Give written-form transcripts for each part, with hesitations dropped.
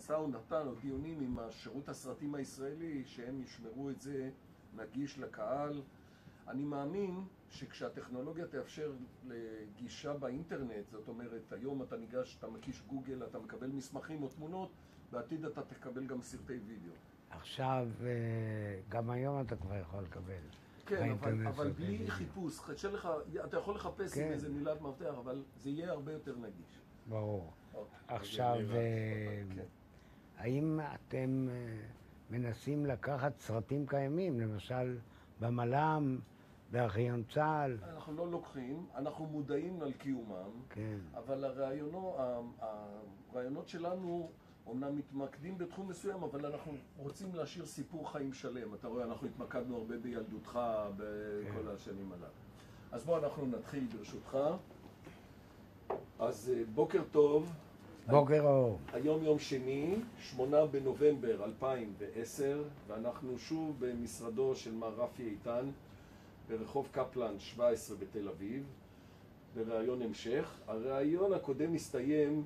משא ומתן או דיונים עם השירות הסרטים הישראלי שהם ישמרו את זה נגיש לקהל. אני מאמין שכשהטכנולוגיה תאפשר לגישה באינטרנט, זאת אומרת, היום אתה ניגש, אתה מקיש גוגל, אתה מקבל מסמכים או תמונות, בעתיד אתה תקבל גם סרטי וידאו. עכשיו, גם היום אתה כבר יכול לקבל. כן, אבל בלי חיפוש, אתה יכול לחפש עם איזה מילת מפתח, אבל זה יהיה הרבה יותר נגיש. ברור. עכשיו, האם אתם מנסים לקחת סרטים קיימים, למשל במל"ם, בארכיון צה"ל? אנחנו לא לוקחים, אנחנו מודעים על קיומם, אבל הרעיונות שלנו אומנם מתמקדים בתחום מסוים, אבל אנחנו רוצים להשאיר סיפור חיים שלם. אתה רואה, אנחנו התמקדנו הרבה בילדותך בכל השנים הללו. אז בואו אנחנו נתחיל ברשותך. אז בוקר טוב. בוקר אור. היום יום שני, 8 בנובמבר 2010, ואנחנו שוב במשרדו של מר רפי איתן, ברחוב קפלן 17 בתל אביב, בראיון המשך. הראיון הקודם מסתיים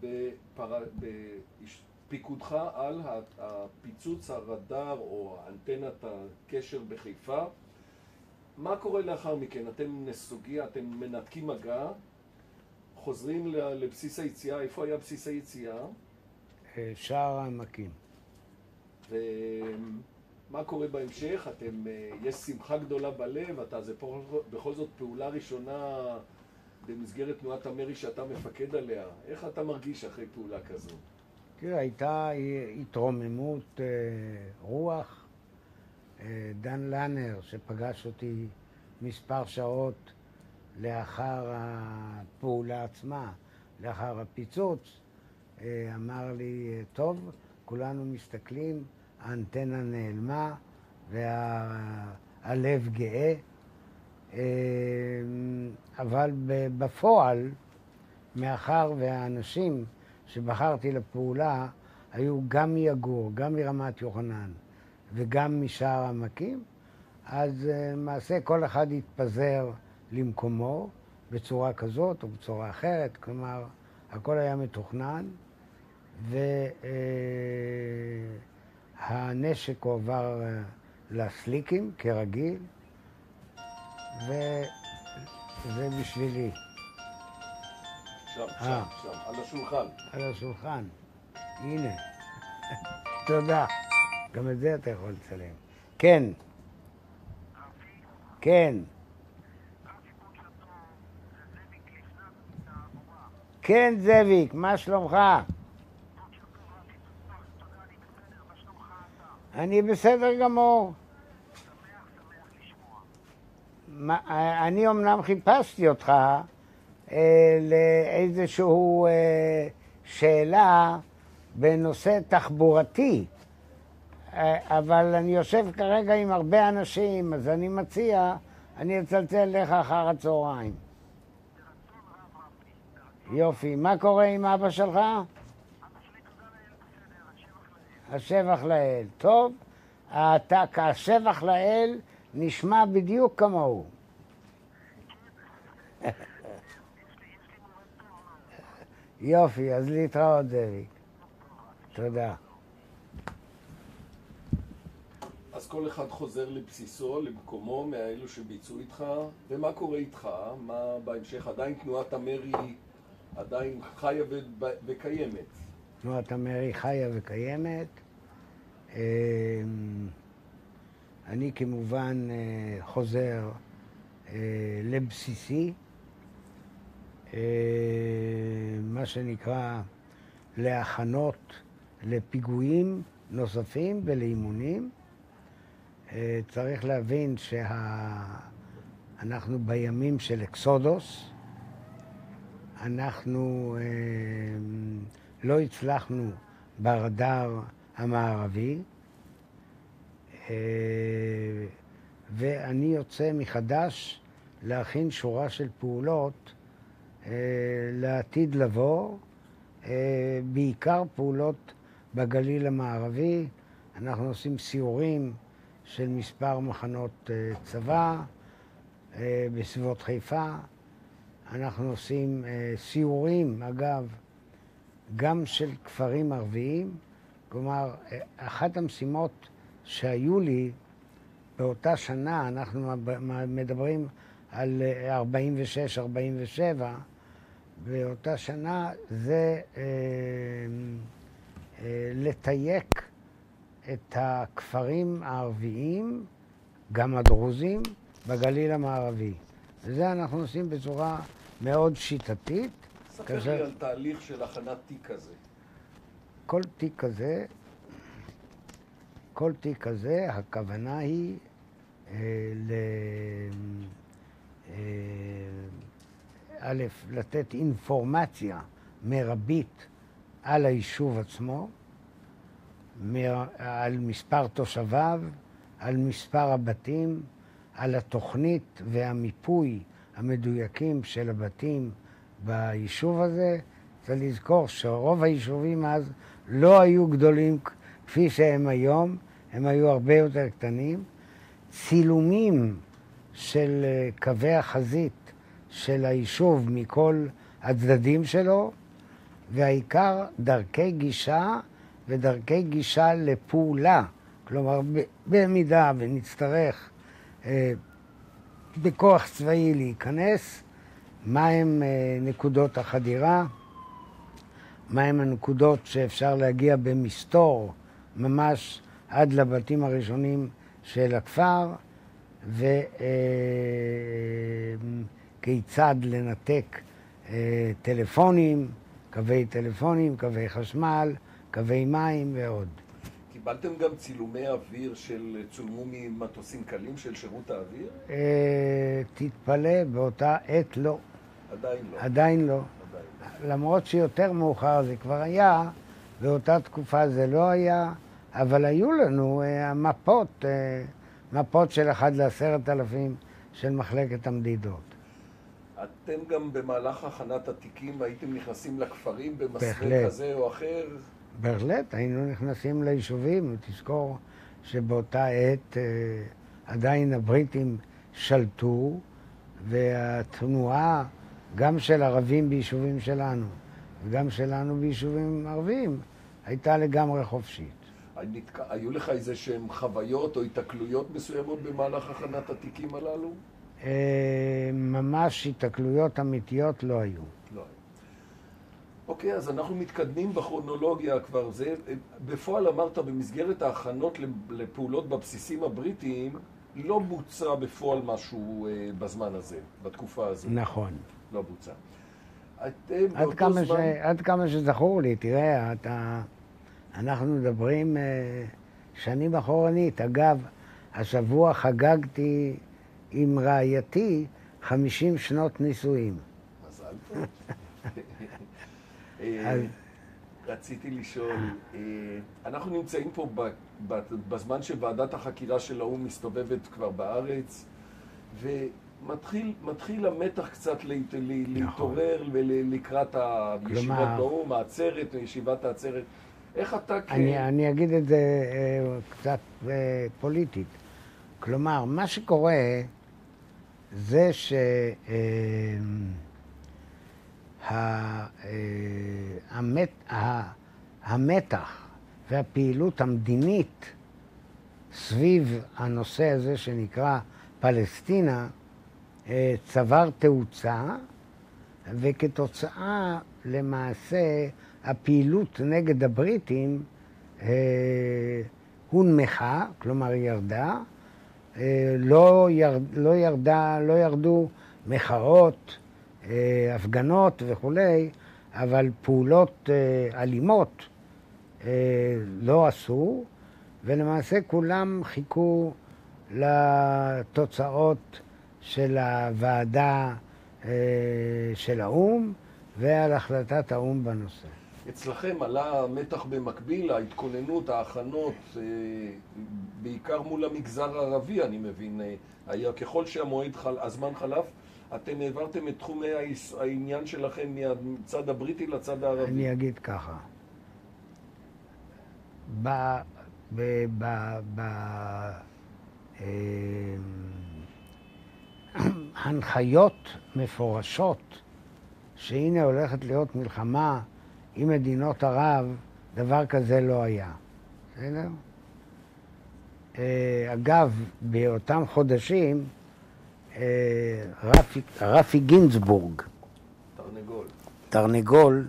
בפיקודך על הפיצוץ הרדאר או אנטנת הקשר בחיפה. מה קורה לאחר מכן? אתם נסוגים, אתם מנתקים מגע, חוזרים לבסיס היציאה. איפה היה בסיס היציאה? שער העמקים. ומה קורה בהמשך? יש שמחה גדולה בלב, זה בכל זאת פעולה ראשונה במסגרת תנועת המרי שאתה מפקד עליה. איך אתה מרגיש אחרי פעולה כזו? תראה, הייתה התרוממות רוח. דן לנר, שפגש אותי מספר שעות לאחר הפעולה עצמה, לאחר הפיצוץ, אמר לי, טוב, כולנו מסתכלים, האנטנה נעלמה והלב גאה. אבל בפועל, מאחר והאנשים שבחרתי לפעולה היו גם מיגור, גם מרמת יוחנן וגם משער העמקים, אז למעשה כל אחד התפזר למקומו בצורה כזאת או בצורה אחרת, כלומר הכל היה מתוכנן, והנשק הועבר לסליקים כרגיל, וזה בשבילי. שם, על השולחן. על השולחן. הנה. תודה. גם את זה אתה יכול לצלם. כן. כן. כן, זאביק, מה שלומך? אני בסדר גמור. אני אמנם חיפשתי אותך לאיזשהו שאלה בנושא תחבורתי, אבל אני יושב כרגע עם הרבה אנשים, אז אני מציע, אני אצלצל לך אחר הצהריים. יופי, מה קורה עם אבא שלך? השבח לאל. טוב, השבח לאל נשמע בדיוק כמוהו. יופי, אז להתראות זאביק. תודה. אז כל אחד חוזר לבסיסו, למקומו, מהאלו שביצעו איתך, ומה קורה איתך? מה בהמשך? עדיין תנועת המרי עדיין חיה וקיימת. תנועת המרי חיה וקיימת. אני כמובן חוזר לבסיסי, מה שנקרא להכנות לפיגועים נוספים ולאימונים. צריך להבין שאנחנו בימים של אקסודוס. אנחנו לא הצלחנו ברדאר המערבי, ואני יוצא מחדש להכין שורה של פעולות לעתיד לבוא, בעיקר פעולות בגליל המערבי. אנחנו עושים סיורים של מספר מחנות צבא בסביבות חיפה. אנחנו עושים סיורים, אגב, גם של כפרים ערביים, כלומר, אחת המשימות שהיו לי באותה שנה, אנחנו מדברים על 46-47, באותה שנה זה לתייק את הכפרים הערביים, גם הדרוזים, בגליל המערבי. וזה אנחנו עושים בצורה מאוד שיטתית. ספר לי על תהליך של הכנת תיק כזה. כל תיק כזה, הכוונה היא א', לתת אינפורמציה מרבית על היישוב עצמו, על מספר תושביו, על מספר הבתים, על התוכנית והמיפוי המדויקים של הבתים ביישוב הזה. צריך לזכור שרוב היישובים אז לא היו גדולים כפי שהם היום, הם היו הרבה יותר קטנים. צילומים של קווי החזית של היישוב מכל הצדדים שלו, והעיקר דרכי גישה ודרכי גישה לפעולה. כלומר, במידה ונצטרך בכוח צבאי להיכנס, מהם נקודות החדירה, מהם הנקודות שאפשר להגיע במסתור ממש עד לבתים הראשונים של הכפר, וכיצד לנתק טלפונים, קווי חשמל, קווי מים ועוד. קיבלתם גם צילומי אוויר צולמו ממטוסים קלים של שירות האוויר? תתפלא, באותה עת לא. עדיין לא. למרות שיותר מאוחר זה כבר היה, באותה תקופה זה לא היה, אבל היו לנו מפות של 1 ל10,000 של מחלקת המדידות. אתם גם במהלך הכנת התיקים הייתם נכנסים לכפרים במסווה כזה או אחר? בהחלט, היינו נכנסים ליישובים. תזכור שבאותה עת עדיין הבריטים שלטו, והתנועה גם של ערבים ביישובים שלנו וגם שלנו ביישובים ערבים הייתה לגמרי חופשית. היו לך איזה שהם חוויות או התקלויות מסוימות במהלך הכנת התיקים הללו? ממש התקלויות אמיתיות לא היו. אוקיי, אז אנחנו מתקדמים בכרונולוגיה כבר. בפועל אמרת, במסגרת ההכנות לפעולות בבסיסים הבריטיים, לא בוצע בפועל משהו בזמן הזה, בתקופה הזו. נכון. לא בוצע. עד כמה שזכור לי, תראה, אנחנו מדברים שנים אחורנית. אגב, השבוע חגגתי עם רעייתי 50 שנות נישואים. מזל טוב. רציתי לשאול, אנחנו נמצאים פה בזמן שוועדת החקירה של האו"ם מסתובבת כבר בארץ, ומתחיל המתח קצת להתעורר ולקראת הישיבות באו"ם, העצרת, ישיבת העצרת. איך אתה אני אגיד את זה קצת פוליטית. כלומר, מה שקורה זה המתח והפעילות המדינית סביב הנושא הזה שנקרא פלסטינה צבר תאוצה, וכתוצאה למעשה הפעילות נגד הבריטים הונמכה, כלומר ירדה. לא ירדו מחאות, הפגנות וכולי, אבל פעולות אלימות לא עשו, ולמעשה כולם חיכו לתוצאות של הוועדה של האו"ם ועל החלטת האו"ם בנושא. אצלכם עלה המתח במקביל, ההתכוננות, ההכנות, בעיקר מול המגזר הערבי, אני מבין. היה ככל שהזמן חלף, אתם העברתם את תחומי העניין שלכם מהצד הבריטי לצד הערבי. אני אגיד ככה. הנחיות מפורשות שהנה הולכת להיות מלחמה עם מדינות ערב, דבר כזה לא היה. בסדר? אגב, באותם חודשים, רפי גינזבורג, תרנגול,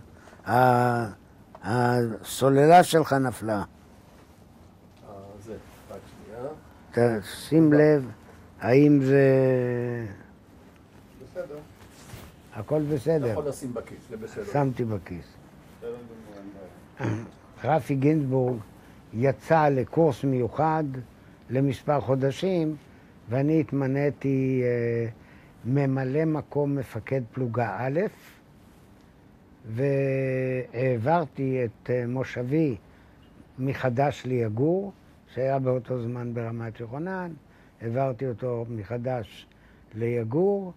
הסוללה שלך נפלה. זה, רק שנייה. שים לב, האם זה... בסדר. הכל בסדר. יכול לשים בכיס, זה בסדר. שמתי בכיס. רפי גינזבורג יצא לקורס מיוחד למספר חודשים, ואני התמניתי ממלא מקום מפקד פלוגה א', והעברתי את מושבי מחדש ליגור, שהיה באותו זמן ברמת יוחנן, העברתי אותו מחדש ליגור,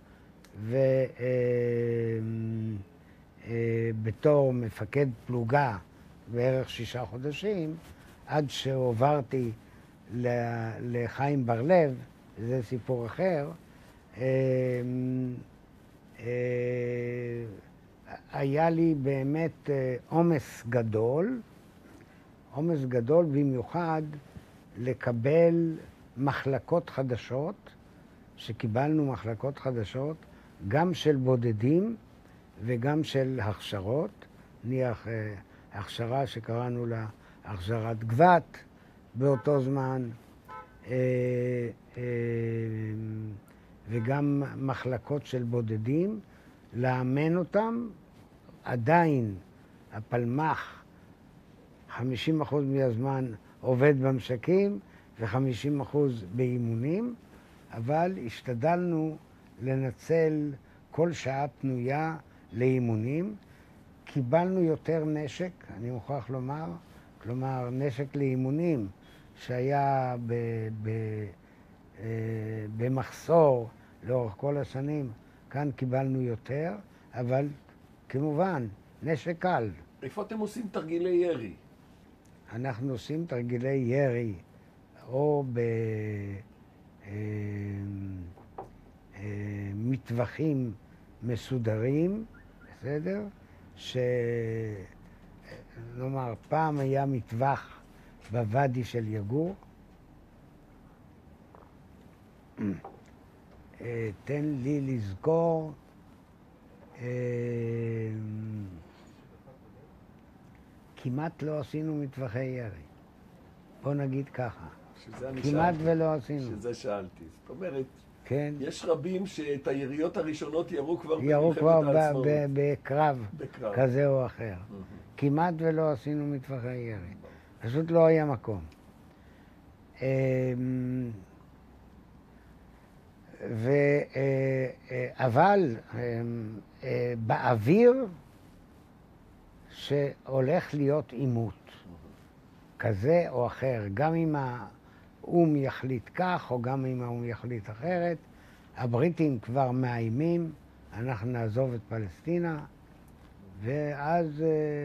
ובתור מפקד פלוגה בערך 6 חודשים, עד שהועברתי לחיים בר-לב, זה סיפור אחר, היה לי באמת עומס גדול במיוחד לקבל מחלקות חדשות, שקיבלנו מחלקות חדשות, גם של בודדים וגם של הכשרות, נניח הכשרה שקראנו לה הכשרת גבת באותו זמן, וגם מחלקות של בודדים, לאמן אותם. עדיין הפלמ"ח 50% מהזמן עובד במשקים ו50% באימונים, אבל השתדלנו לנצל כל שעה פנויה לאימונים. קיבלנו יותר נשק, אני מוכרח לומר, כלומר נשק לאימונים שהיה במחסור לאורך כל השנים, כאן קיבלנו יותר, אבל כמובן, נשק קל. איפה אתם עושים תרגילי ירי? אנחנו עושים תרגילי ירי או במטווחים מסודרים, בסדר? נאמר, פעם היה מטווח בוואדי של יגור. תן לי לזכור, כמעט לא עשינו מטווחי ירי. בוא נגיד ככה. כמעט ולא עשינו. שזה שאלתי. זאת אומרת, כן. יש רבים שאת היריות הראשונות ירו כבר במלחמת העצמאות. בקרב כזה או אחר. כמעט ולא עשינו מטווחי ירי. פשוט לא היה מקום. אבל באוויר שהולך להיות עימות כזה או אחר, גם אם האום יחליט כך או גם אם האום יחליט אחרת, הבריטים כבר מאיימים, אנחנו נעזוב את פלסטינה, ואז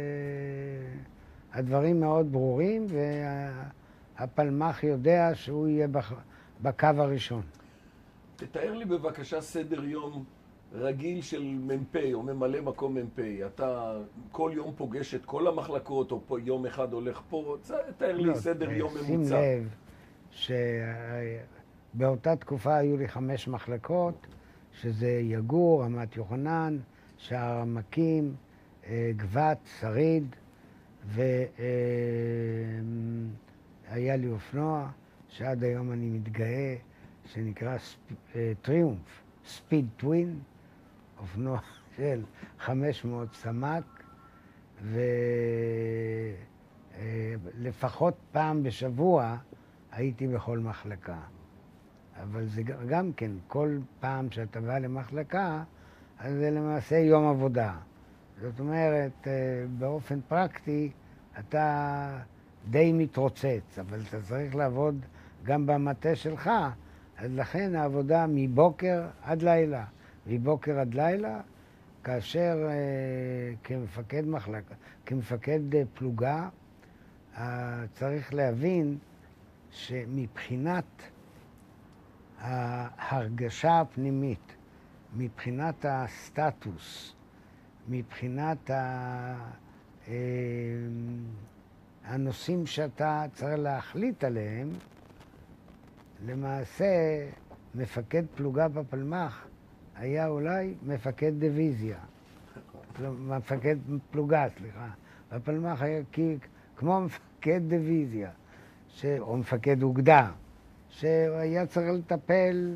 הדברים מאוד ברורים, והפלמ"ח יודע שהוא יהיה בקו הראשון. תתאר לי בבקשה סדר יום רגיל של מ"פ או ממלא מקום מ"פ. אתה כל יום פוגש את כל המחלקות, או פה יום אחד הולך פה, תתאר לי סדר יום ממוצע. שים לב שבאותה תקופה היו לי 5 מחלקות, שזה יגור, רמת יוחנן, שער העמקים, גבת, שריד, והיה לי אופנוע שעד היום אני מתגאה, שנקרא טריומף, ספיד טווין, אופנוע של 500 סמ"ק, ולפחות פעם בשבוע הייתי בכל מחלקה. אבל זה גם כן, כל פעם שאתה בא למחלקה, אז זה למעשה יום עבודה. זאת אומרת, באופן פרקטי, אתה די מתרוצץ, אבל אתה צריך לעבוד גם במטה שלך, אז לכן העבודה מבוקר עד לילה. מבוקר עד לילה, כאשר כמפקד מחלקה, כמפקד פלוגה, צריך להבין שמבחינת ההרגשה הפנימית, מבחינת הסטטוס, מבחינת הנושאים שאתה צריך להחליט עליהם, למעשה מפקד פלוגה בפלמ"ח היה אולי מפקד דיוויזיה. מפקד פלוגה, סליחה. בפלמ"ח היה כמו מפקד דיוויזיה, או מפקד אוגדה, שהיה צריך לטפל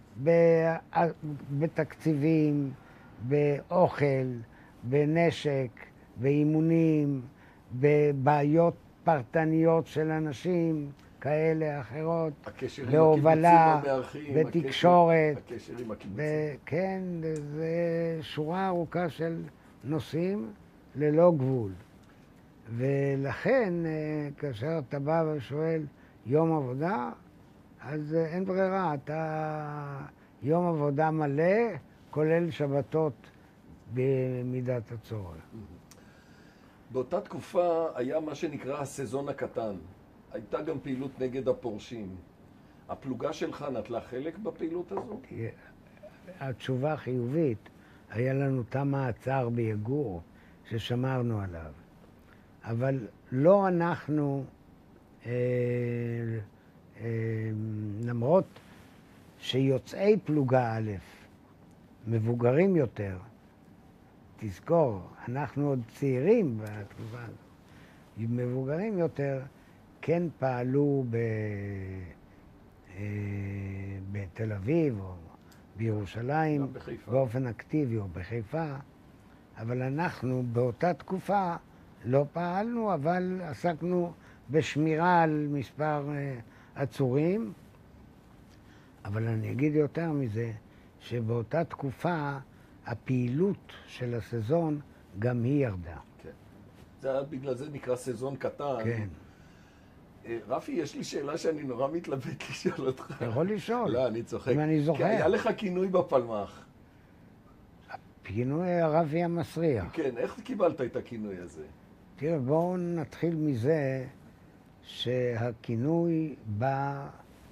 בתקציבים, באוכל, בנשק, באימונים, בבעיות פרטניות של אנשים כאלה, אחרות, בהובלה, בתקשורת. הקשר עם הקיבוצים. כן, זה שורה ארוכה של נושאים ללא גבול. ולכן, כאשר אתה בא ושואל יום עבודה, אז אין ברירה, אתה יום עבודה מלא, כולל שבתות במידת הצורך. באותה תקופה היה מה שנקרא הסזון הקטן. הייתה גם פעילות נגד הפורשים. הפלוגה שלך נטלה חלק בפעילות הזו? התשובה חיובית. היה לנו תא מעצר ביגור ששמרנו עליו. אבל לא אנחנו, למרות שיוצאי פלוגה א', מבוגרים יותר, תזכור, אנחנו עוד צעירים בתקופה הזאת, מבוגרים יותר, כן פעלו בתל אביב או בירושלים, באופן אקטיבי או בחיפה, אבל אנחנו באותה תקופה לא פעלנו, אבל עסקנו בשמירה על מספר עצורים. אבל אני אגיד יותר מזה, שבאותה תקופה הפעילות של הסזון גם היא ירדה. כן. בגלל זה נקרא סזון קטן. כן. רפי, יש לי שאלה שאני נורא מתלבט לשאול אותך. אתה יכול לשאול. לא, אני צוחק. אם אני זוכר. כי היה לך כינוי בפלמ"ח. הכינוי רפי המסריח. כן, איך קיבלת את הכינוי הזה? תראה, בואו נתחיל מזה שהכינוי בא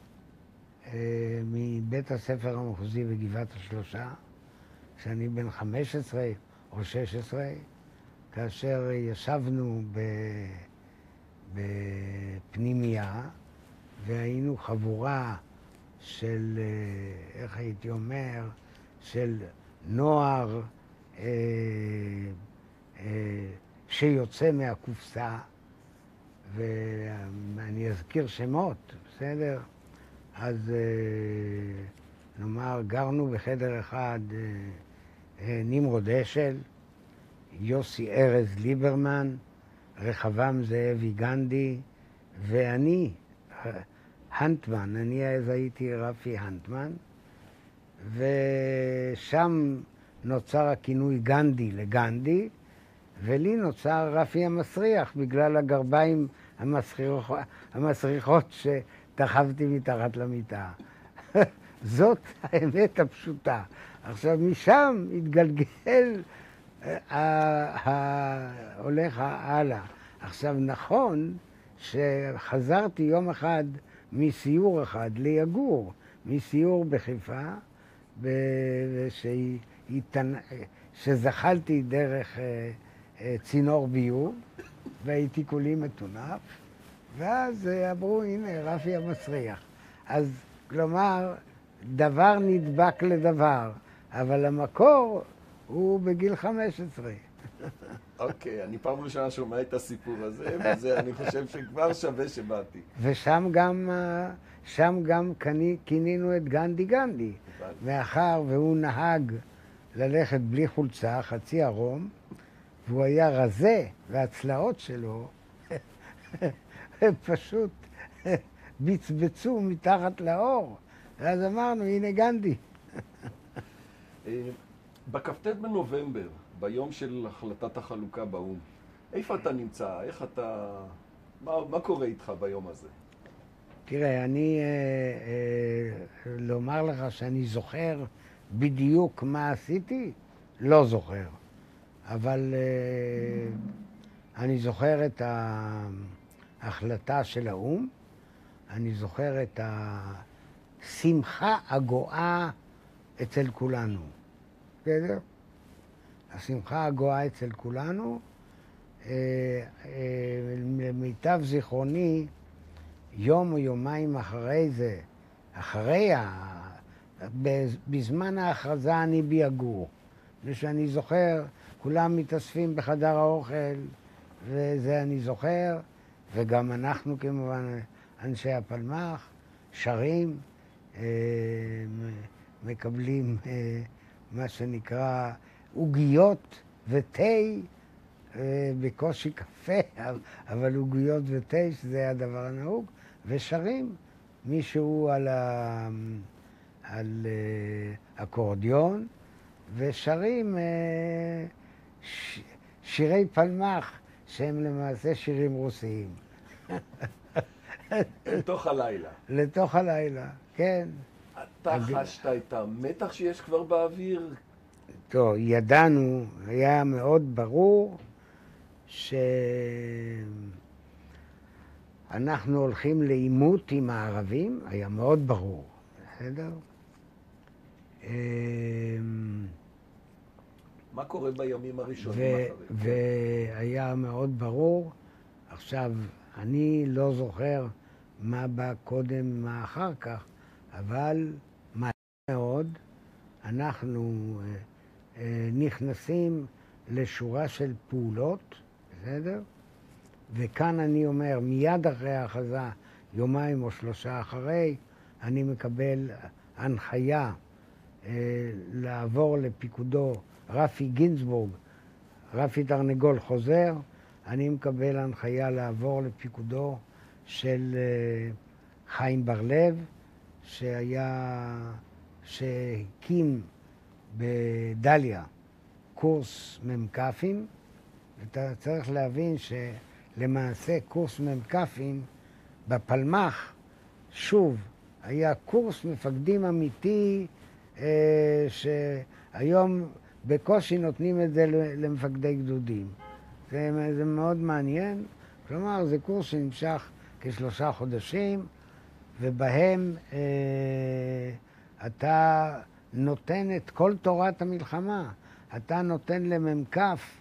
מבית הספר המחוזי בגבעת השלושה, כשאני בן 15 או 16, כאשר ישבנו בפנימייה, והיינו חבורה של, איך הייתי אומר, של נוער שיוצא מהקופסה, ואני אזכיר שמות, בסדר? אז נאמר, גרנו בחדר אחד נמרוד אשל, יוסי ארז ליברמן, רחבעם זאבי גנדי, ואני, הנטמן, אני אז הייתי רפי הנטמן, ושם נוצר הכינוי גנדי לגנדי, ולי נוצר רפי המסריח בגלל הגרביים המסריחות שדחבתי מתחת למיטה. זאת האמת הפשוטה. עכשיו, משם התגלגל, הולך הלאה. עכשיו, נכון שחזרתי יום אחד מסיור אחד ליגור, מסיור בחיפה, שזחלתי דרך צינור ביוב, והייתי כולי מטונף, ואז אמרו, הנה, רפי המסריח. אז, כלומר, דבר נדבק לדבר, אבל המקור הוא בגיל 15. אוקיי, אני פעם ראשונה שומע את הסיפור הזה, וזה אני חושב שכבר שווה שבאתי. ושם גם כינינו את גנדי גנדי, מאחר והוא נהג ללכת בלי חולצה, חצי ערום, והוא היה רזה, והצלעות שלו פשוט בצבצו מתחת לאור. ואז אמרנו, הנה גנדי. בכ"ט בנובמבר, ביום של החלטת החלוקה באו"ם, איפה אתה נמצא? איך אתה... מה קורה איתך ביום הזה? תראה, אני לומר לך שאני זוכר בדיוק מה עשיתי, לא זוכר. אבל אני זוכר את ההחלטה של האו"ם, אני זוכר את השמחה הגואה אצל כולנו. בסדר? השמחה הגואה אצל כולנו, למיטב זיכרוני, יום או יומיים אחרי זה, בזמן ההכרזה אני ביגור. ושאני זוכר, כולם מתאספים בחדר האוכל, וזה אני זוכר, וגם אנחנו כמובן, אנשי הפלמ"ח, שרים, מקבלים מה שנקרא עוגיות ותה, בקושי קפה, אבל עוגיות ותה, שזה הדבר הנהוג, ושרים מישהו על אקורדיון, ושרים שירי פלמ"ח, שהם למעשה שירים רוסיים. לתוך הלילה. לתוך הלילה, כן. אתה חשת את המתח שיש כבר באוויר? טוב, ידענו, היה מאוד ברור שאנחנו הולכים לעימות עם הערבים, היה מאוד ברור, בסדר? מה קורה בימים הראשונים אחרי? והיה מאוד ברור. עכשיו, אני לא זוכר מה בא קודם, מה אחר כך, אבל מה מאוד, אנחנו נכנסים לשורה של פעולות, בסדר? וכאן אני אומר, מיד אחרי ההכרזה, יומיים או שלושה אחרי, אני מקבל הנחיה לעבור לפיקודו רפי גינזבורג, רפי תרנגול חוזר, אני מקבל הנחיה לעבור לפיקודו של חיים בר-לב, שהקים בדליה קורס ממקפים. אתה צריך להבין שלמעשה קורס ממקפים בפלמ"ח, שוב, היה קורס מפקדים אמיתי, שהיום בקושי נותנים את זה למפקדי גדודים. זה מאוד מעניין. כלומר, זה קורס שנמשך כ3 חודשים, ובהם אתה נותן את כל תורת המלחמה. אתה נותן למ"כ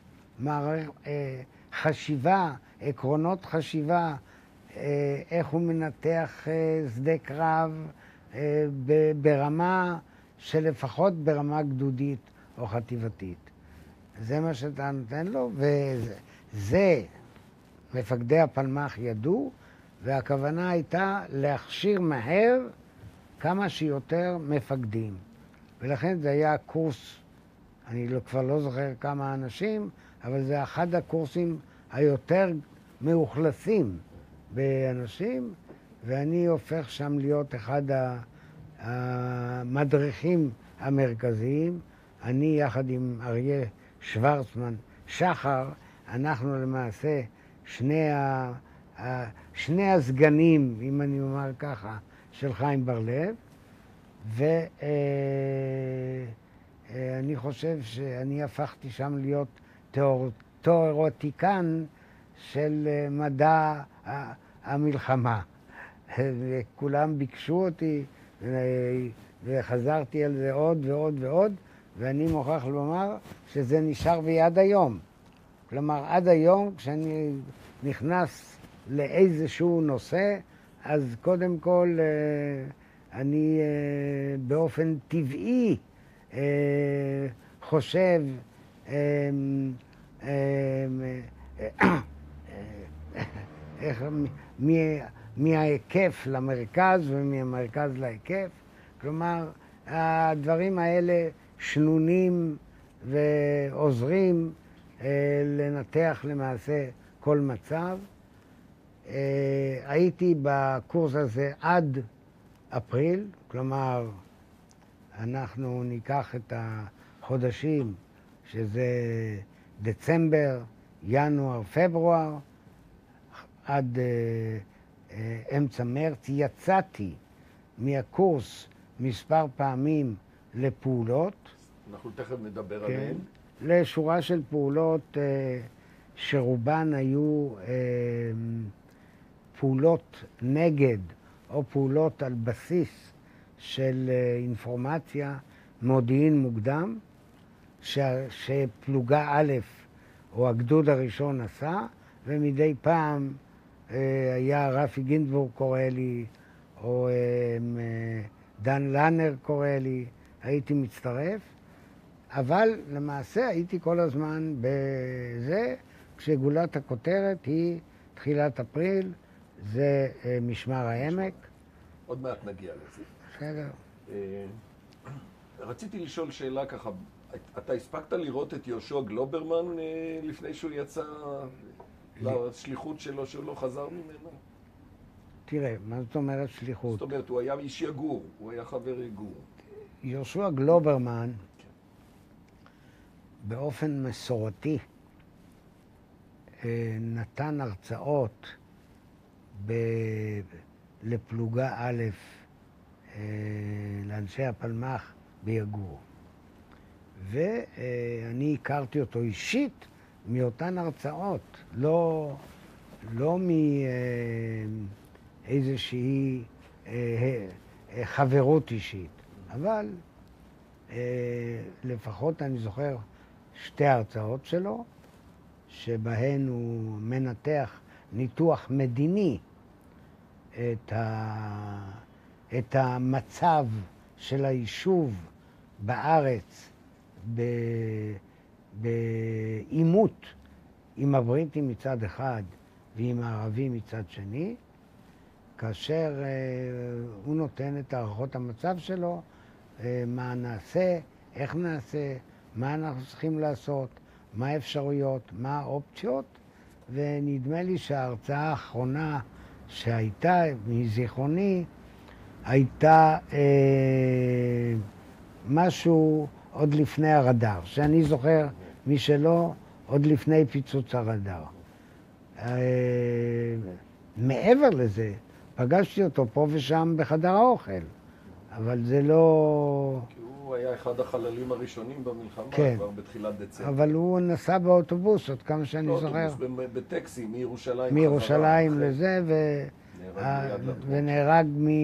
חשיבה, עקרונות חשיבה, איך הוא מנתח שדה קרב ברמה שלפחות ברמה גדודית או חטיבתית. זה מה שאתה נותן לו, וזה מפקדי הפלמ"ח ידעו, והכוונה הייתה להכשיר מהר כמה שיותר מפקדים. ולכן זה היה קורס, אני כבר לא זוכר כמה אנשים, אבל זה אחד הקורסים היותר מאוכלסים באנשים, ואני הופך שם להיות אחד המדריכים המרכזיים. אני יחד עם אריה שוורצמן שחר, אנחנו למעשה שני הסגנים, אם אני אומר ככה, של חיים בר-לב, ואני חושב שאני הפכתי שם להיות תיאורטיקן של מדע המלחמה. וכולם ביקשו אותי, וחזרתי על זה עוד ועוד ועוד, ואני מוכרח לומר שזה נשאר ביד היום. כלומר, עד היום, כשאני נכנס לאיזשהו נושא, אז קודם כל אני באופן טבעי חושב מההיקף למרכז ומהמרכז להיקף. כלומר, הדברים האלה שנונים ועוזרים לנתח למעשה כל מצב. הייתי בקורס הזה עד אפריל, כלומר, אנחנו ניקח את החודשים, שזה דצמבר, ינואר, פברואר, עד אמצע מרץ. יצאתי מהקורס מספר פעמים לפעולות. אנחנו תכף נדבר עליהן. לשורה של פעולות שרובן היו פעולות נגד או פעולות על בסיס של אינפורמציה, מודיעין מוקדם, שפלוגה א' או הגדוד הראשון עשה, ומדי פעם היה רפי גינדבורג קורא לי, או דן לנר קורא לי, הייתי מצטרף, אבל למעשה הייתי כל הזמן בזה, כשגולת הכותרת היא תחילת אפריל, זה משמר העמק. עוד מעט נגיע לזה. בסדר. רציתי לשאול שאלה ככה, אתה הספקת לראות את יהושע גלוברמן לפני שהוא יצא לשליחות שלו, שהוא לא חזר ממנו? תראה, מה זאת אומרת שליחות? זאת אומרת, הוא היה איש יגור, הוא היה חבר יגור. יהושע גלוברמן, באופן מסורתי, נתן הרצאות לפלוגה א' לאנשי הפלמ"ח ביגור. ואני הכרתי אותו אישית מאותן הרצאות, לא מאיזושהי חברות אישית, אבל לפחות אני זוכר שתי הרצאות שלו, שבהן הוא מנתח ניתוח מדיני את המצב של היישוב בארץ בעימות עם הבריטים מצד אחד ועם הערבים מצד שני, כאשר הוא נותן את הערכות המצב שלו, מה נעשה, איך נעשה, מה אנחנו צריכים לעשות, מה האפשרויות, מה האופציות, ונדמה לי שההרצאה האחרונה שהייתה מזיכרוני הייתה משהו עוד לפני הרדאר, שאני זוכר, מי שלא, עוד לפני פיצוץ הרדאר. מעבר לזה, פגשתי אותו פה ושם בחדר האוכל, אבל זה לא... כי הוא היה אחד החללים הראשונים במלחמה, כן. כבר בתחילת דצמבר. אבל הוא נסע באוטובוס, עוד כמה שאני לא זוכר. אוטובוס, בטקסי, מירושלים. מירושלים לזה, ונהרג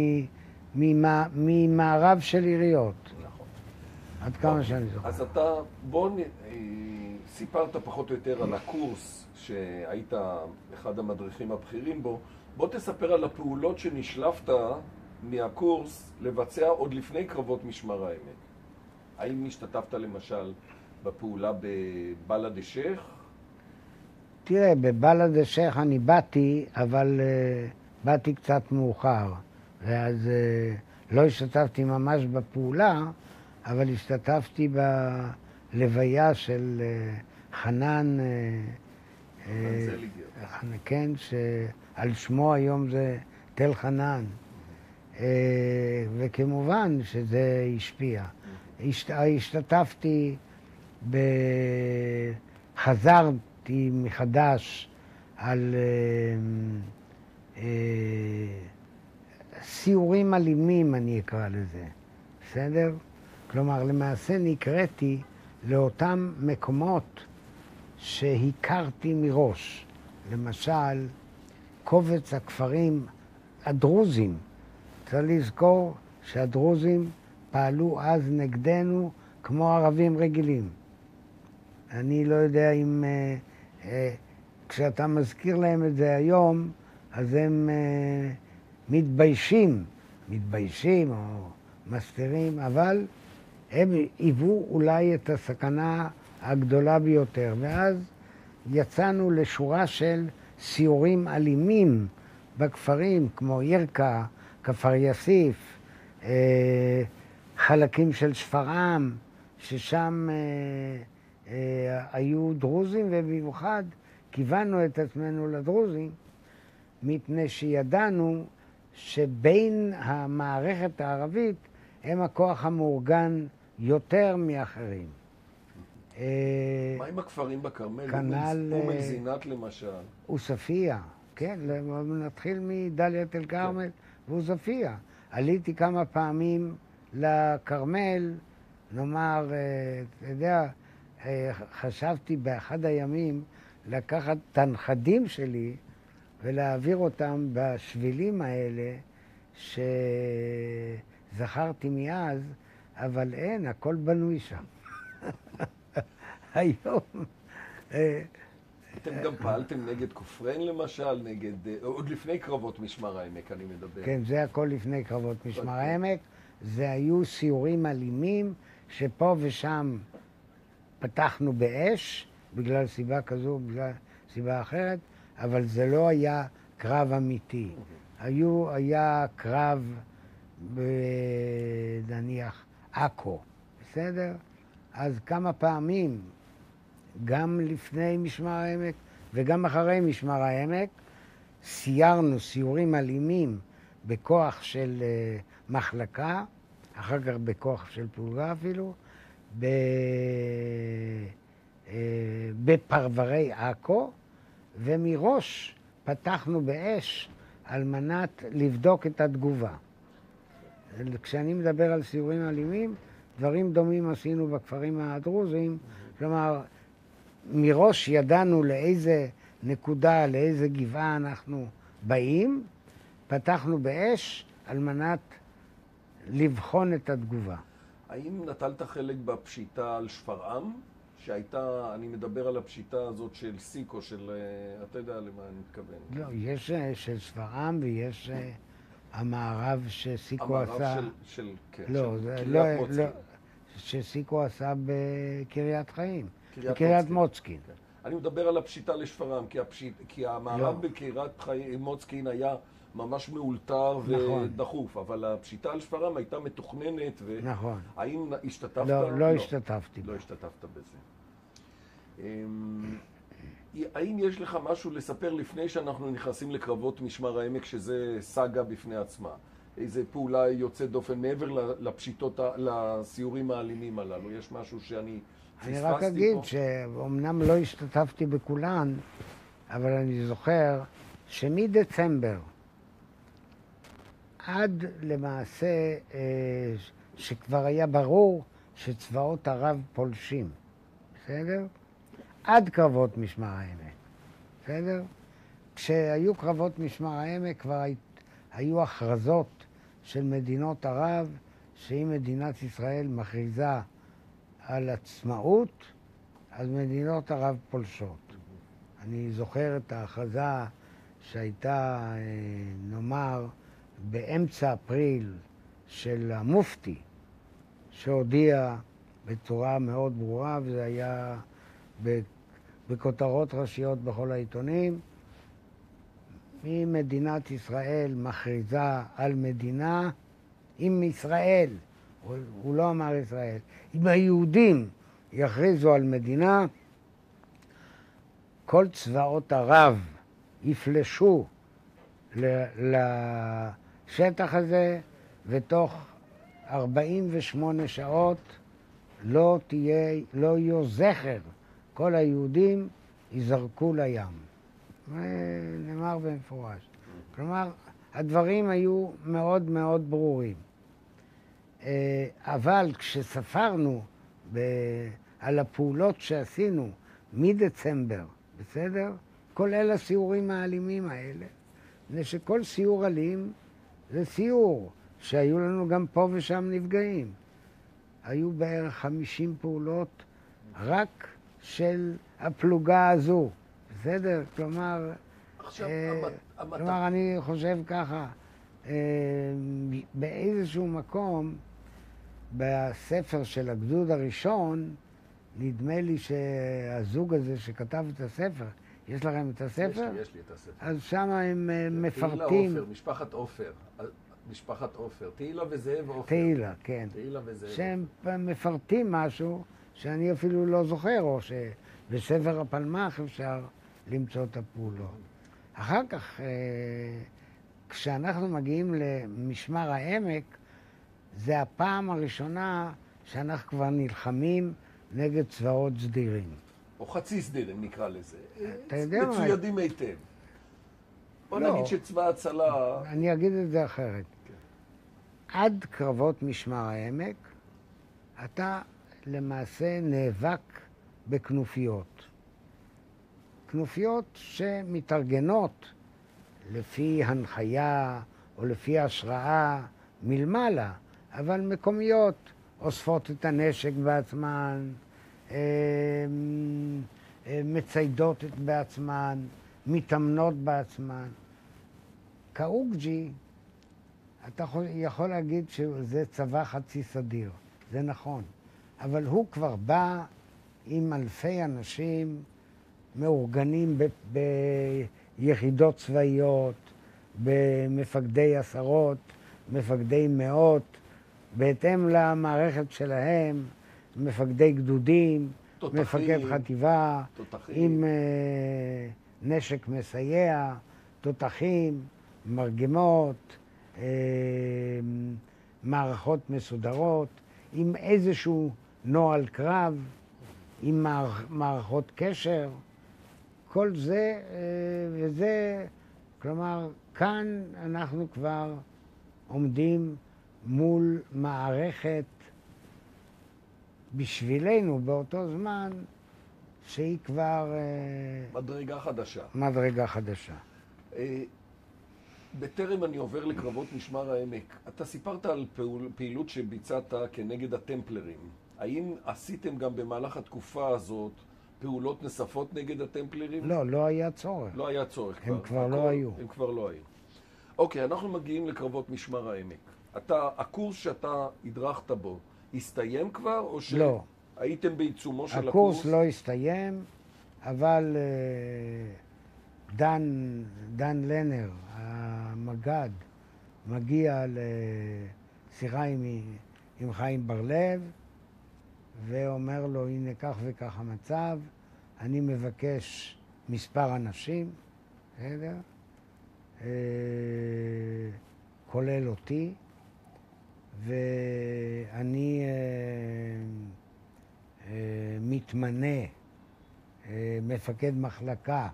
ממערב של עיריות. נכון. עד כמה שאני זוכר. אז אתה, סיפרת פחות או יותר על הקורס שהיית אחד המדריכים הבכירים בו. בוא תספר על הפעולות שנשלפת מהקורס לבצע עוד לפני קרבות משמר העמק. האם השתתפת למשל בפעולה בבלד א-שייח? תראה, בבלד א-שייח אני באתי, אבל באתי קצת מאוחר. ואז לא השתתפתי ממש בפעולה, אבל השתתפתי בלוויה של חנן זליגר. כן, שעל שמו היום זה תל חנן. וכמובן שזה השפיע. השתתפתי, חזרתי מחדש על סיורים אלימים, אני אקרא לזה, בסדר? כלומר, למעשה נקראתי לאותם מקומות שהכרתי מראש. למשל, קובץ הכפרים הדרוזים. צריך לזכור שהדרוזים פעלו אז נגדנו כמו ערבים רגילים. אני לא יודע אם כשאתה מזכיר להם את זה היום, אז הם מתביישים או מסתירים, אבל הם היוו אולי את הסכנה הגדולה ביותר. ואז יצאנו לשורה של סיורים אלימים בכפרים, כמו ירקה, כפר יאסיף, חלקים של שפרעם, ששם היו דרוזים, ובמיוחד כיוונו את עצמנו לדרוזים, מפני שידענו שבין המערכת הערבית הם הכוח המאורגן יותר מאחרים. מה עם הכפרים בכרמל? כנ"ל אום אל-זינאת למשל. עוספיא, כן, נתחיל מדאלית אל כרמל ועוספיא. עליתי כמה פעמים לכרמל, נאמר, אתה יודע, חשבתי באחד הימים לקחת את הנכדים שלי ולהעביר אותם בשבילים האלה שזכרתי מאז, אבל אין, הכל בנוי שם. היום אתם גם פעלתם נגד כופרן למשל, נגד, עוד לפני קרבות משמר העמק אני מדבר. כן, זה הכל לפני קרבות משמר העמק. זה היו סיורים אלימים שפה ושם פתחנו באש, בגלל סיבה כזו, בגלל סיבה אחרת, אבל זה לא היה קרב אמיתי. היה קרב נניח עכו, בסדר? אז כמה פעמים, גם לפני משמר העמק וגם אחרי משמר העמק, סיירנו סיורים אלימים בכוח של מחלקה, אחר כך בכוח של פלוגה אפילו, בפרברי עכו, ומראש פתחנו באש על מנת לבדוק את התגובה. כשאני מדבר על סיורים אלימים, דברים דומים עשינו בכפרים הדרוזיים, כלומר, מראש ידענו לאיזה נקודה, לאיזה גבעה אנחנו באים, פתחנו באש על מנת לבחון את התגובה. האם נטלת חלק בפשיטה על שפרעם? שהייתה, אני מדבר על הפשיטה הזאת של סיקו, של, אתה יודע למה אני מתכוון. לא, יש של שפרעם ויש המערב שסיקו עשה... המערב של לא, של זה קריית לא, מוצקין. לא, שסיקו עשה בקריית חיים, קריית בקריית מוצקין. מוצקין. כן. אני מדבר על הפשיטה לשפרעם, כי המערב לא. בקריית מוצקין היה ממש מאולתר נכון. ודחוף, אבל הפשיטה על שפרעם הייתה מתוכננת, נכון. האם השתתפת? לא השתתפתי. לא השתתפת בזה. האם יש לך משהו לספר לפני שאנחנו נכנסים לקרבות משמר העמק, שזה סאגה בפני עצמה? איזה פעולה יוצאת דופן מעבר לפשיטות, לסיורים האלימים הללו? יש משהו שאני פספסתי פה? אני רק אגיד שאומנם לא השתתפתי בכולן, אבל אני זוכר שמדצמבר עד למעשה שכבר היה ברור שצבאות ערב פולשים, בסדר? עד קרבות משמר העמק, בסדר? כשהיו קרבות משמר העמק כבר היו הכרזות של מדינות ערב שאם מדינת ישראל מכריזה על עצמאות, אז מדינות ערב פולשות. אני זוכר את ההכרזה שהייתה, נאמר, באמצע אפריל של המופתי, שהודיע בצורה מאוד ברורה, וזה היה בכותרות ראשיות בכל העיתונים, אם מדינת ישראל מכריזה על מדינה, אם ישראל, הוא לא אמר ישראל, אם היהודים יכריזו על מדינה, כל צבאות ערב יפלשו לשטח הזה, ותוך 48 שעות לא יהיו זכר. כל היהודים ייזרקו לים. נאמר במפורש. כלומר, הדברים היו מאוד מאוד ברורים. אבל כשספרנו על הפעולות שעשינו מדצמבר, בסדר? כולל הסיורים האלימים האלה, מפני שכל סיור אלים זה סיור שהיו לנו גם פה ושם נפגעים. היו בערך 50 פעולות רק של הפלוגה הזו, בסדר? כלומר, כלומר אני חושב ככה, באיזשהו מקום, בספר של הגדוד הראשון, נדמה לי שהזוג הזה שכתב את הספר, יש לכם את הספר? יש לי את הספר. אז שם הם מפרטים... תהילה עופר, משפחת עופר. תהילה וזאב עופר. תהילה, כן. תהילה וזאב. שהם מפרטים משהו שאני אפילו לא זוכר, או שבספר הפלמ"ח אפשר למצוא את הפעולות. אחר כך, כשאנחנו מגיעים למשמר העמק, זה הפעם הראשונה שאנחנו כבר נלחמים נגד צבאות סדירים. או חצי סדירים נקרא לזה. אתה יודע מה? מצוידים היטב. בוא נגיד שצבא הצלה... אני אגיד את זה אחרת. עד קרבות משמר העמק, אתה למעשה נאבק בכנופיות. כנופיות שמתארגנות לפי הנחיה או לפי השראה מלמעלה, אבל מקומיות אוספות את הנשק בעצמן, מציידות בעצמן, מתאמנות בעצמן. כאוג'י, אתה יכול להגיד שזה צבא חצי סדיר, זה נכון. אבל הוא כבר בא עם אלפי אנשים מאורגנים ביחידות צבאיות, במפקדי עשרות, מפקדי מאות, בהתאם למערכת שלהם, מפקדי גדודים, תותחים, מפקד חטיבה, תותחים. עם נשק מסייע, תותחים, מרגמות, מערכות מסודרות, עם איזשהו נוהל קרב, עם מערכות קשר, כל זה וזה, כלומר, כאן אנחנו כבר עומדים מול מערכת בשבילנו באותו זמן שהיא כבר מדרגה חדשה. מדרגה חדשה. בטרם אני עובר לקרבות משמר העמק, אתה סיפרת על פעילות שביצעת כנגד הטמפלרים. האם עשיתם גם במהלך התקופה הזאת פעולות נוספות נגד הטמפלרים? לא, לא היה צורך. לא היה צורך כבר. הם כבר לא היו. הם כבר לא היו. אוקיי, אנחנו מגיעים לקרבות משמר העמק. הקורס שאתה הדרכת בו, הסתיים כבר או לא. שהייתם בעיצומו של הקורס? הקורס לא הסתיים, אבל דן לנר, המג"ד, מגיע לשיחה עם חיים בר-לב, ואומר לו, הנה כך וכך המצב, אני מבקש מספר אנשים, בסדר? כולל אותי, ואני מתמנה מפקד מחלקה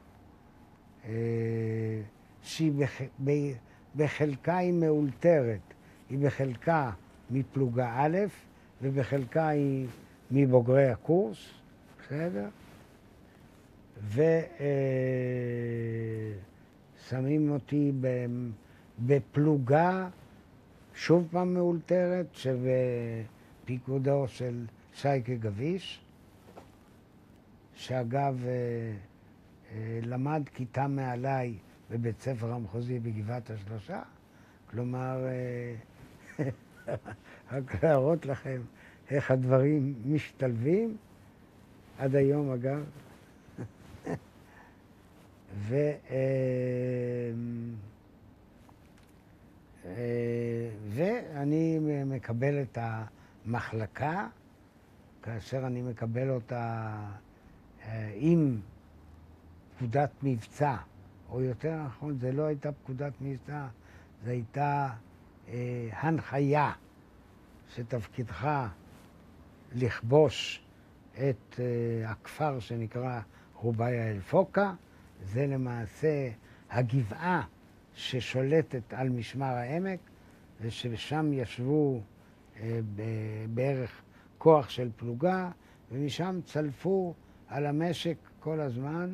שהיא בחלקה היא מאולתרת, היא בחלקה מפלוגה א' ובחלקה היא מבוגרי הקורס, בסדר? ושמים אותי בפלוגה שוב פעם מאולתרת שבפיקודו של שייקה גביש, שאגב למד כיתה מעליי בבית ספר המחוזי בגבעת השלושה, כלומר רק להראות לכם איך הדברים משתלבים עד היום אגב. ואני מקבל את המחלקה, כאשר אני מקבל אותה עם פקודת מבצע, או יותר נכון, זה לא הייתה פקודת מבצע, זה הייתה הנחיה שתפקידך לכבוש את הכפר שנקרא רובאיה אל-פוקה. זה למעשה הגבעה ששולטת על משמר העמק, וששם ישבו בערך כוח של פלוגה, ומשם צלפו על המשק כל הזמן,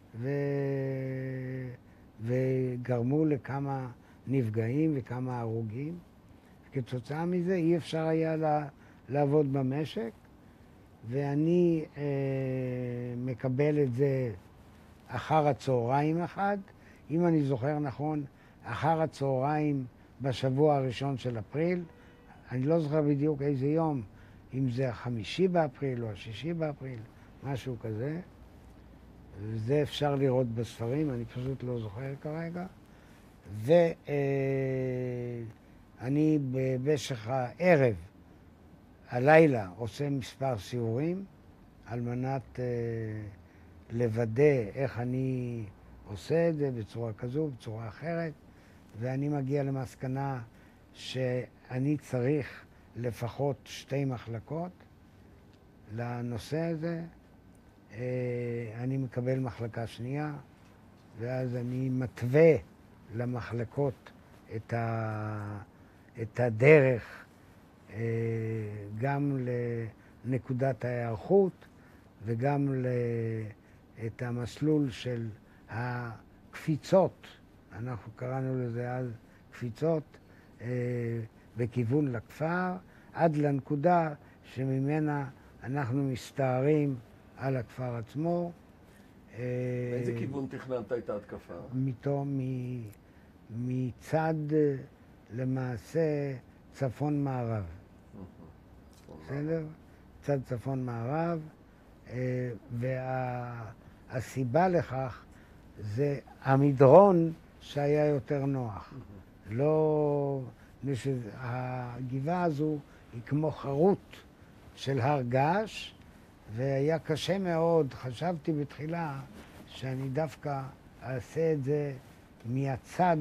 וגרמו לכמה נפגעים וכמה הרוגים. כתוצאה מזה אי אפשר היה לעבוד במשק, ואני מקבל את זה אחר הצהריים אחד, אם אני זוכר נכון, אחר הצהריים בשבוע הראשון של אפריל. אני לא זוכר בדיוק איזה יום, אם זה 5 באפריל או 6 באפריל, משהו כזה. זה אפשר לראות בספרים, אני פשוט לא זוכר כרגע. ואני במשך הערב, הלילה, עושה מספר סיורים על מנת לוודא איך אני עושה את זה בצורה כזו, בצורה אחרת, ואני מגיע למסקנה שאני צריך לפחות 2 מחלקות לנושא הזה. אני מקבל מחלקה שנייה, ואז אני מתווה למחלקות את הדרך גם לנקודת ההיערכות וגם את המסלול של הקפיצות, אנחנו קראנו לזה אז קפיצות, בכיוון לכפר, עד לנקודה שממנה אנחנו מסתערים על הכפר עצמו, באיזה כיוון תכננת את ההתקפה? מצד למעשה צפון-מערב. בסדר? צד צפון-מערב, והסיבה לכך זה המדרון שהיה יותר נוח. לא... הגבעה הזו היא כמו חרוט של הר געש, והיה קשה מאוד. חשבתי בתחילה שאני דווקא אעשה את זה מהצד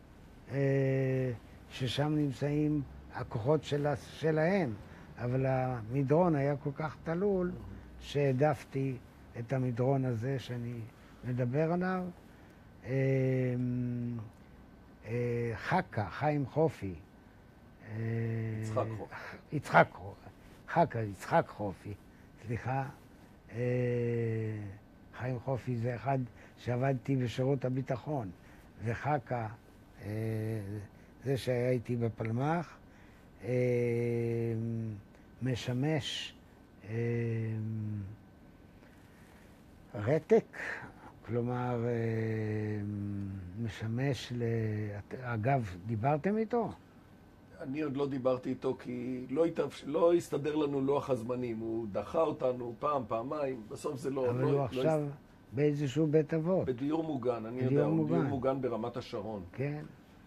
ששם נמצאים הכוחות שלהם, אבל המדרון היה כל כך תלול שהעדפתי את המדרון הזה שאני מדבר עליו. חיים חופי. יצחק חופי, סליחה. חיים חופי זה אחד שעבדתי בשירות הביטחון, וחכה זה שהיה איתי בפלמ"ח, משמש רתק, כלומר משמש אגב, דיברתם איתו? אני עוד לא דיברתי איתו כי לא הסתדר לנו לוח הזמנים. הוא דחה אותנו פעמיים, בסוף זה לא... אבל הוא עכשיו באיזשהו בית אבות. בדיור מוגן, אני יודע, הוא דיור מוגן ברמת השרון. כן.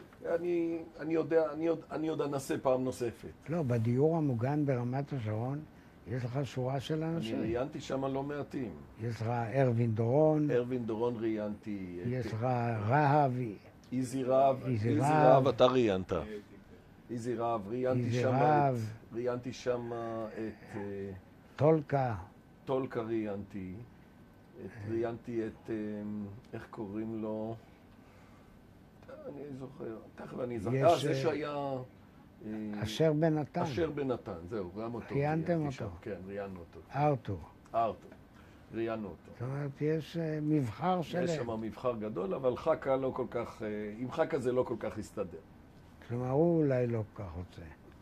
אני עוד אנסה פעם נוספת. לא, בדיור המוגן ברמת השרון יש לך שורה של אנשים. אני ראיינתי שם לא מעטים. יש לך ארווין דורון. ארווין דורון ראיינתי. יש לך רהב. איזי רהב, אתה ראיינת. איזי רהב, ראיינתי שם את... טולקה ראיינתי. ראיינתי את... איך קוראים לו? אני זוכר. תכף אני זוכר. זה שהיה... אשר בן נתן. אשר בן נתן, זהו, גם אותו. ראיינתם אותו? כן, ראיינו אותו. ארתור. ראיינו אותו. זאת אומרת, יש מבחר שלם. יש שם מבחר גדול, אבל חכה לא כל כך... עם חכה זה לא כל כך הסתדר. כלומר, הוא אולי לא כל כך רוצה.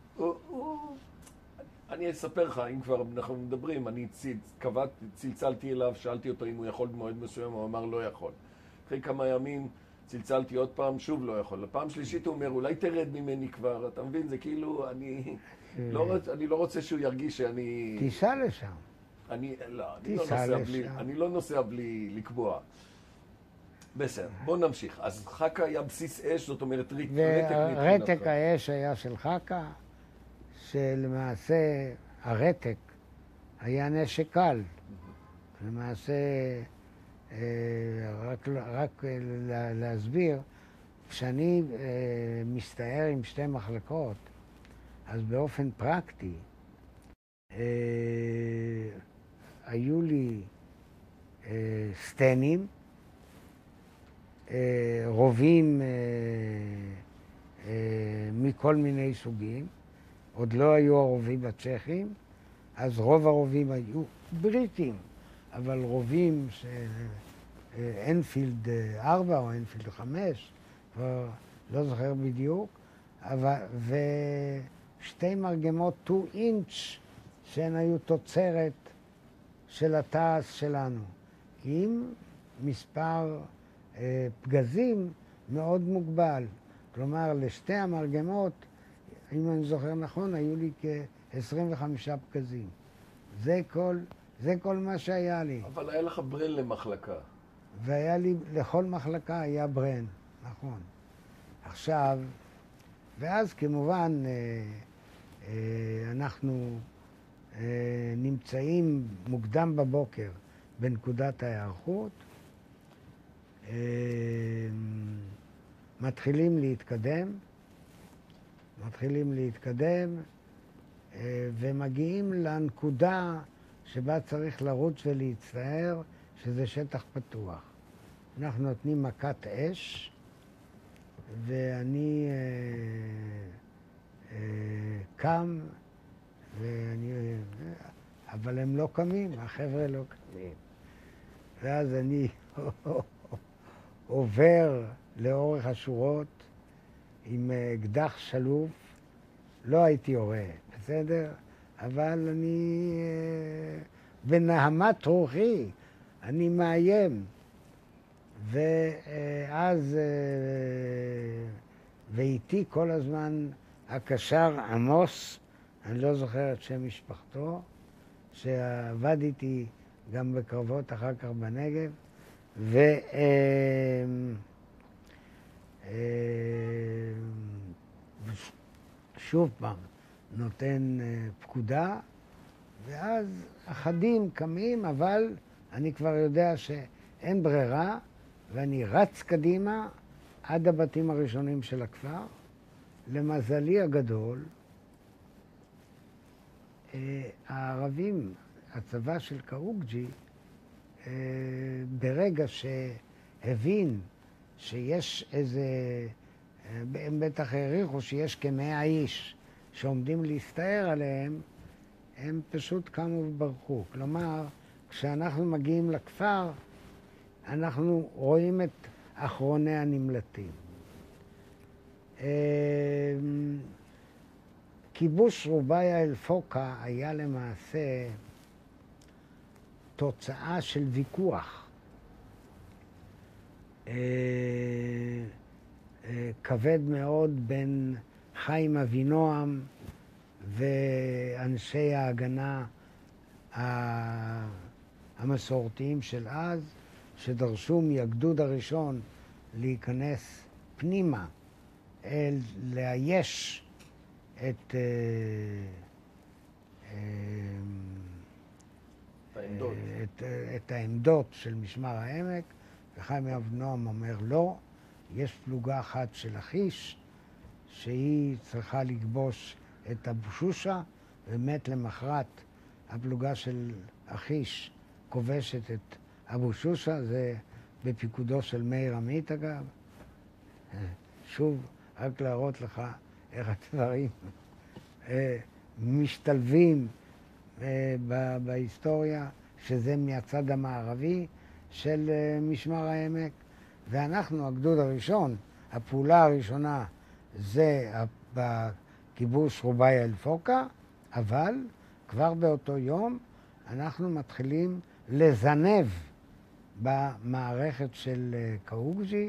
אני אספר לך, אם כבר אנחנו מדברים, אני צלצלתי אליו, שאלתי אותו אם הוא יכול במועד מסוים, הוא אמר לא יכול. אחרי כמה ימים צלצלתי עוד פעם, שוב לא יכול. לפעם שלישית הוא אומר, אולי תרד ממני כבר, אתה מבין? זה כאילו, אני לא רוצה שהוא ירגיש שאני... תיסע לשם. אני לא נוסע בלי לקבוע. בסדר, בוא נמשיך. אז חכה היה בסיס אש, זאת אומרת רתק מבחינתך. ורתק האש היה של חכה, שלמעשה הרתק היה נשק קל. למעשה, רק להסביר, כשאני מסתער עם שתי מחלקות, אז באופן פרקטי, היו לי סטנים, רובים מכל מיני סוגים, עוד לא היו הרובים הצ'כים, אז רוב הרובים היו בריטים, אבל רובים אנפילד 4 או אנפילד 5, כבר לא זוכר בדיוק, ושתי מרגמות 2 אינץ' שהן היו תוצרת של התעש שלנו, עם מספר פגזים מאוד מוגבל. כלומר, לשתי המרגמות, אם אני זוכר נכון, היו לי כ-25 פגזים. זה כל מה שהיה לי. אבל היה לך ברן למחלקה. והיה לי, לכל מחלקה היה ברן, נכון. עכשיו, ואז כמובן אנחנו נמצאים מוקדם בבוקר בנקודת ההיערכות, מתחילים להתקדם ומגיעים לנקודה שבה צריך לרוץ ולהצטער, שזה שטח פתוח. אנחנו נותנים מכת אש, ואני קם, אבל הם לא קמים, החבר'ה לא קמים. ואז אני עובר לאורך השורות עם אקדח שלוף, לא הייתי יורה, בסדר? אבל אני, בנהמת רוחי, אני מאיים, ואז, ואיתי כל הזמן הקשר עמוס, אני לא זוכר את שם משפחתו, שעבד איתי גם בקרבות אחר כך בנגב, ושוב פעם נותן פקודה, ואז אחדים קמים, אבל אני כבר יודע שאין ברירה, ואני רץ קדימה עד הבתים הראשונים של הכפר. למזלי הגדול, הערבים, הצבא של קאוקג'י, ברגע שהבין שיש איזה, הם בטח העריכו שיש כ100 איש שעומדים להסתער עליהם, הם פשוט קמו וברחו. כלומר, כשאנחנו מגיעים לכפר, אנחנו רואים את אחרוני הנמלטים. כיבוש רוביה אל-פוקא היה למעשה תוצאה של ויכוח כבד מאוד בין חיים אבינועם ואנשי ההגנה המסורתיים של אז, שדרשו מהגדוד הראשון להיכנס פנימה, לאייש את העמדות של משמר העמק, וחיים אבינועם אומר לא, יש פלוגה אחת של לכיש שהיא צריכה לכבוש את אבו שושה, ומת למחרת הפלוגה של לכיש כובשת את אבו שושה, זה בפיקודו של מאיר עמית אגב. שוב, רק להראות לך איך הדברים משתלבים בהיסטוריה, שזה מהצד המערבי של משמר העמק, ואנחנו, הגדוד הראשון, הפעולה הראשונה זה בכיבוש רוביה אל-פוקא, אבל כבר באותו יום אנחנו מתחילים לזנב במערכת של קאוקג'י,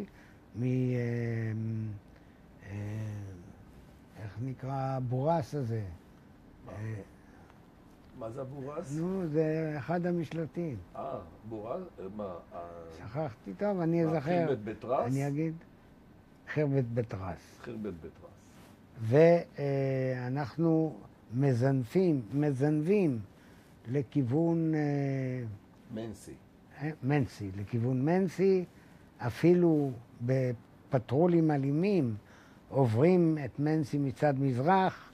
איך נקרא הבורס הזה? מה זה הבורס? נו, זה אחד המשלטים. בורס? מה? שכחתי טוב, אני אזכר. חירבת בטרס? אני אגיד, חירבת בטרס. חירבת בטרס. ואנחנו מזנבים לכיוון מנסי, לכיוון מנסי, אפילו בפטרולים אלימים עוברים את מנסי מצד מזרח,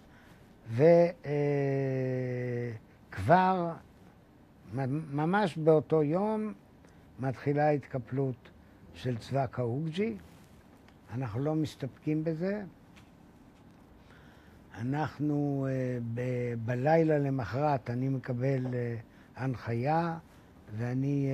וכבר ממש באותו יום מתחילה התקפלות של צבא קאוקג'י. אנחנו לא מסתפקים בזה. אנחנו בלילה למחרת אני מקבל הנחיה, ואני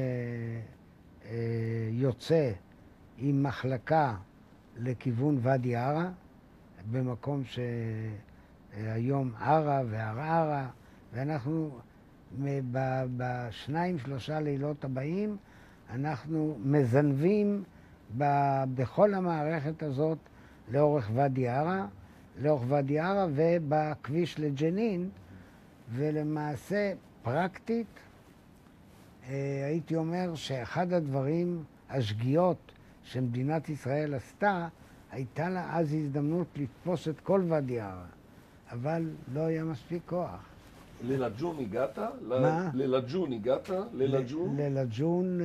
יוצא עם מחלקה לכיוון ואדי ערה, במקום שהיום ערה וערערה, ואנחנו בשניים-שלושה לילות הבאים אנחנו מזנבים בכל המערכת הזאת לאורך ואדי ערה ובכביש לג'נין, ולמעשה פרקטית הייתי אומר שאחד הדברים, השגיאות שמדינת ישראל עשתה, הייתה לה אז הזדמנות לתפוס את כל ואדי ערה, אבל לא היה מספיק כוח. ללג'ון הגעת? מה? ללג'ון הגעת? ללג'ון? ללג'ון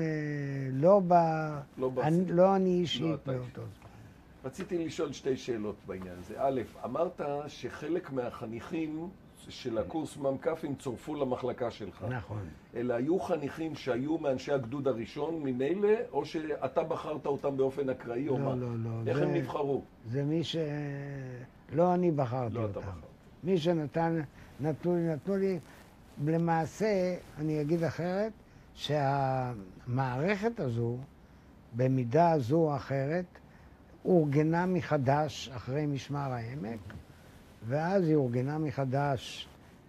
לא אני אישית באותו זמן. רציתי לשאול שתי שאלות בעניין הזה. א', אמרת שחלק מהחניכים של הקורס ממק"פים צורפו למחלקה שלך. נכון. אלה היו חניכים שהיו מאנשי הגדוד הראשון ממילא, או שאתה בחרת אותם באופן אקראי או מה? לא. איך הם נבחרו? זה מי לא אני בחרתי אותם. לא אתה בחרת. מי נתנו לי. למעשה, אני אגיד אחרת, שהמערכת הזו, במידה זו או אחרת, אורגנה מחדש אחרי משמר העמק, ואז היא אורגנה מחדש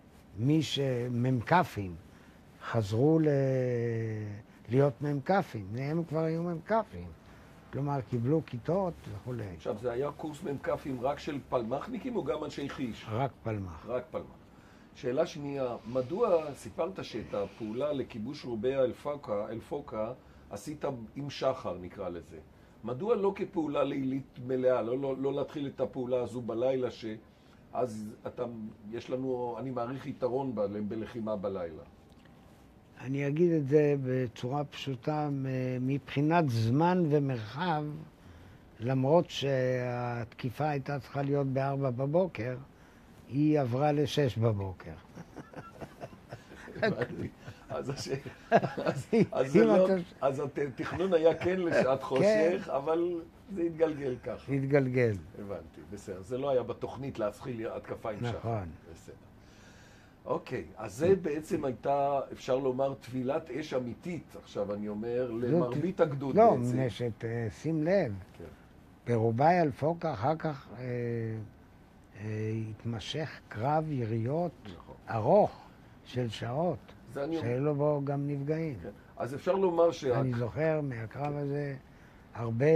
ממק"פים חזרו להיות ממק"פים, הם כבר היו ממק"פים. כלומר, קיבלו כיתות וכולי. עכשיו, זה היה קורס מ"כים רק של פלמחניקים או גם אנשי חיש? רק פלמ"ח. רק פלמ"ח. שאלה שנייה, מדוע סיפרת שאת הפעולה לכיבוש רובי אל-פוקה עשית עם שחר, נקרא לזה? מדוע לא כפעולה לילית מלאה, לא להתחיל את הפעולה הזו בלילה, שאז יש לנו, אני מעריך יתרון בלחימה בלילה? אני אגיד את זה בצורה פשוטה, מבחינת זמן ומרחב, למרות שהתקיפה הייתה צריכה להיות ב-4 בבוקר, היא עברה ל-6 בבוקר. אז התכנון היה כן לשעת חושך, אבל זה התגלגל ככה. התגלגל. הבנתי, בסדר. זה לא היה בתוכנית להתחיל התקפה עם שחר. נכון. בסדר. אוקיי, אז זה בעצם הייתה, אפשר לומר, טבילת אש אמיתית, עכשיו אני אומר, למרבית הגדוד לא, בעצם. מפני שים לב, כן. ברובי אל-פוקה אחר כך התמשך קרב יריות ארוך של שעות, שהיו בו גם נפגעים. כן. אז אפשר לומר אני זוכר מהקרב הזה הרבה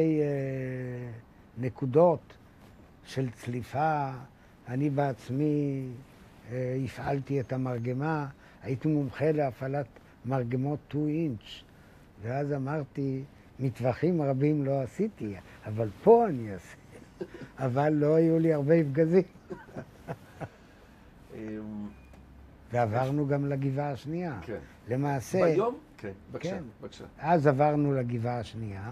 נקודות של צליפה. אני בעצמי הפעלתי את המרגמה, הייתי מומחה להפעלת מרגמות 2 אינץ', ואז אמרתי, מטווחים רבים לא עשיתי, אבל פה אני אעשה. אבל לא היו לי הרבה פגזים. ועברנו גם לגבעה השנייה. כן. למעשה... ביום? כן, בבקשה, בבקשה. אז עברנו לגבעה השנייה,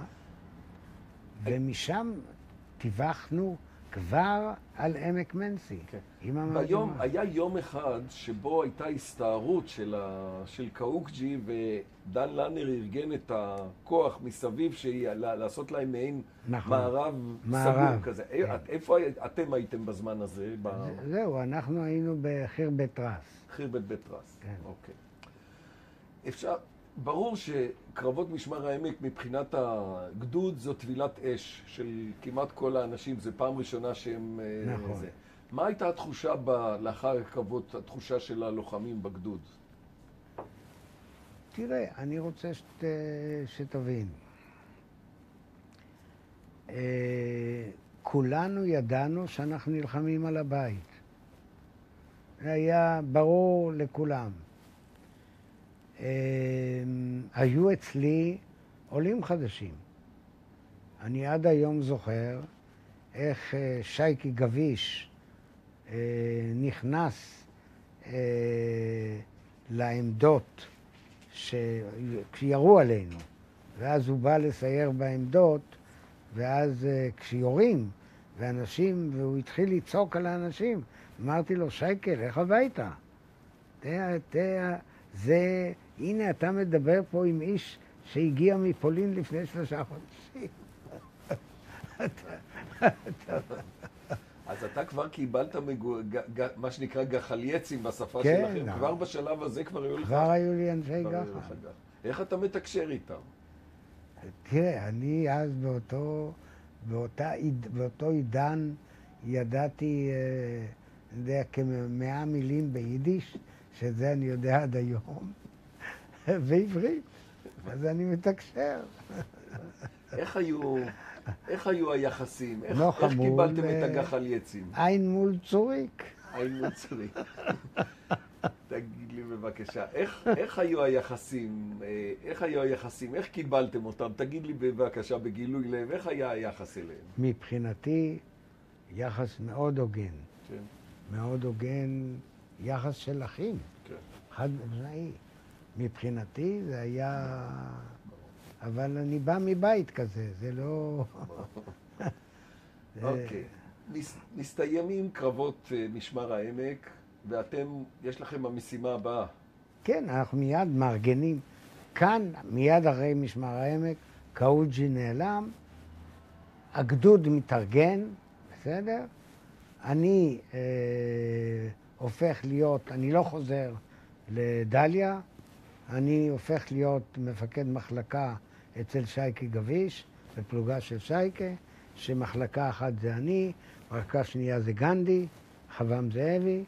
ומשם טווחנו כבר על עמק מנסי. כן. עם המרגמה. היה יום אחד שבו הייתה הסתערות של קאוקג'י, ודן לנר ארגן את הכוח מסביב לעשות להם מעין מערב סגור כזה. איפה אתם הייתם בזמן הזה? זהו, אנחנו היינו בחירבת רס. חירבת רס, אוקיי. ברור שקרבות משמר העמק מבחינת הגדוד זו טבילת אש של כמעט כל האנשים, זו פעם ראשונה שהם... נכון. מה הייתה התחושה לאחר הקרבות, התחושה של הלוחמים בגדוד? תראה, אני רוצה שתבין. כולנו ידענו שאנחנו נלחמים על הבית. זה היה ברור לכולם. היו אצלי עולים חדשים. אני עד היום זוכר איך שייקי גביש נכנס לעמדות כשירו עלינו, ואז הוא בא לסייר בעמדות, ואז כשיורים ואנשים, והוא התחיל לצעוק על האנשים, אמרתי לו, שייקי, לך הביתה. זה, הנה אתה מדבר פה עם איש שהגיע מפולין לפני 3 חודשים. אז אתה כבר קיבלת מה שנקרא גחלייצים בשפה שלכם. כבר בשלב הזה כבר היו לך... כבר היו לי אנשי גחל. איך אתה מתקשר איתם? תראה, אני אז באותו עידן ידעתי, אני יודע, כ100 מילים ביידיש, שזה אני יודע עד היום, בעברית. אז אני מתקשר. איך היו היחסים? איך חמול, קיבלתם את הגחלייצים? עין מול צוריק. עין מול צוריק. תגיד לי בבקשה, איך היו היחסים? איך קיבלתם אותם? תגיד לי בבקשה בגילוי לב, איך היה היחס אליהם? מבחינתי, יחס מאוד הוגן. כן. מאוד הוגן, יחס של אחים. כן. חד משמעי. מבחינתי זה היה... אבל אני בא מבית כזה, זה לא... אוקיי. מסתיימים קרבות משמר העמק, ואתם, יש לכם המשימה הבאה. כן, אנחנו מיד מארגנים. כאן, מיד אחרי משמר העמק, קאוקג'י נעלם, הגדוד מתארגן, בסדר? אני הופך להיות, אני לא חוזר לדליה, אני הופך להיות מפקד מחלקה אצל שייקי גביש, בפלוגה של שייקה, שמחלקה אחת זה אני, מחלקה שנייה זה גנדי, חב"ם זאבי,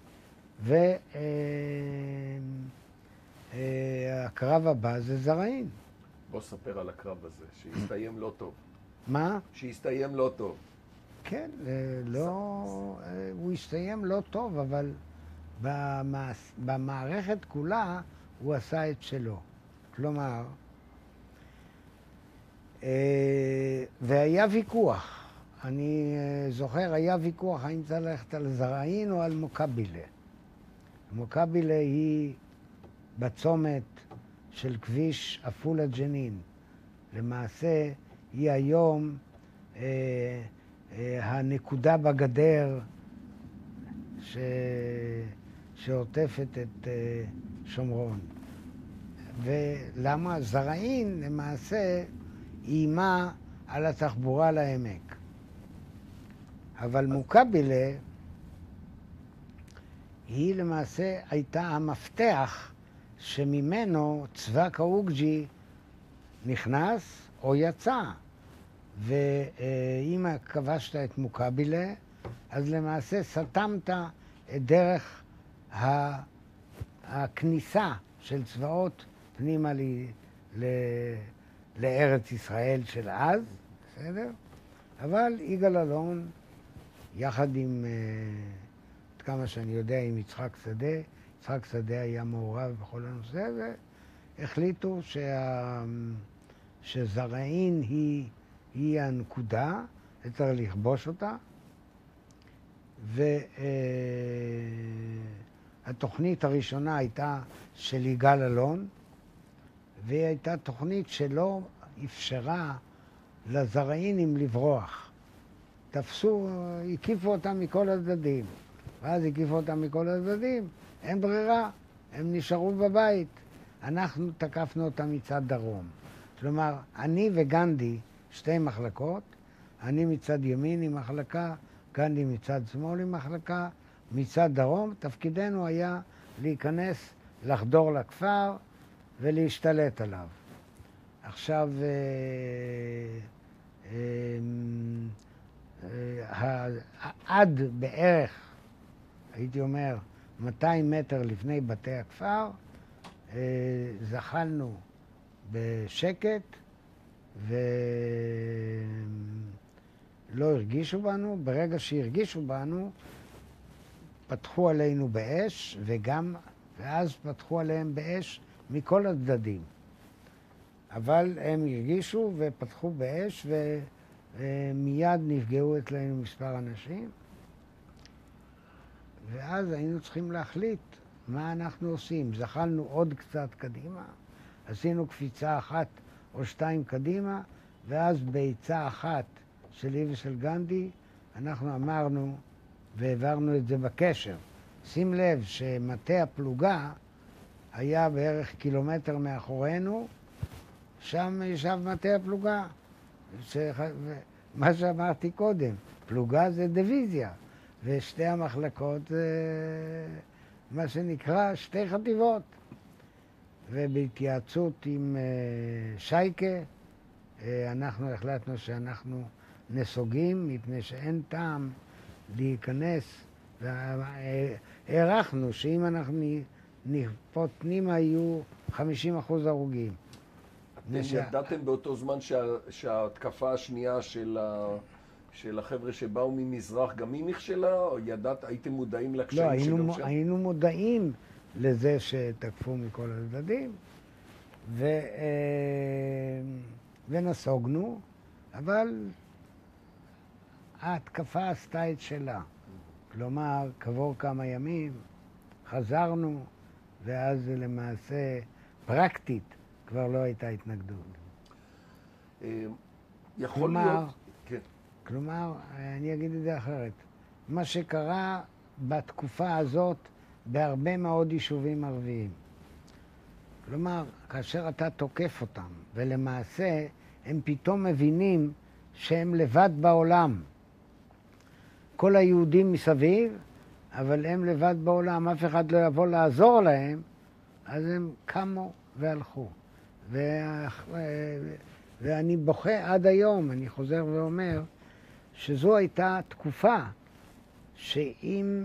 והקרב הבא זה זרעין. בוא ספר על הקרב הזה, שהסתיים לא טוב. מה? שהסתיים לא טוב. כן, הוא הסתיים לא טוב, אבל במערכת כולה הוא עשה את שלו. כלומר, והיה ויכוח. אני זוכר, היה ויכוח האם צריך ללכת על זרעין או על מוקבילה. מוקבילה היא בצומת של כביש עפולה ג'נין. למעשה היא היום הנקודה בגדר שעוטפת את שומרון. ולמה? זרעין למעשה אימה על התחבורה לעמק. אבל מוקבילה היא למעשה הייתה המפתח שממנו צבא קאוג'י נכנס או יצא. ואם כבשת את מוקבילה, אז למעשה סתמת את דרך הכניסה של צבאות פנימה לארץ ישראל של אז, בסדר? אבל יגאל אלון, יחד עם, עד כמה שאני יודע, עם יצחק שדה, יצחק שדה היה מעורב בכל הנושא הזה, החליטו שזרעין היא הנקודה, וצריך לכבוש אותה, והתוכנית הראשונה הייתה של יגאל אלון, והיא הייתה תוכנית שלא אפשרה לזרעינים לברוח. הקיפו אותם מכל הצדדים, ואז הקיפו אותם מכל הצדדים, אין ברירה, הם נשארו בבית. אנחנו תקפנו אותם מצד דרום. כלומר, אני וגנדי, שתי מחלקות, אני מצד ימין עם מחלקה, גנדי מצד שמאל עם מחלקה, מצד דרום, תפקידנו היה להיכנס, לחדור לכפר ולהשתלט עליו. עכשיו, עד בערך, הייתי אומר, 200 מטר לפני בתי הכפר, זחלנו בשקט, ולא הרגישו בנו. ברגע שהרגישו בנו, פתחו עלינו באש, ואז פתחו עליהם באש מכל הצדדים. אבל הם הרגישו ופתחו באש, ומיד נפגעו אצלנו מספר אנשים. ואז היינו צריכים להחליט מה אנחנו עושים. זחלנו עוד קצת קדימה, עשינו קפיצה אחת או שתיים קדימה, ואז בעצה אחת שלי ושל גנדי, אנחנו אמרנו, והעברנו את זה בקשר. שים לב שמטה הפלוגה היה בערך קילומטר מאחורינו, שם ישב מטה הפלוגה. מה שאמרתי קודם, פלוגה זה דיוויזיה, ושתי המחלקות זה מה שנקרא שתי חטיבות. ובהתייעצות עם שייקה, אנחנו החלטנו שאנחנו נסוגים, מפני שאין טעם להיכנס. הערכנו שאם אנחנו נכפות פנימה יהיו 50% הרוגים. ידעתם באותו זמן שההתקפה השנייה של החבר'ה שבאו ממזרח גם היא נכשלה, או הייתם מודעים לקשיים שגם שם? לא, היינו מודעים לזה שתקפו מכל הצדדים, ונסוגנו, אבל ההתקפה עשתה את שלה. כלומר, כעבור כמה ימים חזרנו, ואז למעשה פרקטית כבר לא הייתה התנגדות. יכול להיות... כן. כלומר, אני אגיד את זה אחרת. מה שקרה בתקופה הזאת בהרבה מאוד יישובים ערביים. כלומר, כאשר אתה תוקף אותם, ולמעשה הם פתאום מבינים שהם לבד בעולם. כל היהודים מסביב, אבל הם לבד בעולם, אף אחד לא יבוא לעזור להם, אז הם קמו והלכו. ואני בוכה עד היום, אני חוזר ואומר, שזו הייתה תקופה שאם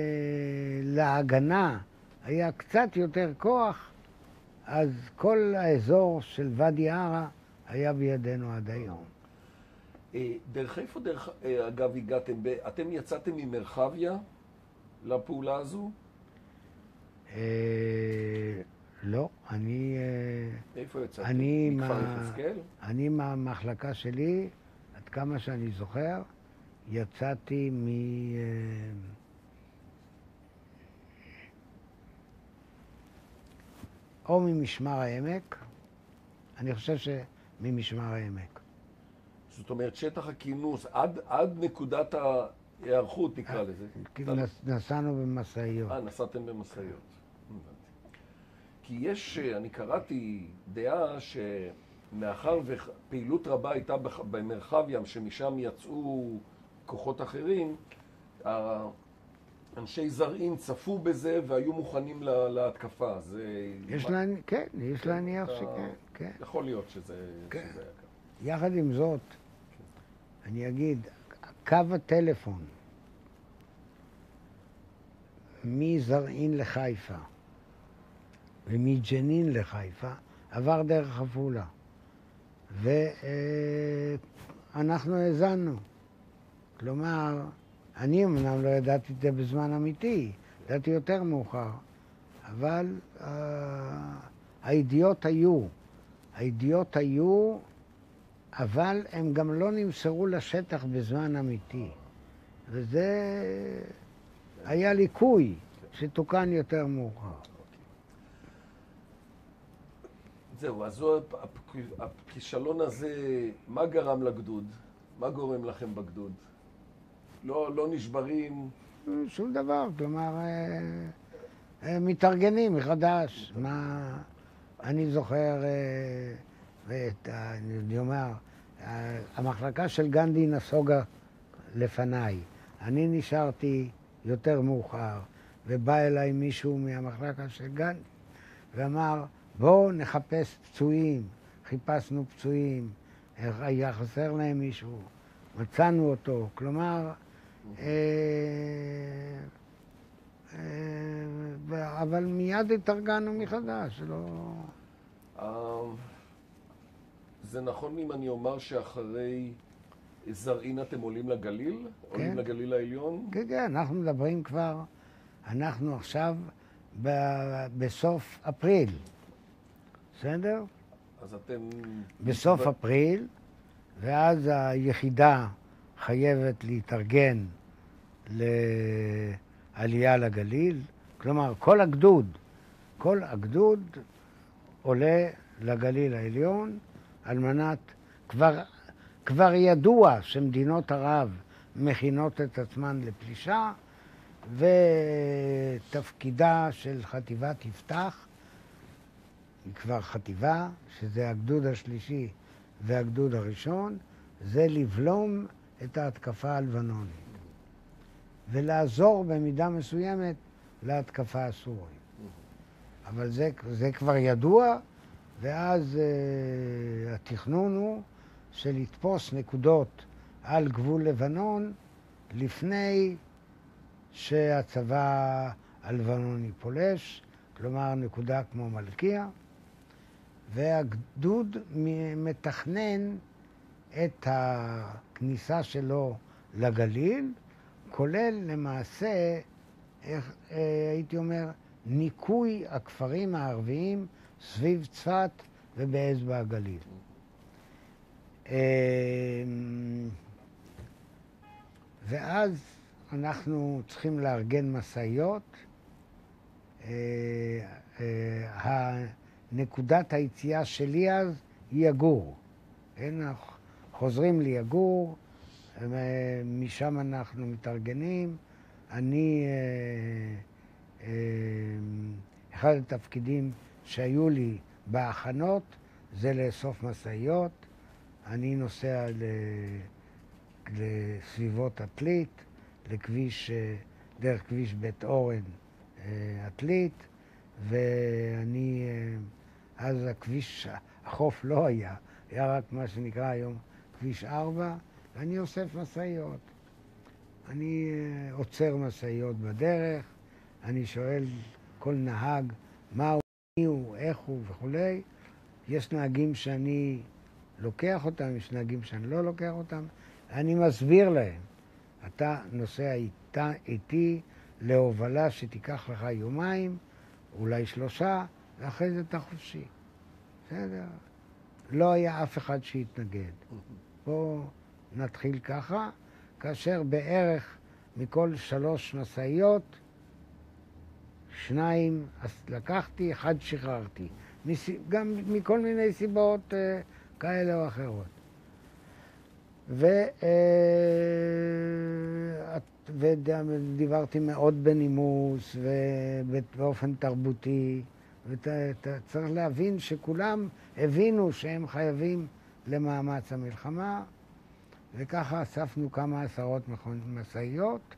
להגנה היה קצת יותר כוח, אז כל האזור של ואדי ערה היה בידינו עד היום. דרך איפה, אגב, הגעתם? אתם יצאתם ממרחביה לפעולה הזו? לא, איפה יצאתם? מכפר יחזקאל? אני מהמחלקה שלי, עד כמה שאני זוכר, יצאתי או ממשמר העמק, אני חושב שממשמר העמק. זאת אומרת, שטח הכינוס, עד נקודת ההיערכות, נקרא לזה. נסענו במסעיות. נסעתם במסעיות. כי אני קראתי דעה שמאחר ופעילות רבה הייתה במרחביה, שמשם יצאו כוחות אחרים, אנשי זרעין צפו בזה והיו מוכנים להתקפה. יש להניח שכן, כן. יכול להיות שזה היה ככה. יחד עם זאת, אני אגיד, קו הטלפון מזרעין לחיפה ומג'נין לחיפה עבר דרך עפולה, ואנחנו האזנו. כלומר, אני אמנם לא ידעתי את זה בזמן אמיתי, ידעתי יותר מאוחר, אבל הידיעות היו, אבל הם גם לא נמסרו לשטח בזמן אמיתי. וזה היה ליקוי שתוקן יותר מאוחר. זהו, אז הכישלון הזה, מה גרם לגדוד? מה גורם לכם בגדוד? לא נשברים? שום דבר, כלומר, מתארגנים מחדש. אני זוכר, אני אומר, המחלקה של גנדי נסוגה לפניי. אני נשארתי יותר מאוחר, ובא אליי מישהו מהמחלקה של גנדי ואמר, בואו נחפש פצועים. חיפשנו פצועים, היה חסר להם מישהו, מצאנו אותו. כלומר, אבל מיד התארגנו מחדש, לא... זה נכון אם אני אומר שאחרי זרעין אתם עולים לגליל? כן. עולים לגליל העליון? כן, כן, אנחנו מדברים כבר, אנחנו עכשיו בסוף אפריל, בסדר? אז אתם... בסוף אפריל, ואז היחידה חייבת להתארגן לעלייה לגליל. כלומר, כל הגדוד עולה לגליל העליון על מנת, כבר ידוע שמדינות ערב מכינות את עצמן לפלישה, ותפקידה של חטיבת יפתח, היא כבר חטיבה, שזה הגדוד השלישי והגדוד הראשון, זה לבלום את ההתקפה הלבנונית ולעזור במידה מסוימת להתקפה הסורית. אבל זה כבר ידוע, ואז התכנון הוא של לתפוס נקודות על גבול לבנון לפני שהצבא הלבנוני פולש, כלומר נקודה כמו מלכיה, והגדוד מתכנן את הכניסה שלו לגליל, כולל למעשה, הייתי אומר, ניקוי הכפרים הערביים סביב צפת ובאצבע הגליל. ואז אנחנו צריכים לארגן מסעיות. נקודת היציאה שלי אז היא יגור. חוזרים ליגור, משם אנחנו מתארגנים. אני, אחד התפקידים שהיו לי בהכנות זה לאסוף מסעיות. אני נוסע לסביבות עתלית, דרך כביש בית אורן עתלית, ואני, אז החוף לא היה, היה רק מה שנקרא היום כביש 4, ואני אוסף מסעיות. אני עוצר מסעיות בדרך, אני שואל כל נהג מה הוא, מי הוא, איך הוא וכולי. יש נהגים שאני לוקח אותם, יש נהגים שאני לא לוקח אותם, אני מסביר להם, אתה נוסע איתי להובלה שתיקח לך יומיים, אולי 3, ואחרי זה אתה חופשי. בסדר? לא היה אף אחד שהתנגד. בואו נתחיל ככה, כאשר בערך מכל 3 משאיות, 2 לקחתי, 1 שחררתי. גם מכל מיני סיבות כאלה או אחרות. ודיברתי מאוד בנימוס ובאופן תרבותי, וצריך להבין שכולם הבינו שהם חייבים למאמץ המלחמה, וככה אספנו כמה עשרות משאיות,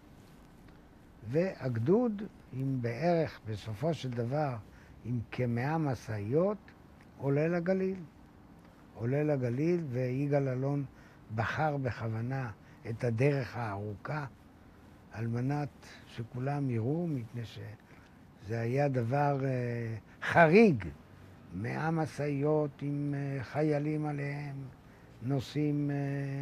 והגדוד עם בערך בסופו של דבר עם כ100 משאיות עולה לגליל. עולה לגליל, ויגאל אלון בחר בכוונה את הדרך הארוכה על מנת שכולם יראו, מפני שזה היה דבר חריג. 100 משאיות עם חיילים עליהם, נוסעים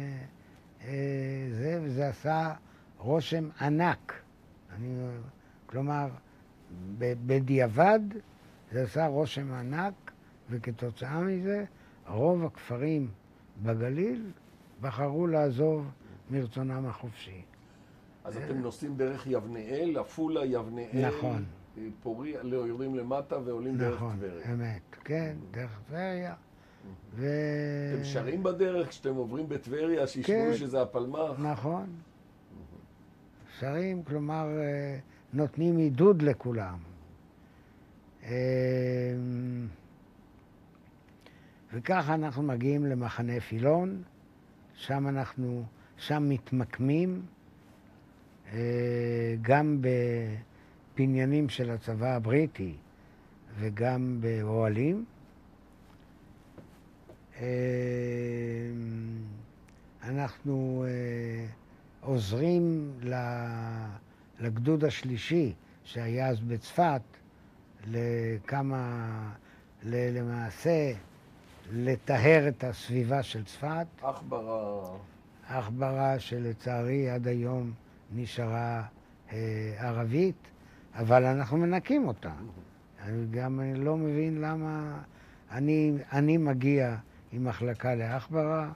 וזה עשה רושם ענק. כלומר, בדיעבד זה עשה רושם ענק, וכתוצאה מזה רוב הכפרים בגליל בחרו לעזוב מרצונם החופשי. אז אתם נוסעים דרך יבנאל, עפולה, יבנאל, נכון. פוריה, יורדים למטה ועולים דרך טבריה. נכון, אמת, כן, דרך טבריה. אתם שרים בדרך כשאתם עוברים בטבריה, שישמעו שזה הפלמ"ח? נכון. שרים, כלומר, נותנים עידוד לכולם. וככה אנחנו מגיעים למחנה פילון, שם מתמקמים, גם בבניינים של הצבא הבריטי וגם באוהלים. אנחנו עוזרים לגדוד השלישי שהיה אז בצפת למעשה לטהר את הסביבה של צפת. עכברה שלצערי עד היום נשארה ערבית, אבל אנחנו מנקים אותה. אני גם לא מבין למה אני מגיע עם מחלקה לעכברה.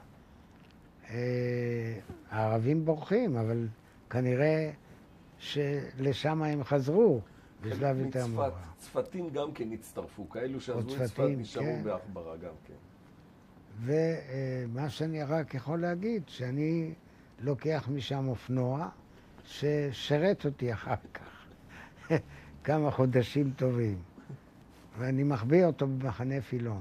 הערבים בורחים, אבל כנראה שלשם הם חזרו בשלב יותר מאוחר. צפתים גם כן הצטרפו, כאלו שעזבו את צפת נשארו בעכברה גם כן. ומה שאני רק יכול להגיד, שאני לוקח משם אופנוע ששרת אותי אחר כך כמה חודשים טובים, ואני מחביא אותו במחנה פילון.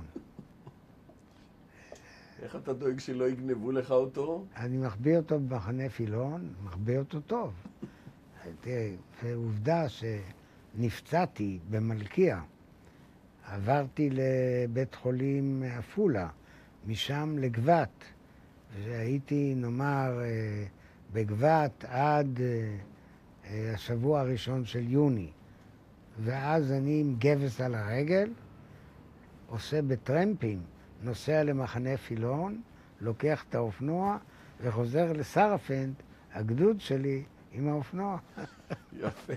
איך אתה דואג שלא יגנבו לך אותו? אני מחביא אותו במחנה פילון, מחביא אותו טוב. תראה, ועובדה שנפצעתי במלכיה, עברתי לבית חולים עפולה, משם לגבת, והייתי, נאמר, בגבת עד השבוע הראשון של יוני, ואז אני עם גבס על הרגל, עושה בטרמפים, נוסע למחנה פילון, לוקח את האופנוע וחוזר לסרפנד, הגדוד שלי, עם האופנוע. יפה.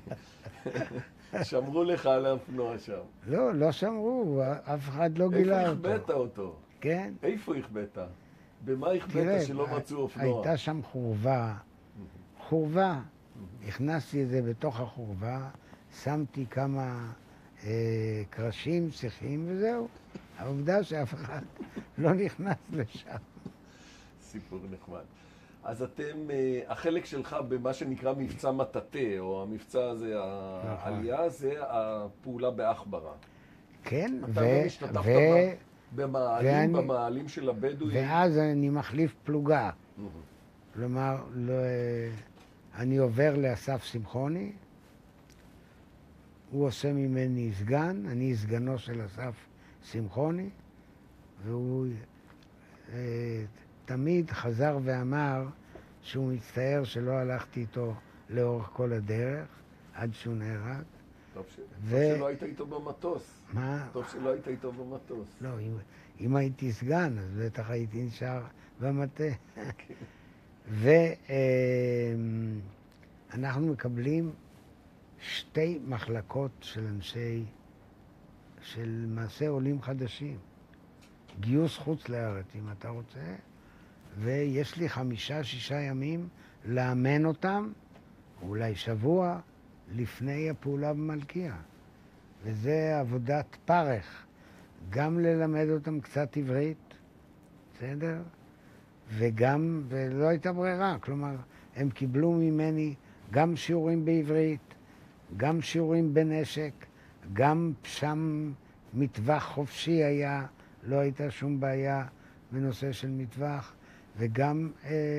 שמרו לך על האופנוע שם. לא שמרו, אף אחד לא גילה אותו. איפה הכבאת אותו? כן. איפה הכבאת? במה הכבאת שלא מצאו אופנוע? הייתה שם חורבה. הכנסתי את זה בתוך החורבה, שמתי כמה קרשים, שיחים וזהו. העובדה שאף אחד לא נכנס לשם. סיפור נחמד. אז אתם, החלק שלך במה שנקרא מבצע מטאטא, או המבצע הזה, העלייה, זה הפעולה בעכברה. כן, אתה לא השתתפת במעלים של הבדואים? ואז אני מחליף פלוגה. כלומר, אני עובר לאסף שמחוני, הוא עושה ממני סגן, אני סגנו של אסף שמחוני, והוא תמיד חזר ואמר שהוא מצטער שלא הלכתי איתו לאורך כל הדרך, עד שהוא נהרג. טוב שלא היית איתו במטוס. מה? טוב שלא היית איתו במטוס. לא, אם הייתי סגן, אז בטח הייתי נשאר במטה. ואנחנו מקבלים 2 מחלקות של של מעשה עולים חדשים. גיוס חוץ לארץ, אם אתה רוצה, ויש לי 5-6 ימים לאמן אותם, אולי שבוע, לפני הפעולה במלכיה. וזה עבודת פרך. גם ללמד אותם קצת עברית, בסדר? וגם, ולא הייתה ברירה, כלומר, הם קיבלו ממני גם שיעורים בעברית, גם שיעורים בנשק, גם שם מטווח חופשי היה, לא הייתה שום בעיה בנושא של מטווח, וגם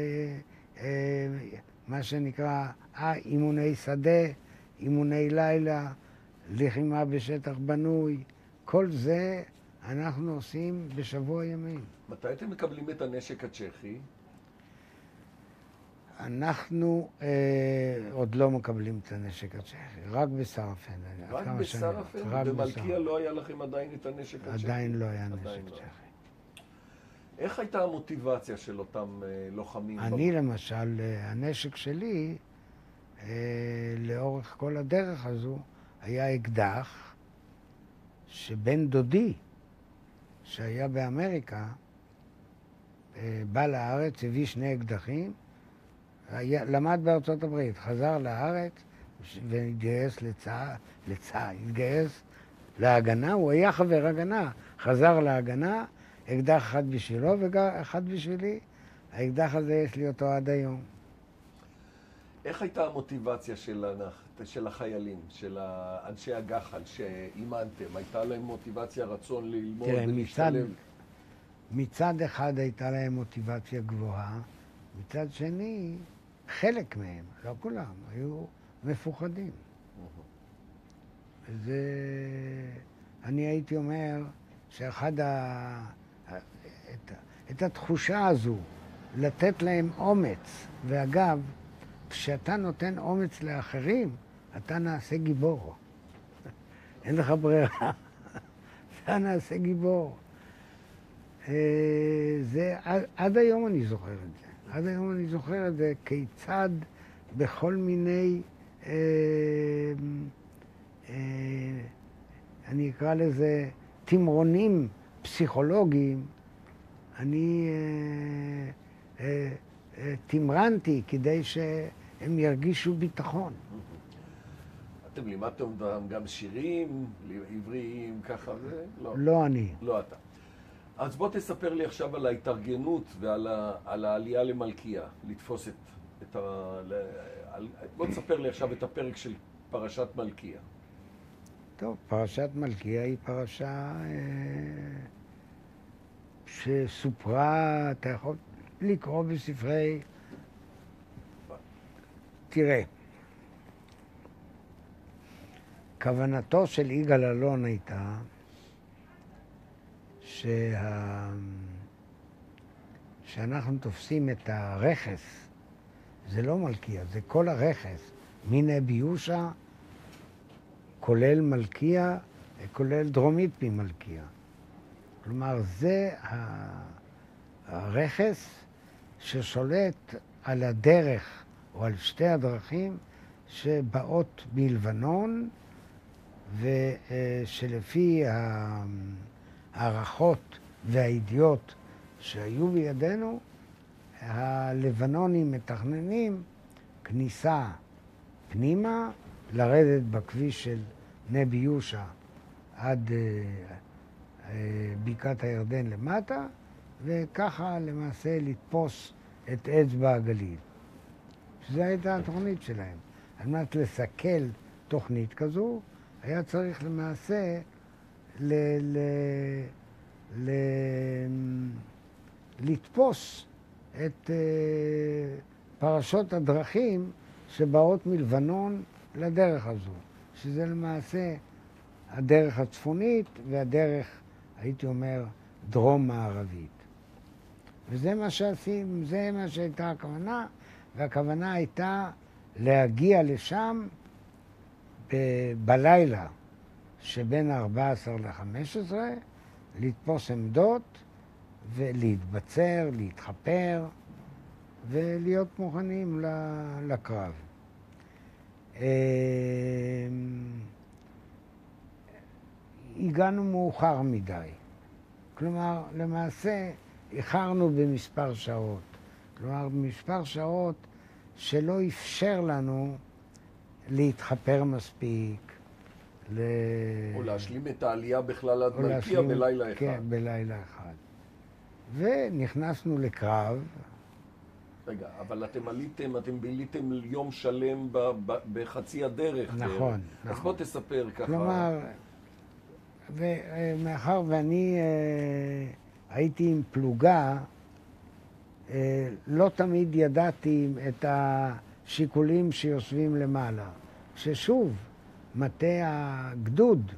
מה שנקרא אימוני שדה, אימוני לילה, לחימה בשטח בנוי, כל זה אנחנו עושים בשבוע ימים. מתי אתם מקבלים את הנשק הצ'כי? אנחנו עוד לא מקבלים את הנשק הצ'כי, רק בסרפן. רק בסרפן? במלכיה לא היה לכם עדיין את הנשק הצ'כי? עדיין לא היה נשק צ'כי. איך הייתה המוטיבציה של אותם לוחמים? אני למשל, הנשק שלי, לאורך כל הדרך הזו, היה אקדח שבן דודי, שהיה באמריקה, בא לארץ, הביא 2 אקדחים, למד בארצות הברית, חזר לארץ והתגייס התגייס להגנה, הוא היה חבר הגנה, חזר להגנה, אקדח אחד בשבילו ואחד בשבילי, האקדח הזה יש לי אותו עד היום. איך הייתה המוטיבציה של החיילים, של אנשי הגח"ל שאימנתם? הייתה להם מוטיבציה, רצון ללמוד ולהשתלב? מצד אחד הייתה להם מוטיבציה גבוהה, מצד שני, חלק מהם, לא כולם, היו מפוחדים. אני הייתי אומר את התחושה הזו, לתת להם אומץ, ואגב, כשאתה נותן אומץ לאחרים, אתה נעשה גיבור. אין לך ברירה. אתה נעשה גיבור. עד היום אני זוכר את זה. עד היום אני זוכר את זה כיצד בכל מיני, אני אקרא לזה תמרונים פסיכולוגיים, אני תמרנתי כדי שהם ירגישו ביטחון. אתם לימדתם גם שירים עבריים ככה? לא אני. לא אתה. אז בוא תספר לי עכשיו על ההתארגנות ועל העלייה למלכיה, לתפוס בוא תספר לי עכשיו את הפרק של פרשת מלכיה. טוב, פרשת מלכיה היא פרשה שסופרה, אתה יכול לקרוא בספרי, תראה, כוונתו של יגאל אלון הייתה שאנחנו תופסים את הרכס, זה לא מלכיה, זה כל הרכס, מנבי יהושע, כולל מלכיה, כולל דרומית ממלכיה. כלומר, זה הרכס ששולט על הדרך או על 2 הדרכים שבאות מלבנון, ושלפי הערכות והידיעות שהיו בידינו, הלבנונים מתכננים כניסה פנימה, לרדת בכביש של נבי יהושע עד בקעת הירדן למטה, וככה למעשה לתפוס את אצבע הגליל. שזו הייתה התוכנית שלהם. על מנת לסכל תוכנית כזו, היה צריך למעשה לתפוס את פרשות הדרכים שבאות מלבנון לדרך הזו, שזה למעשה הדרך הצפונית והדרך, הייתי אומר, דרום-מערבית. וזה מה שעשינו, זה מה שהייתה הכוונה, והכוונה הייתה להגיע לשם בלילה שבין 14 ל-15, לתפוס עמדות ולהתבצר, להתחפר ולהיות מוכנים לקרב. הגענו מאוחר מדי. כלומר, למעשה, איחרנו במספר שעות. כלומר, במספר שעות שלא אפשר לנו להתחפר מספיק. או להשלים את העלייה בכלל עד מלכיה בלילה אחד. כן, בלילה אחד. ונכנסנו לקרב. רגע, אבל אתם ביליתם יום שלם בחצי הדרך. נכון. אז בוא תספר ככה. כלומר, ומאחר ואני הייתי עם פלוגה, לא תמיד ידעתי את השיקולים שיושבים למעלה. ששוב, מטה הגדוד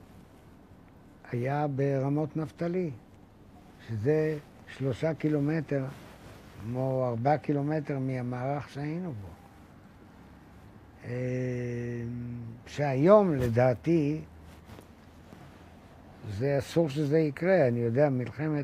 היה ברמות נפתלי, שזה 3 קילומטר, כמו 4 קילומטר מהמערך שהיינו בו. שהיום, לדעתי, זה אסור שזה יקרה. אני יודע, מלחמת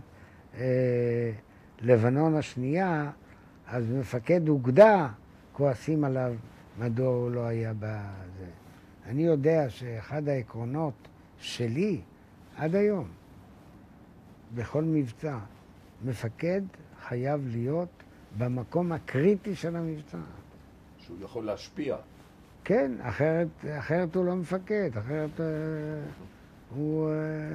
לבנון השנייה, אז מפקד אוגדה כועסים עליו מדוע הוא לא היה בזה. אני יודע שאחד העקרונות שלי עד היום, בכל מבצע, מפקד חייב להיות במקום הקריטי של המבצע. שהוא יכול להשפיע. כן, אחרת הוא לא מפקד, אחרת הוא...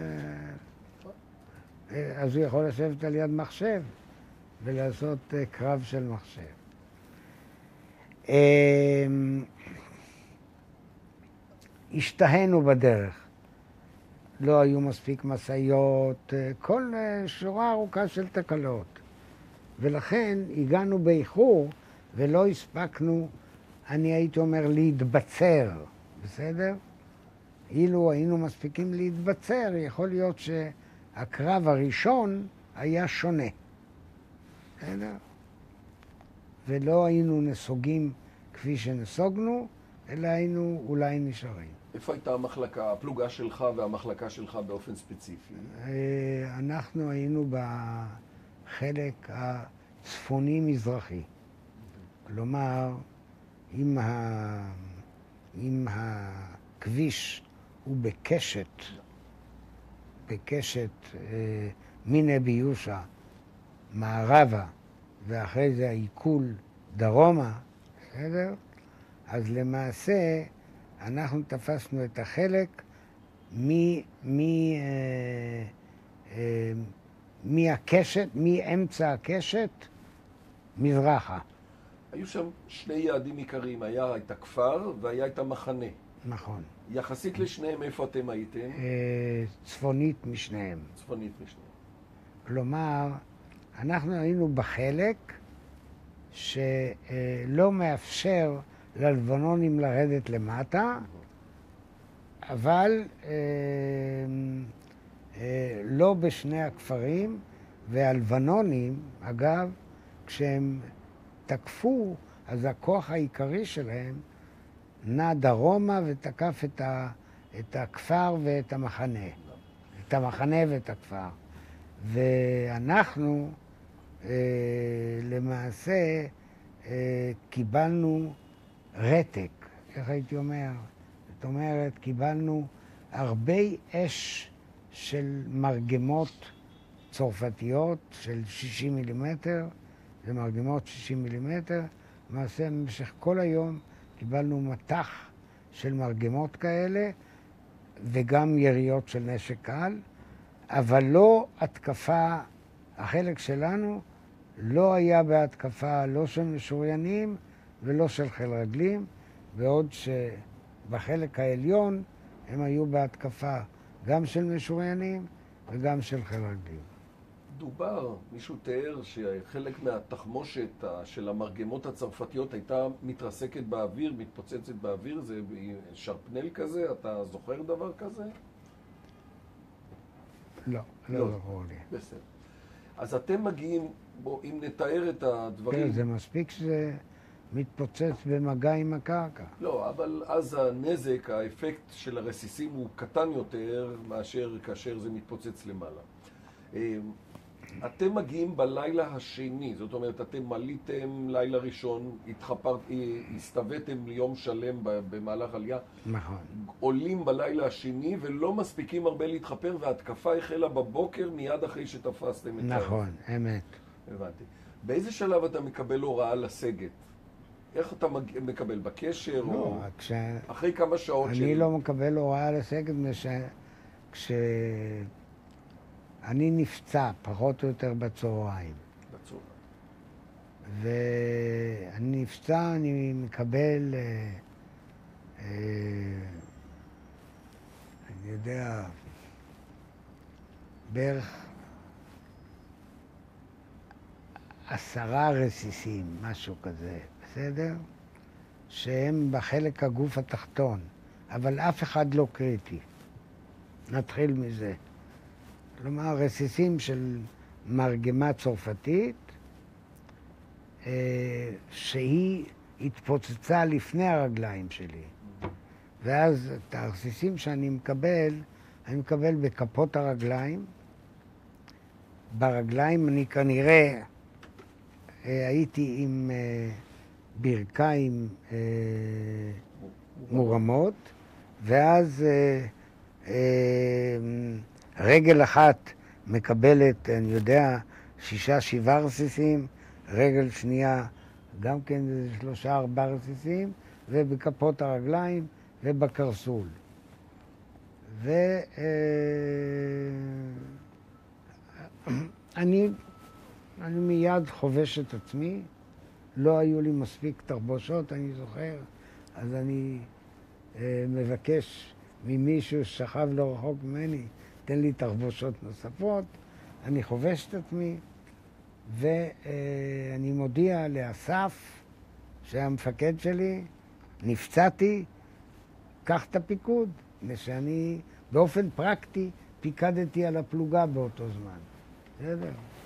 אז הוא יכול לשבת על יד מחשב ולעשות קרב של מחשב. השתהינו בדרך. לא היו מספיק משאיות, כל שורה ארוכה של תקלות. ולכן הגענו באיחור ולא הספקנו, אני הייתי אומר, להתבצר, בסדר? אילו היינו מספיקים להתבצר, יכול להיות שהקרב הראשון היה שונה. בסדר? ולא היינו נסוגים כפי שנסוגנו, אלא היינו אולי נשארים. איפה הייתה המחלקה, הפלוגה שלך והמחלקה שלך באופן ספציפי? אנחנו היינו בחלק הצפוני-מזרחי. כלומר, אם הכביש הוא בקשת מנבי יהושע מערבה, ואחרי זה העיכול דרומה, בסדר? אז למעשה אנחנו תפסנו את החלק מהקשת, מאמצע הקשת, מזרחה. היו שם שני יעדים עיקריים, היה את הכפר והיה את המחנה. נכון. יחסית לשניהם, איפה אתם הייתם? צפונית משניהם. צפונית משניהם. כלומר, אנחנו היינו בחלק שלא מאפשר ללבנונים לרדת למטה, אבל לא בשני הכפרים, והלבנונים, אגב, כשהם תקפו, אז הכוח העיקרי שלהם נע דרומה ותקף את הכפר ואת המחנה. את המחנה ואת הכפר. ואנחנו למעשה קיבלנו רתק, איך הייתי אומר? זאת אומרת, קיבלנו הרבה אש של מרגמות צרפתיות של 60 מילימטר, זה מרגמות 60 מילימטר. למעשה, במשך כל היום קיבלנו מטח של מרגמות כאלה, וגם יריות של נשק קל, אבל לא התקפה, החלק שלנו לא היה בהתקפה לא של משוריינים ולא של חיל רגלים, בעוד שבחלק העליון הם היו בהתקפה גם של משוריינים וגם של חיל רגלים. דובר, מישהו תיאר שחלק מהתחמושת של המרגמות הצרפתיות הייתה מתרסקת באוויר, מתפוצצת באוויר, זה שרפנל כזה, אתה זוכר דבר כזה? לא זוכר לי. בסדר. אז אתם מגיעים, אם נתאר את הדברים... כן, זה מספיק שזה מתפוצץ במגע עם הקרקע. לא, אבל אז הנזק, האפקט של הרסיסים הוא קטן יותר מאשר כאשר זה מתפוצץ למעלה. אתם מגיעים בלילה השני, זאת אומרת, אתם מליתם לילה ראשון, הסתוויתם ליום שלם במהלך עלייה. נכון. עולים בלילה השני ולא מספיקים הרבה להתחפר, וההתקפה החלה בבוקר מיד אחרי שתפסתם את נכון, אמת. הבנתי. באיזה שלב אתה מקבל הוראה לסגת? איך אתה מקבל? בקשר? לא, או אחרי כמה שעות אני לא מקבל הוראה לסגת כשאני נפצע, פחות או יותר בצהריים. ואני נפצע, אני מקבל, אני יודע, בערך 10 רסיסים, משהו כזה, בסדר? שהם בחלק הגוף התחתון, אבל אף אחד לא קריטי. נתחיל מזה. כלומר, רסיסים של מרגמה צרפתית, שהיא התפוצצה לפני הרגליים שלי. ואז את הרסיסים שאני מקבל, אני מקבל בכפות הרגליים. ברגליים אני כנראה הייתי עם ברכיים מורמות, ואז רגל אחת מקבלת, אני יודע, 6-7 רסיסים, רגל שנייה גם כן 3-4 רסיסים, ובכפות הרגליים ובקרסול. אני מיד חובש את עצמי, לא היו לי מספיק תרבושות, אני זוכר, אז אני מבקש ממישהו ששכב לא רחוק ממני, תן לי תרבושות נוספות, אני חובש את עצמי, ואני מודיע לאסף, שהיה המפקד שלי, נפצעתי, קח את הפיקוד, ושאני באופן פרקטי פיקדתי על הפלוגה באותו זמן. בסדר?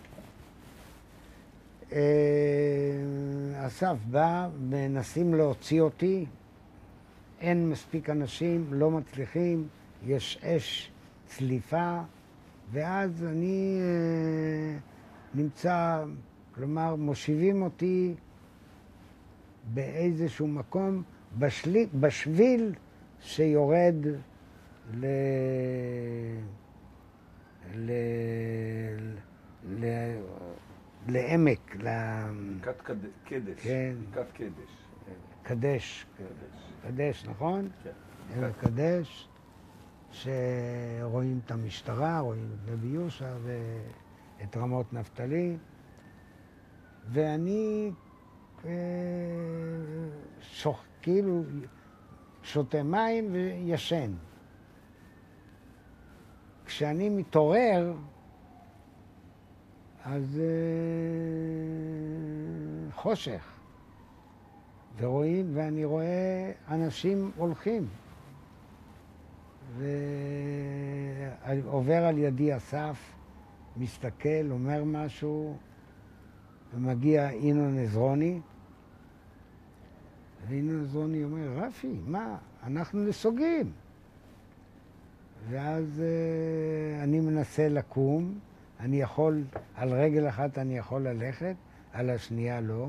אסף בא, מנסים להוציא אותי, אין מספיק אנשים, לא מצליחים, יש אש צליפה, ואז אני נמצא, כלומר, מושיבים אותי באיזשהו מקום, בשביל שיורד לעמק, בקעת קדש. כן. בקעת קדש. קדש, נכון? כן. עמק קדש, שרואים את המשטרה, רואים את נבי יהושע ואת רמות נפתלי, ואני כאילו שותה מים וישן. כשאני מתעורר, אז חושך. ואני רואה אנשים הולכים. ועובר על ידי אסף, מסתכל, אומר משהו, ומגיע ינון עזרוני, וינון עזרוני אומר, רפי, מה? אנחנו נסוגים. ואז אני מנסה לקום, אני יכול, על רגל אחת אני יכול ללכת, על השנייה לא.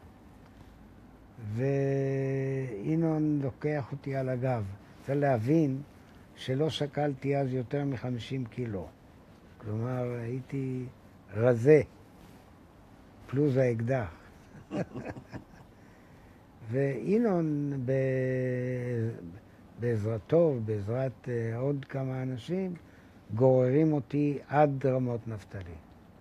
ואינון לוקח אותי על הגב. צריך להבין שלא שקלתי אז יותר מ-50 קילו. כלומר, הייתי רזה, פלוס האקדח. ואינון בעזרתו, בעזרת עוד כמה אנשים, גוררים אותי עד רמות נפתלי.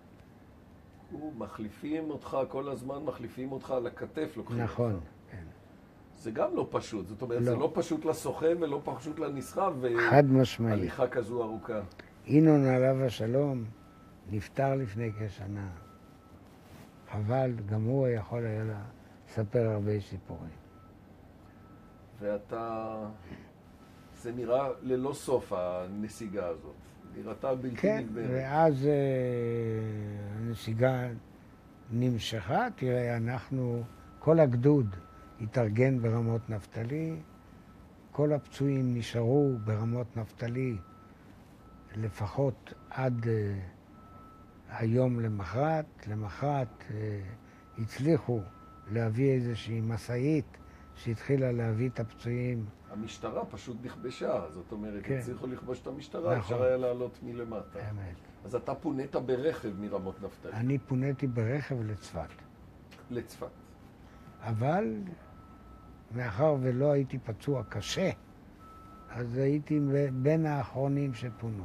מחליפים אותך כל הזמן, מחליפים אותך על הכתף, לוקחים אותך. נכון, כן. זה גם לא פשוט, זאת אומרת, לא. זה לא פשוט לסוחב ולא פשוט לנסחב, חד משמעי. הליכה כזו ארוכה. ינון עליו השלום נפטר לפני כשנה. חבל, גם הוא יכול היה לספר הרבה סיפורים. ואתה... זה נראה ללא סוף הנסיגה הזאת. נראתה בלתי כן, נגמרת. ואז הנסיגה נמשכה. תראה, אנחנו כל הגדוד התארגן ברמות נפתלי, כל הפצועים נשארו ברמות נפתלי לפחות עד היום למחרת. למחרת הצליחו להביא איזושהי מסעית שהתחילה להביא את הפצועים. המשטרה פשוט נכבשה, זאת אומרת, כן. הצליחו לכבוש את המשטרה, נכון. אפשר היה לעלות מלמטה. האמת. אז אתה פונית ברכב מרמות נפתלי. אני פוניתי ברכב לצפת. לצפת. אבל מאחר ולא הייתי פצוע קשה, אז הייתי בין האחרונים שפונו.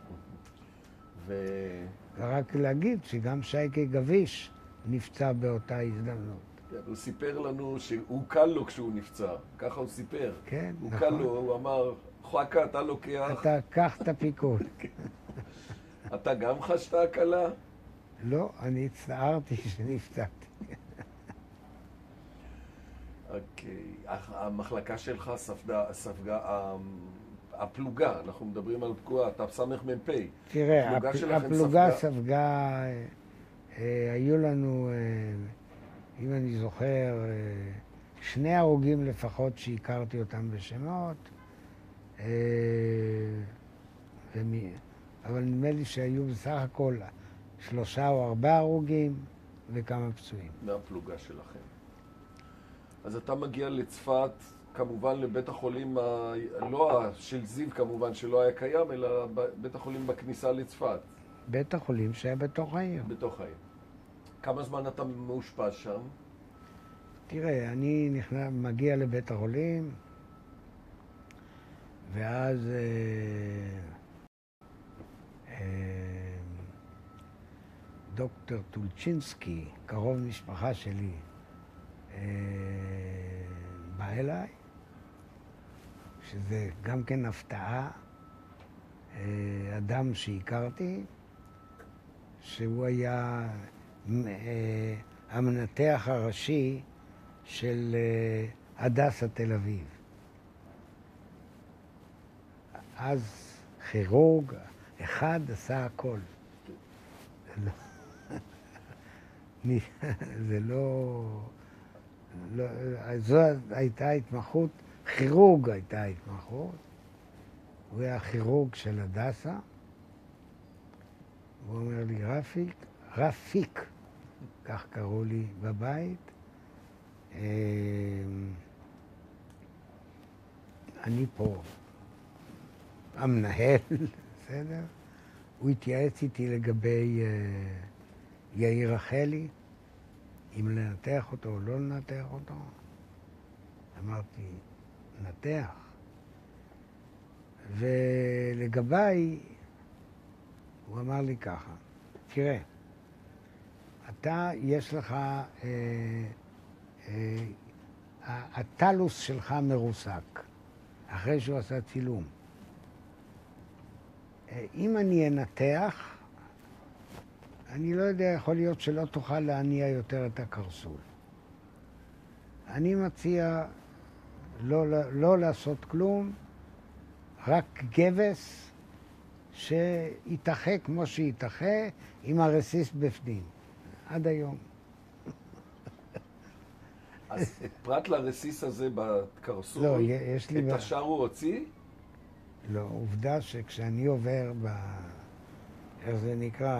ורק להגיד שגם שייקה גביש נפצע באותה הזדמנות. כן, הוא סיפר לנו שהוא קל לו כשהוא נפצע, ככה הוא סיפר. כן, הוא נכון. קל לו, הוא אמר, חואקה, אתה לוקח. אתה קח את הפיקוד. אתה גם חשת הקלה? לא, אני הצטערתי שנפצעתי. אוקיי, המחלקה שלך ספגה, הפלוגה, אנחנו מדברים על פגועה, אתה סמך מ"פ. תראה, הפלוגה ספגה, היו לנו, אם אני זוכר, 2 הרוגים לפחות שהכרתי אותם בשמות, אבל נדמה לי שהיו בסך הכל 3 או 4 הרוגים וכמה פצועים. מהפלוגה שלכם. אז אתה מגיע לצפת, כמובן לבית החולים, לא של זיו כמובן, שלא היה קיים, אלא בית החולים בכניסה לצפת. בית החולים שהיה בתוך העיר. בתוך העיר. כמה זמן אתה מאושפז שם? תראה, אני מגיע לבית החולים, ואז דוקטור טולצ'ינסקי, קרוב משפחה שלי, בא אליי, שזה גם כן הפתעה, אדם שהכרתי, שהוא היה המנתח הראשי של הדסה תל אביב. אז כירורג אחד עשה הכל. זה לא... זו הייתה התמחות, כירורג הייתה התמחות. הוא היה כירורג של הדסה. הוא אומר לי, רפיק, כך קראו לי בבית. אני פה המנהל, בסדר? הוא התייעץ איתי לגבי יאיר רחלי, אם לנתח אותו או לא לנתח אותו. אמרתי, נתח. ולגביי, הוא אמר לי ככה, תראה, אתה, יש לך, הטלוס שלך מרוסק, אחרי שהוא עשה צילום. אם אני אנתח, אני לא יודע, יכול להיות שלא תוכל להניע יותר את הקרסול. אני מציע לא לעשות כלום, רק גבס שיתחה כמו שיתחה עם הרסיס בפנים, עד היום. אז פרט לרסיס הזה בקרסול, לא, יש לי... את השאר הוא הוציא? לא, עובדה שכשאני עובר איך זה נקרא?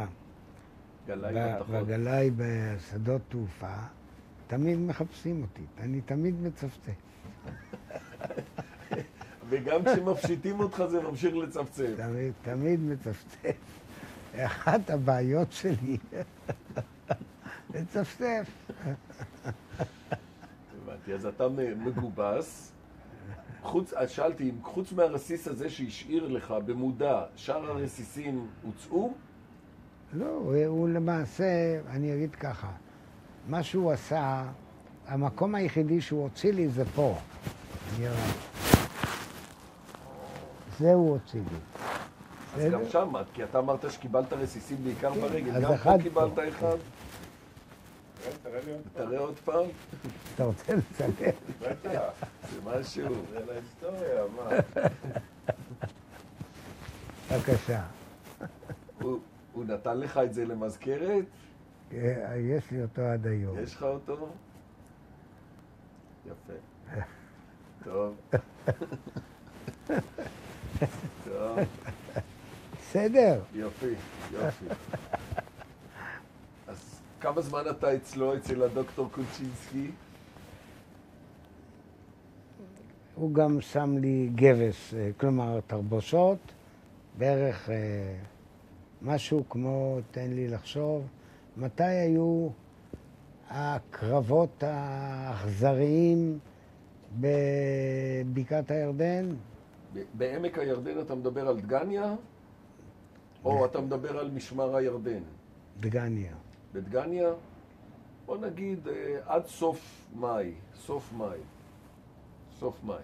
בגלאי בשדות תעופה, תמיד מחפשים אותי, אני תמיד מצפצף. וגם כשמפשיטים אותך זה ממשיך לצפצף. תמיד מצפצף. אחת הבעיות שלי, לצפצף. הבנתי, אז אתה מגובס. שאלתי, אם חוץ מהרסיס הזה שהשאיר לך במודע, שאר הרסיסים הוצאו? לא, הוא למעשה, אני אגיד ככה, מה שהוא עשה, המקום היחידי שהוא הוציא לי זה פה. נראה. זה הוא הוציא לי. אז גם שם, כי אתה אמרת שקיבלת רסיסים בעיקר ברגל, גם פה קיבלת אחד? תראה עוד פעם. אתה רוצה לצלם? בטח, זה משהו. זה להיסטוריה, מה? בבקשה. הוא נתן לך את זה למזכרת? יש לי אותו עד היום. יש לך אותו? יפה. טוב. טוב. בסדר. יופי, יופי. אז כמה זמן אתה אצלו, אצל הדוקטור קוצ'ינסקי? הוא גם שם לי גבס, כלומר תרבושות, בערך משהו כמו, תן לי לחשוב, מתי היו הקרבות האכזריים בבקעת הירדן? בעמק הירדן אתה מדבר על דגניה? או אתה מדבר על משמר הירדן? דגניה. בדגניה? בוא נגיד עד סוף מאי. סוף מאי. סוף מאי.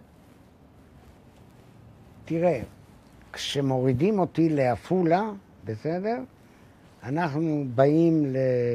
תראה, כשמורידים אותי לעפולה, בסדר? אנחנו באים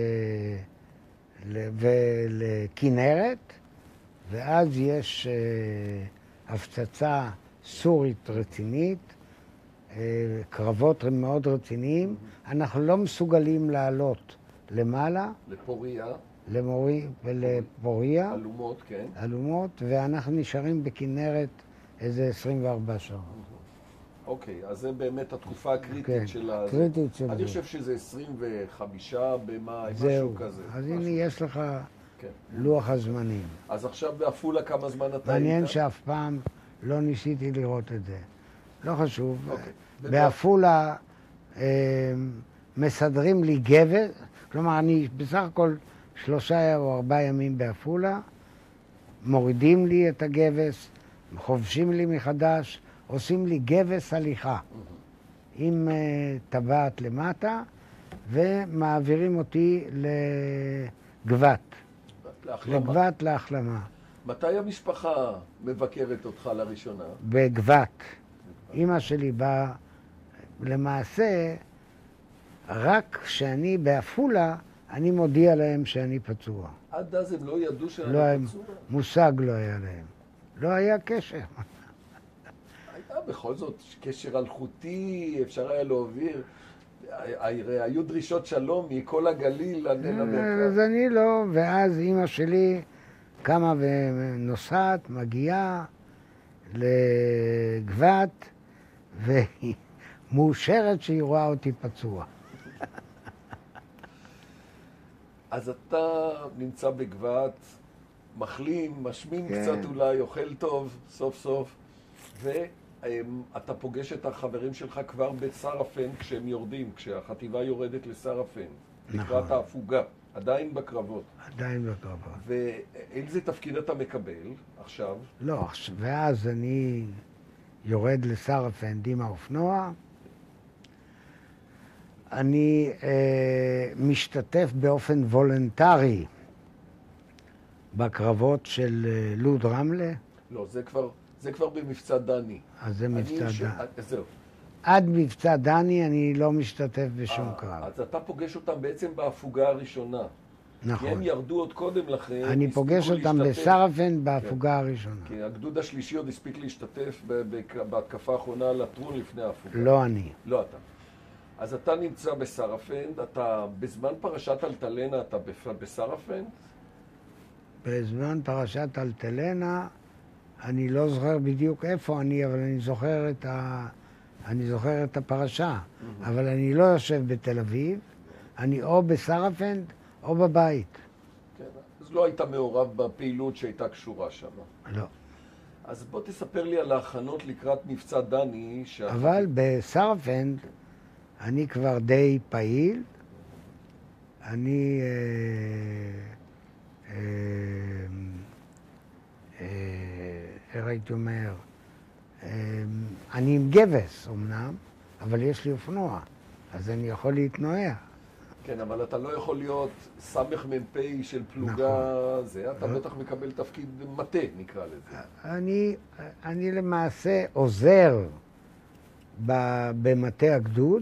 לכנרת, ואז יש הפצצה סורית רצינית, קרבות מאוד רציניים. אנחנו לא מסוגלים לעלות למעלה. לפוריה. למורי ולפוריה. אלומות, כן. אלומות, ואנחנו נשארים בכנרת איזה 24 שעות. אוקיי, אז זה באמת התקופה הקריטית של הזה. קריטית של זה. אני חושב שזה 25 במאי, משהו כזה. אז הנה יש לך לוח הזמנים. אז עכשיו בעפולה כמה זמן אתה היית? מעניין שאף פעם לא ניסיתי לראות את זה. לא חשוב. בעפולה מסדרים לי גבס, כלומר אני בסך הכל 3 או 4 ימים בעפולה, מורידים לי את הגבס, חובשים לי מחדש, עושים לי גבס הליכה עם טבעת למטה, ומעבירים אותי לגבת. לגבת להחלמה. מתי המשפחה מבקרת אותך לראשונה? בגבת. אמא שלי באה, למעשה, רק כשאני בעפולה, אני מודיע להם שאני פצוע. עד אז הם לא ידעו שאני פצוע? מושג לא היה להם. לא היה קשר. היה בכל זאת קשר אלחוטי, אפשר היה להעביר. היו דרישות שלום מכל הגליל למרכז. אז אני לא, ואז אמא שלי קמה ונוסעת, מגיעה לגבת, והיא מאושרת שהיא רואה אותי פצוע. אז אתה נמצא בגבת, מחלים, משמין קצת אולי, אוכל טוב, סוף סוף, ואתה פוגש את החברים שלך כבר בסרפן כשהם יורדים, כשהחטיבה יורדת לסרפן, לקראת ההפוגה, עדיין בקרבות. עדיין בקרבות. ואיזה תפקיד אתה מקבל עכשיו? לא, ואז אני יורד לסרפן עם האופנוע, אני משתתף באופן וולונטרי בקרבות של לוד רמלה. לא, זה כבר במבצע דני. אז זה מבצע דני. זהו. עד מבצע דני אני לא משתתף בשום קרב. אז אתה פוגש אותם בעצם בהפוגה הראשונה. נכון. כי הם ירדו עוד קודם לכן. אני פוגש אותם בסרפן בהפוגה הראשונה. כי הגדוד השלישי עוד הספיק להשתתף בהתקפה האחרונה על הטרון לפני ההפוגה. לא אני. לא אתה. אז אתה נמצא בסרפן, אתה בזמן פרשת אלטלנה אתה בסרפן? בזמן פרשת אלטלנה, אני לא זוכר בדיוק איפה אני, אבל אני זוכר את הפרשה. אבל אני לא יושב בתל אביב, אני או בסרפן או בבית. כן, אז לא היית מעורב בפעילות שהייתה קשורה שם. לא. אז בוא תספר לי על ההכנות לקראת מבצע דני. אבל בסרפן אני כבר די פעיל. אני איך הייתי אומר, אני עם גבס אמנם, אבל יש לי אופנוע, אז אני יכול להתנועע. כן, אבל אתה לא יכול להיות סמך מ"פ של פלוגה, זה, אתה בטח מקבל תפקיד מטה, נקרא לזה. אני למעשה עוזר במטה הגדוד.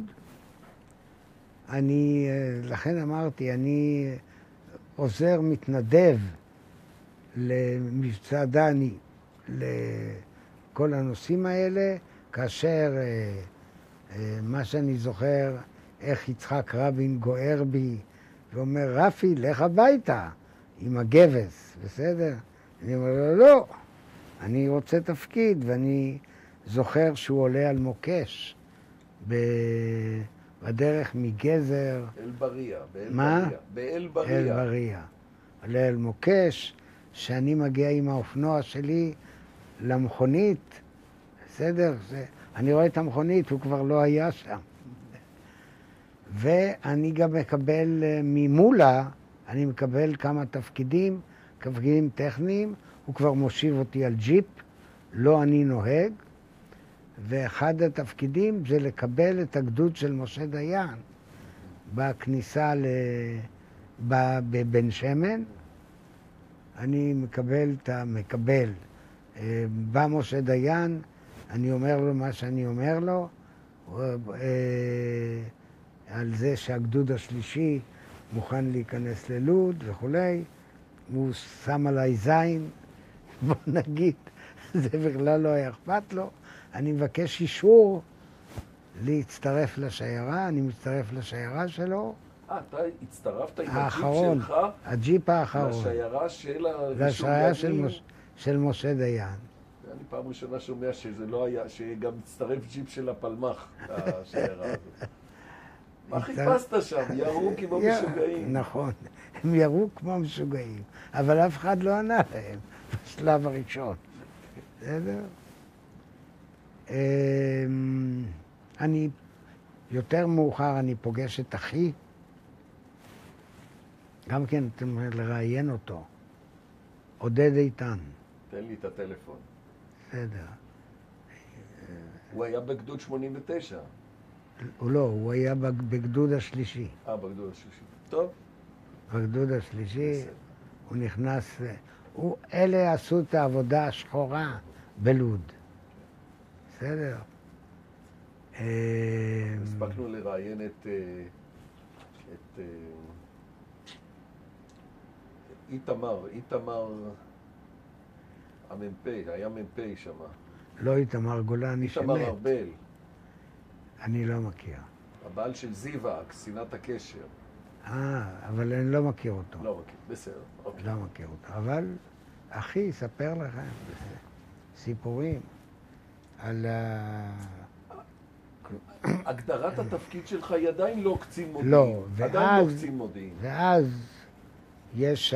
לכן אמרתי, אני עוזר מתנדב למבצע דני, לכל הנושאים האלה, כאשר מה שאני זוכר, איך יצחק רבין גוער בי ואומר, רפי, לך הביתה עם הגבס, בסדר? אני אומר לו, לא, אני רוצה תפקיד, ואני זוכר שהוא עולה על מוקש בדרך מגזר. אל-בריה, מה? באל-בריה. אל-בריה. עולה על מוקש, שאני מגיע עם האופנוע שלי למכונית, בסדר? אני רואה את המכונית, הוא כבר לא היה שם. ואני גם מקבל ממולה, אני מקבל כמה תפקידים טכניים, הוא כבר מושיב אותי על ג'יפ, לא אני נוהג, ואחד התפקידים זה לקבל את הגדוד של משה דיין בכניסה בבן שמן. אני מקבל, בא משה דיין, אני אומר לו מה שאני אומר לו, על זה שהגדוד השלישי מוכן להיכנס ללוד וכולי, הוא שם עליי זין, בוא נגיד, זה בכלל לא היה אכפת לו. אני מבקש אישור להצטרף לשיירה, אני מצטרף לשיירה שלו. אתה הצטרפת עם האחרון, הג'יפ שלך? הג'יפ האחרון. לשיירה של לשיירה של משה דיין. אני פעם ראשונה שומע שזה לא היה, שגם הצטרף ג'יפ של הפלמ"ח לשיירה הזאת. מה חיפשת שם? ירו כמו משוגעים. נכון, הם ירו כמו משוגעים, אבל אף אחד לא ענה להם בשלב הראשון. בסדר? אני, יותר מאוחר אני פוגש את אחי, גם כן אתם לראיין אותו, עודד איתן. תן לי את הטלפון. בסדר. הוא היה בגדוד 89. הוא היה בגדוד השלישי. בגדוד השלישי. טוב. בגדוד השלישי, הוא נכנס, אלה עשו את העבודה השחורה בלוד. בסדר? הספקנו לראיין את איתמר המ"פ, היה מ"פ שם. לא איתמר גולני שמת. איתמר ארבל. אני לא מכיר. הבעל של זיווה, קצינת הקשר. אבל אני לא מכיר אותו. לא מכיר, בסדר. לא מכיר אותו. אבל אחי יספר לכם סיפורים על הגדרת התפקיד שלך היא עדיין לא קצין מודיעין. לא, עדיין לא קצין מודיעין. ואז יש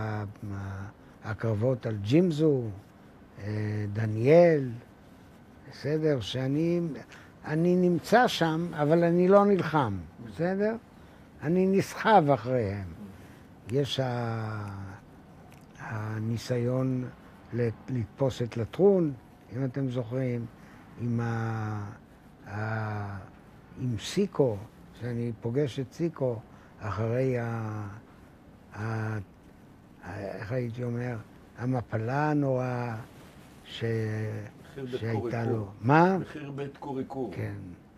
הקרבות על ג'ימזו, דניאל, בסדר? שאני נמצא שם, אבל אני לא נלחם, בסדר? אני נסחב אחריהם. יש הניסיון לתפוס את לטרון, אם אתם זוכרים, עם סיקו, שאני פוגש את סיקו אחרי איך הייתי אומר, המפלה הנוראה שהייתה לו. מה? מחיר בית קוריקור. כן.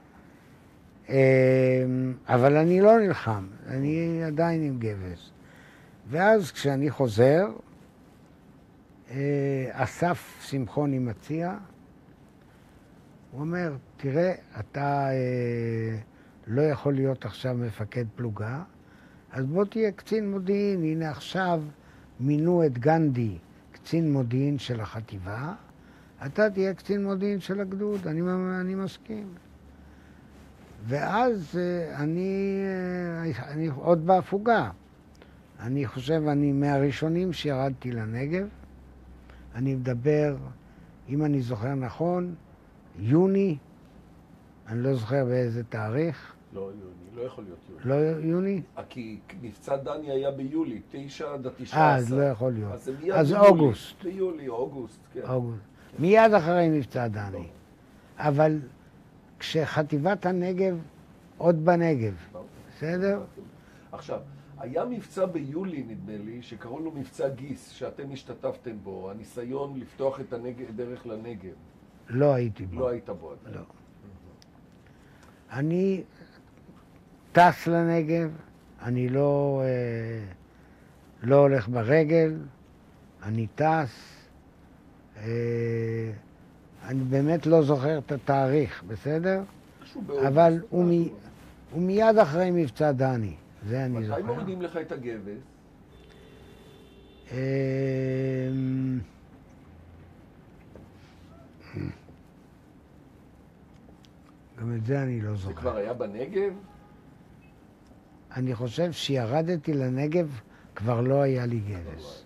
אבל אני לא נלחם, אני עדיין עם גבס. ואז כשאני חוזר, אסף שמחוני מציע, הוא אומר, תראה, אתה לא יכול להיות עכשיו מפקד פלוגה, אז בוא תהיה קצין מודיעין. הנה עכשיו מינו את גנדי קצין מודיעין של החטיבה, אתה תהיה קצין מודיעין של הגדוד, אני מסכים. ואז אני עוד בהפוגה. אני חושב, אני מהראשונים שירדתי לנגב. אני מדבר, אם אני זוכר נכון, יוני, אני לא זוכר באיזה תאריך. לא יוני, לא יכול להיות יוני. לא יוני? כי מבצע דני היה ביולי, 9 עד 19. אז לא יכול להיות. אז אוגוסט. ביולי, אוגוסט, כן. אוגוסט. מיד אחרי מבצע דני. אבל כשחטיבת הנגב עוד בנגב, בסדר? עכשיו, היה מבצע ביולי, נדמה לי, שקראו לו מבצע גיס, שאתם השתתפתם בו, הניסיון לפתוח את הדרך לנגב. לא הייתי בו. לא היית בו. לא. אני טס לנגב, אני לא הולך ברגל, אני טס. אני באמת לא זוכר את התאריך, בסדר? אבל הוא מיד אחרי מבצע דני, זה אני זוכר. מתי מורידים לך את הגבס? את זה אני לא זה זוכר. כבר היה בנגב? אני חושב שירדתי לנגב, כבר לא היה לי גבס.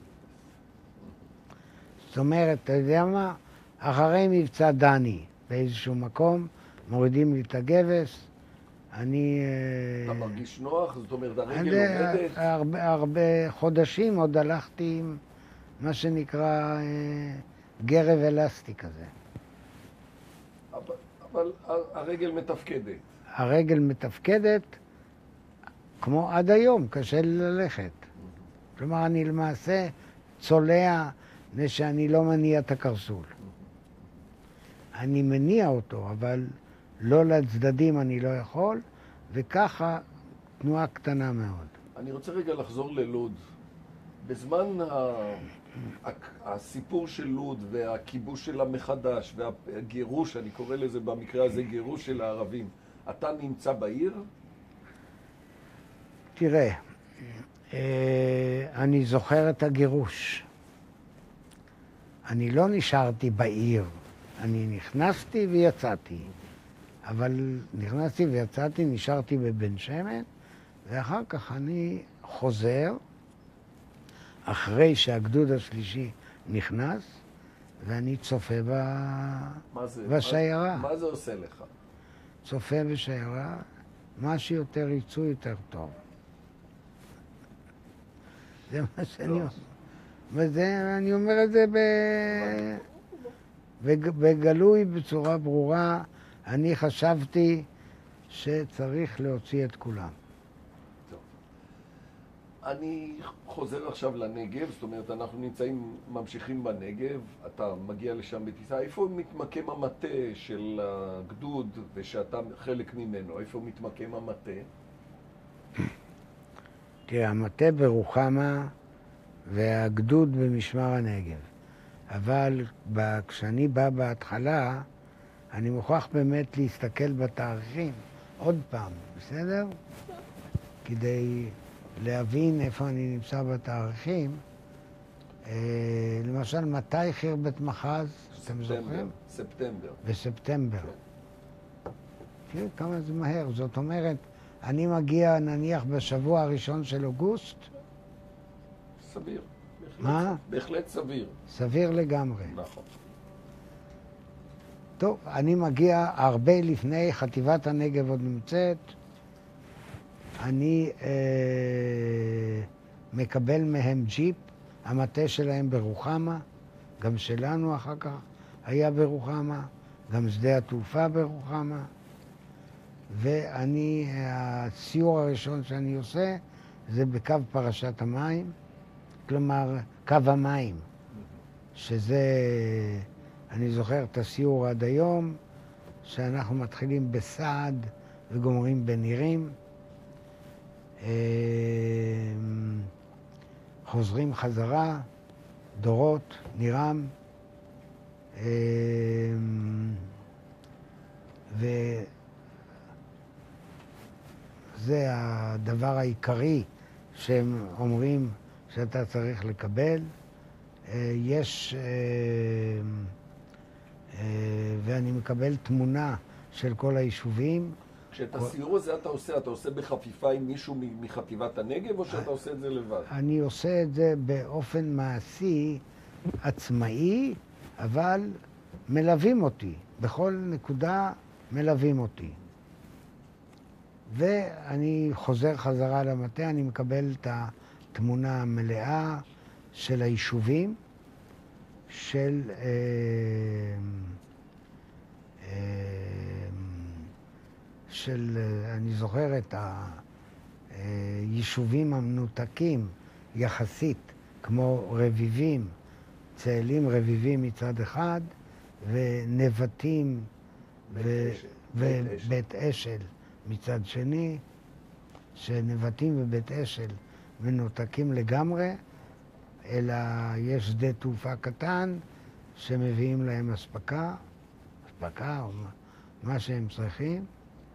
זאת אומרת, אתה יודע מה? אחרי מבצע דני, באיזשהו מקום, מורידים לי את הגבס, אני... אתה מרגיש נוח? זאת אומרת, הרגל עומדת? הרבה חודשים עוד הלכתי עם מה שנקרא גרב אלסטי כזה. אבל הרגל מתפקדת. הרגל מתפקדת, כמו עד היום, קשה לי ללכת. כלומר, אני למעשה צולע שאני לא מניע את הקרסול. אני מניע אותו, אבל לא לצדדים אני לא יכול, וככה תנועה קטנה מאוד. אני רוצה רגע לחזור ללוד. בזמן הסיפור של לוד והכיבוש שלה מחדש והגירוש, אני קורא לזה במקרה הזה גירוש של הערבים, אתה נמצא בעיר? תראה, אני זוכר את הגירוש. אני לא נשארתי בעיר. אני נכנסתי ויצאתי. אבל נכנסתי ויצאתי, נשארתי בבן שמן, ואחר כך אני חוזר, אחרי שהגדוד השלישי נכנס, ואני צופה בשיירה. מה זה עושה לך? צופה בשיירה, מה שיותר יצאו יותר טוב. זה מה שאני אומר. וזה, אני אומר את זה בגלוי, בצורה ברורה. אני חשבתי שצריך להוציא את כולם. טוב. אני חוזר עכשיו לנגב, זאת אומרת, אנחנו ממשיכים בנגב, אתה מגיע לשם בטיסה. איפה מתמקם המטה של הגדוד ושאתה חלק ממנו? איפה מתמקם המטה? תראה, המטה ברוחמה והגדוד במשמר הנגב. אבל כשאני בא בהתחלה, אני מוכרח באמת להסתכל בתאריכים עוד פעם, בסדר? כדי להבין איפה אני נמצא בתאריכים. למשל, מתי חרבת מחז? אתם זוכרים? ספטמבר. בספטמבר. תראו כמה זה מהר. זאת אומרת, אני מגיע נניח בשבוע הראשון של אוגוסט. סביר. מה? בהחלט סביר. סביר לגמרי. נכון. טוב, אני מגיע הרבה לפני, חטיבת הנגב עוד נמצאת. אני מקבל מהם ג'יפ, המטה שלהם ברוחמה, גם שלנו אחר כך היה ברוחמה, גם שדה התעופה ברוחמה. ואני, הסיור הראשון שאני עושה זה בקו פרשת המים, כלומר קו המים, שזה, אני זוכר את הסיור עד היום, שאנחנו מתחילים בסעד וגומרים בנירים. חוזרים חזרה, דורות, נירם, וזה הדבר העיקרי שהם אומרים שאתה צריך לקבל. יש, ואני מקבל תמונה של כל היישובים. כשאת הסיור הזה אתה עושה בחפיפה עם מישהו מחטיבת הנגב, או שאתה עושה את זה לבד? אני עושה את זה באופן מעשי, עצמאי, אבל מלווים אותי. בכל נקודה מלווים אותי. ואני חוזר חזרה למטה, אני מקבל את התמונה המלאה של היישובים, אני זוכר את היישובים המנותקים יחסית, כמו רביבים, צאלים רביבים מצד אחד, ונבטים ובית אשל מצד שני, שנבטים ובית אשל מנותקים לגמרי, אלא יש שדה תעופה קטן שמביאים להם אספקה או מה שהם צריכים.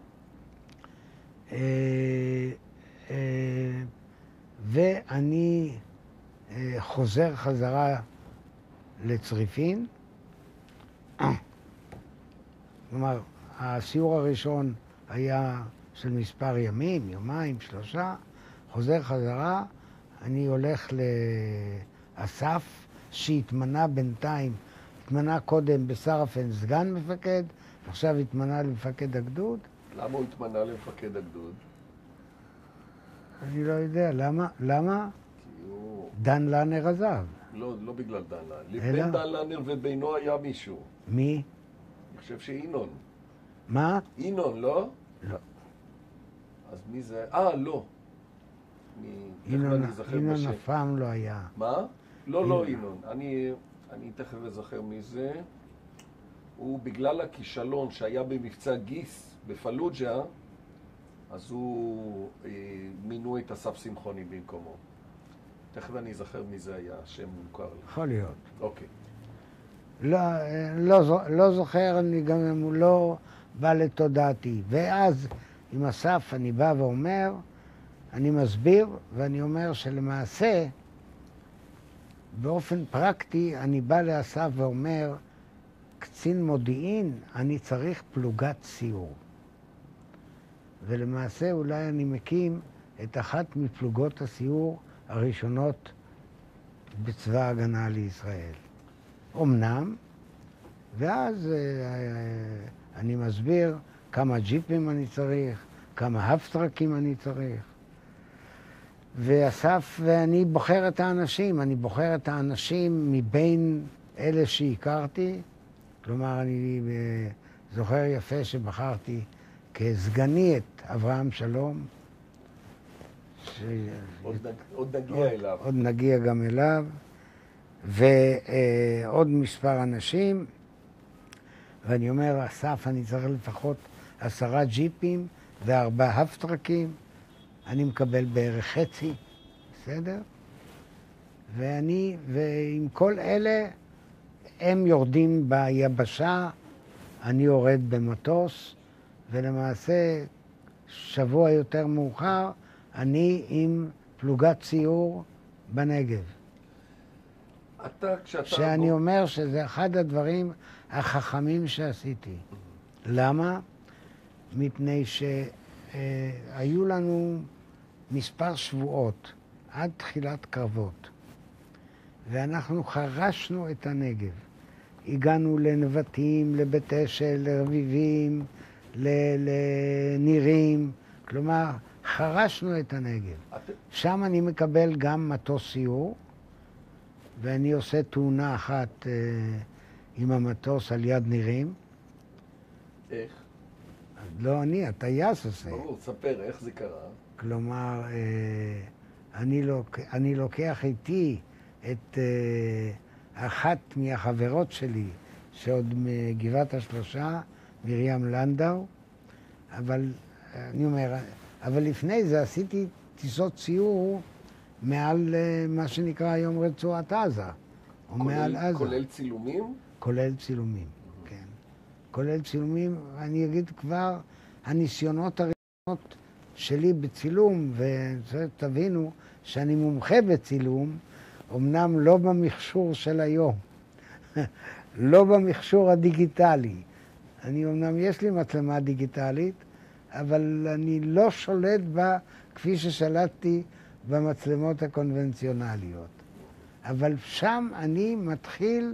ואני חוזר חזרה לצריפין. כלומר, הסיור הראשון היה של מספר ימים, יומיים, 3, חוזר חזרה, אני הולך לאסף, שהתמנה בינתיים, התמנה קודם בסרפן סגן מפקד, עכשיו התמנה למפקד הגדוד. למה הוא התמנה למפקד הגדוד? אני לא יודע, למה? כי הוא... דן לנר עזב. לא בגלל דן לנר. בין דן לנר ובינו היה מישהו. מי? אני חושב שאינון. מה? אינון, לא? לא. אז מי זה? לא. אינון אף פעם לא היה. מה? לא אינון. אני תכף אזכר מי זה. הוא בגלל הכישלון שהיה במבצע גיס בפלוג'ה, אז הוא מינו את אסף שמחוני במקומו. תכף אני אזכר מי זה היה, השם מוכר לי. יכול להיות. אוקיי. לא זוכר, אני גם לא בא לתודעתי. ואז עם אסף אני בא ואומר, אני מסביר, ואני אומר שלמעשה, באופן פרקטי, אני בא לאסף ואומר, קצין מודיעין, אני צריך פלוגת סיור. ולמעשה אולי אני מקים את אחת מפלוגות הסיור הראשונות בצבא ההגנה לישראל. אמנם, ואז אני מסביר כמה ג'יפים אני צריך, כמה הפטרקים אני צריך. ואסף ואני בוחר את האנשים, אני בוחר את האנשים מבין אלה שהכרתי. כלומר, אני זוכר יפה שבחרתי כסגני את אברהם שלום. עוד נגיע אליו. עוד נגיע גם אליו. ועוד מספר אנשים. ואני אומר, אסף, אני צריך לפחות 10 ג'יפים ו4 הפטרקים. אני מקבל בערך חצי, בסדר? ועם כל אלה, הם יורדים ביבשה, אני יורד במטוס, ולמעשה, שבוע יותר מאוחר, אני עם פלוגת סיור בנגב. שאני אומר שזה אחד הדברים החכמים שעשיתי. למה? מפני שהיו לנו מספר שבועות עד תחילת קרבות, ואנחנו חרשנו את הנגב. הגענו לנבטים, לבית אשל, לרביבים, לנירים, כלומר, חרשנו את הנגב. שם אני מקבל גם מטוס סיור, ואני עושה תאונה אחת עם המטוס על יד נירים. איך? לא אני, הטייס עושה. ברור, ספר, איך זה קרה? כלומר, אני לוקח איתי את אחת מהחברות שלי, שעוד מגבעת השלושה, מרים לנדאו, אבל אני אומר, אבל לפני זה עשיתי טיסות ציור מעל מה שנקרא היום רצועת עזה, או מעל עזה. כולל צילומים? כולל צילומים, כן. כולל צילומים, אני אגיד כבר, הניסיונות הראשונות שלי בצילום, ותבינו שאני מומחה בצילום, אמנם לא במכשור של היום, לא במכשור הדיגיטלי. אמנם יש לי מצלמה דיגיטלית, אבל אני לא שולט בה כפי ששלטתי במצלמות הקונבנציונליות. אבל שם אני מתחיל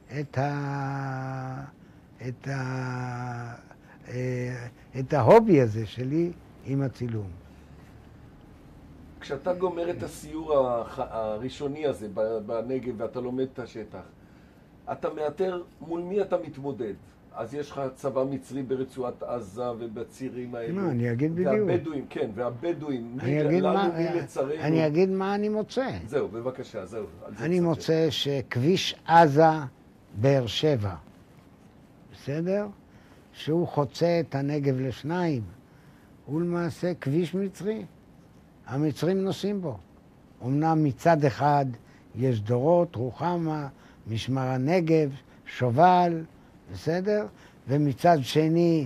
את ההובי הזה שלי עם הצילום. כשאתה גומר את הסיור הראשוני הזה בנגב ואתה לומד את השטח, אתה מאתר מול מי אתה מתמודד. אז יש לך צבא מצרי ברצועת עזה ובצירים האלו. לא, אני אגיד בדיוק. והבדואים, כן, והבדואים, מי לצרינו. אני אגיד מה אני מוצא. זהו, בבקשה, זהו. אני מוצא שכביש עזה באר שבע, בסדר? שהוא חוצה את הנגב לשניים, הוא למעשה כביש מצרי. המצרים נוסעים בו. אמנם מצד אחד יש דורות, רוחמה, משמר הנגב, שובל, בסדר? ומצד שני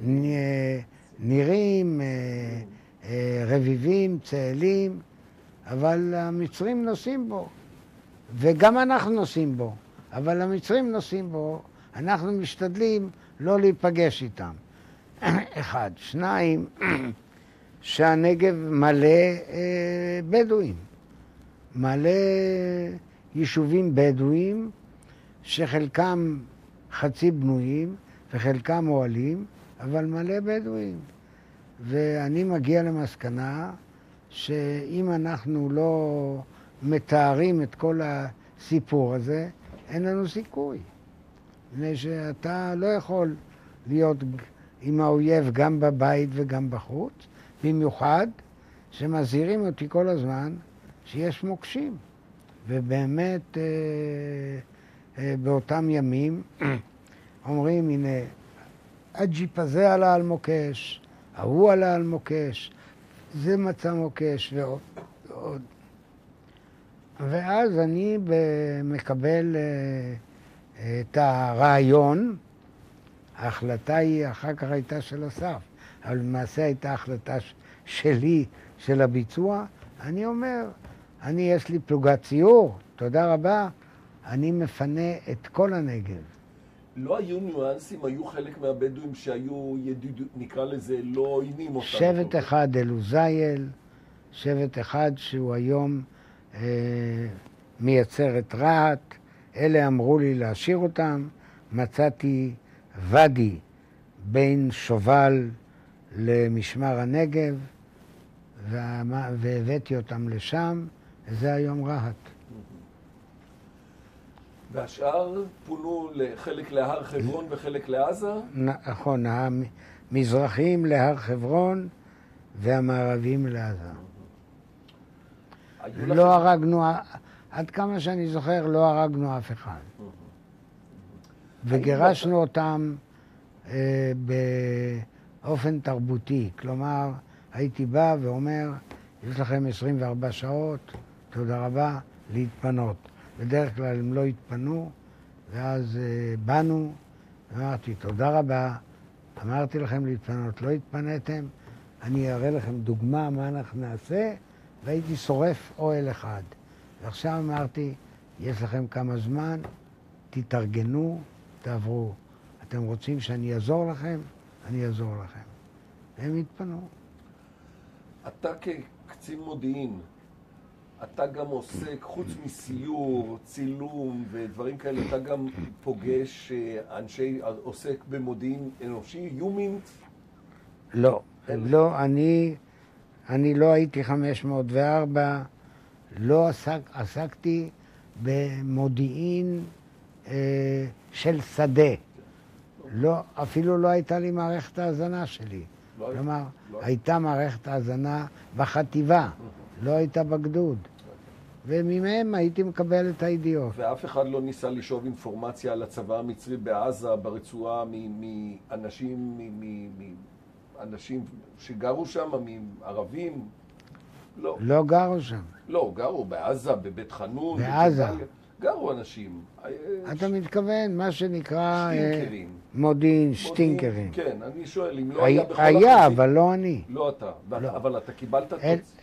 נירים, רביבים, צאלים, אבל המצרים נוסעים בו. וגם אנחנו נוסעים בו, אבל המצרים נוסעים בו, אנחנו משתדלים לא להיפגש איתם. אחד. שניים, שהנגב מלא בדואים. מלא יישובים בדואים שחלקם חצי בנויים וחלקם אוהלים, אבל מלא בדואים. ואני מגיע למסקנה שאם אנחנו לא מתארים את כל הסיפור הזה, אין לנו סיכוי. מפני שאתה לא יכול להיות עם האויב גם בבית וגם בחוץ, במיוחד שמזהירים אותי כל הזמן שיש מוקשים. ובאמת באותם ימים אומרים, הנה, הג'יפ הזה עלה על מוקש, ההוא עלה על מוקש, זה מצא מוקש ועוד. ואז אני מקבל את הרעיון, ההחלטה היא אחר כך הייתה של אסף, אבל למעשה הייתה החלטה שלי, של הביצוע. אני אומר, יש לי פלוגת ציור, תודה רבה, אני מפנה את כל הנגב. לא היו ניואנסים, היו חלק מהבדואים שהיו נקרא לזה, לא עוינים אותם. שבט אחד אלוזייל, שבט אחד שהוא היום מייצר את רהט, אלה אמרו לי להשאיר אותם, מצאתי ודי בין שובל למשמר הנגב, והבאתי אותם לשם, וזה היום רהט. והשאר פונו חלק להר חברון וחלק לעזה? נכון, המזרחים להר חברון והמערבים לעזה. לא הרגנו, עד כמה שאני זוכר, לא הרגנו אף אחד. וגירשנו אותם באופן תרבותי. כלומר, הייתי בא ואומר, יש לכם 24 שעות, תודה רבה, להתפנות. בדרך כלל הם לא התפנו, ואז באנו, ואמרתי, תודה רבה, אמרתי לכם להתפנות, לא התפנתם, אני אראה לכם דוגמה מה אנחנו נעשה, והייתי שורף אוהל אחד. ועכשיו אמרתי, יש לכם כמה זמן, תתארגנו, תעברו. אתם רוצים שאני אעזור לכם? אני אעזור לכם. הם התפנו. אתה כקצין מודיעין, אתה גם עוסק, חוץ מסיור, צילום ודברים כאלה, אתה גם פוגש עוסק במודיעין אנושי, יומינט? לא, אני לא הייתי 504, לא עסקתי במודיעין של שדה. לא, אפילו לא הייתה לי מערכת ההזנה שלי. כלומר, הייתה מערכת ההזנה בחטיבה, לא הייתה בגדוד. וממהם הייתי מקבל את הידיעות. ואף אחד לא ניסה לשאוב אינפורמציה על הצבא המצרי בעזה, ברצועה, מאנשים שגרו שם, מערבים? לא. לא גרו שם. לא, גרו בעזה, בבית חנון. בעזה. גרו אנשים. אתה מתכוון, מה שנקרא שטינקרים. מודיעין, שטינקרים. כן, אני שואל, אם לא היה בכל היה, אבל לא אני. לא אתה. אבל אתה קיבלת